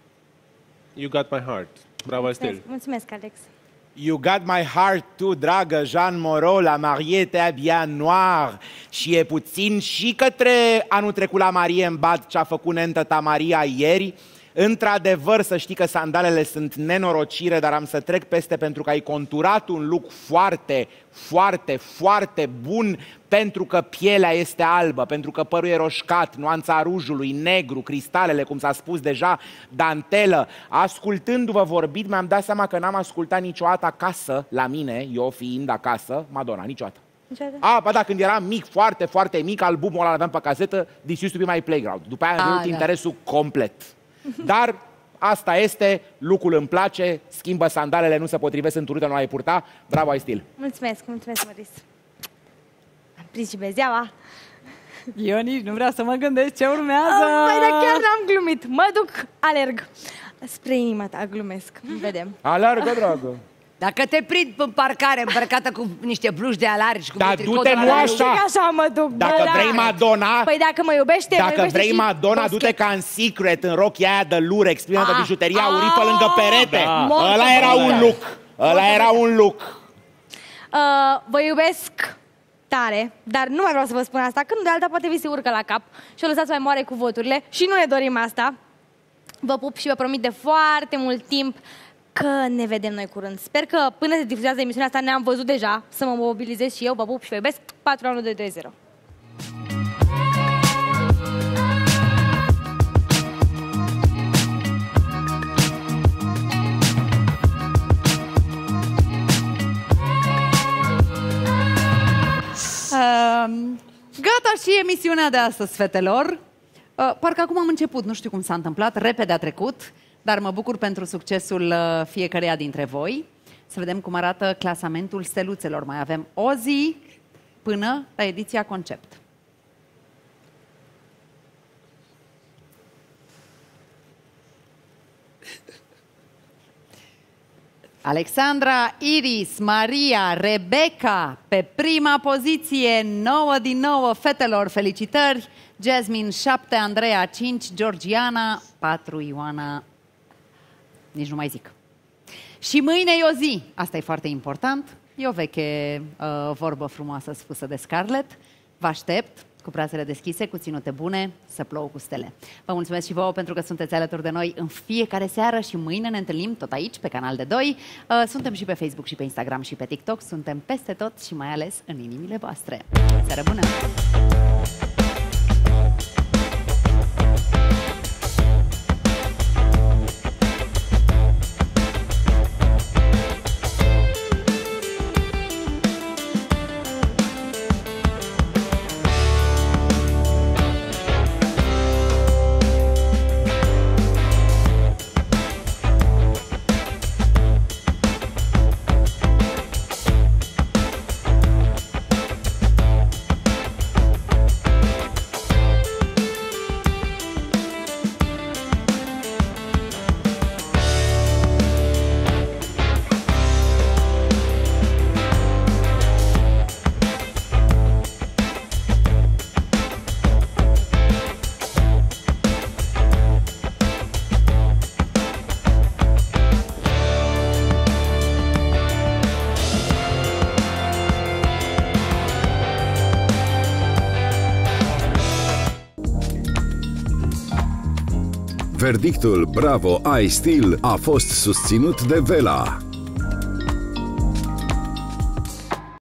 you got my heart. Bravo, Estelle. Mulțumesc, Alex. You got my heart too, dragă Jean Moreau, la mariée te bien noir. Și e puțin și către anul trecut la Marie în Bad ce a făcut nentă ta Maria ieri. Într-adevăr, să știi că sandalele sunt nenorocire, dar am să trec peste pentru că ai conturat un look foarte, foarte, foarte bun, pentru că pielea este albă, pentru că părul e roșcat, nuanța rujului, negru, cristalele, cum s-a spus deja, dantelă. Ascultându-vă vorbit, mi-am dat seama că n-am ascultat niciodată acasă, la mine, eu fiind acasă, Madonna, niciodată. Ba da, când eram mic, foarte, foarte mic, albumul ăla l-aveam pe casetă, This Used to Be My Playground. După aia am avut interesul complet. Dar asta este, lucrul îmi place, schimbă sandalele, nu se potrivesc în turută, nu ai purta. Bravo, ai stil. Mulțumesc, Măris. Am prins și bezeaua. Eu nici nu vreau să mă gândesc ce urmează. Păi, dar chiar n-am glumit. Mă duc, alerg. Spre inima ta, glumesc. Vedem. Alergă, dragă. Dacă te prind în parcare îmbrăcată cu niște bluși de alargi și cu Dar tricou du-te, de nu la- așa. Așa mă duc, Dacă vrei Madonna, Păi dacă mă iubește, dacă vrei și Madonna, boschet. du-te ca în Secret, în rochia aia de lurex, plină de bijuteria aurii pe lângă perete. Da. Ăla era un look. Ăla era un look. Vă iubesc tare, dar nu mai vreau să vă spun asta, că nu de alta poate vi se urcă la cap și o lăsați mai moare cu voturile și nu ne dorim asta. Vă pup și vă promit de foarte mult timp că ne vedem noi curând. Sper că până se difuzează emisiunea asta ne-am văzut deja, să mă mobilizez și eu, vă pup și vă iubesc. 41220. Gata și emisiunea de astăzi, fetelor. Parcă acum am început, nu știu cum s-a întâmplat, repede a trecut, dar mă bucur pentru succesul fiecăreia dintre voi. Să vedem cum arată clasamentul steluțelor. Mai avem o zi până la ediția Concept. Alexandra, Iris, Maria, Rebecca, pe prima poziție, 9 din 9, fetelor, felicitări. Jasmine, 7, Andreea, 5, Georgiana, 4, Ioana, nici nu mai zic. Și mâine e o zi, asta e foarte important, e o veche vorbă frumoasă spusă de Scarlett. Vă aștept cu brațele deschise, cu ținute bune, să plouă cu stele. Vă mulțumesc și vouă pentru că sunteți alături de noi în fiecare seară și mâine ne întâlnim tot aici, pe Canal de 2. Suntem și pe Facebook și pe Instagram și pe TikTok, suntem peste tot și mai ales în inimile voastre. Seară bună! Verdictul Bravo I Still a fost susținut de Vela.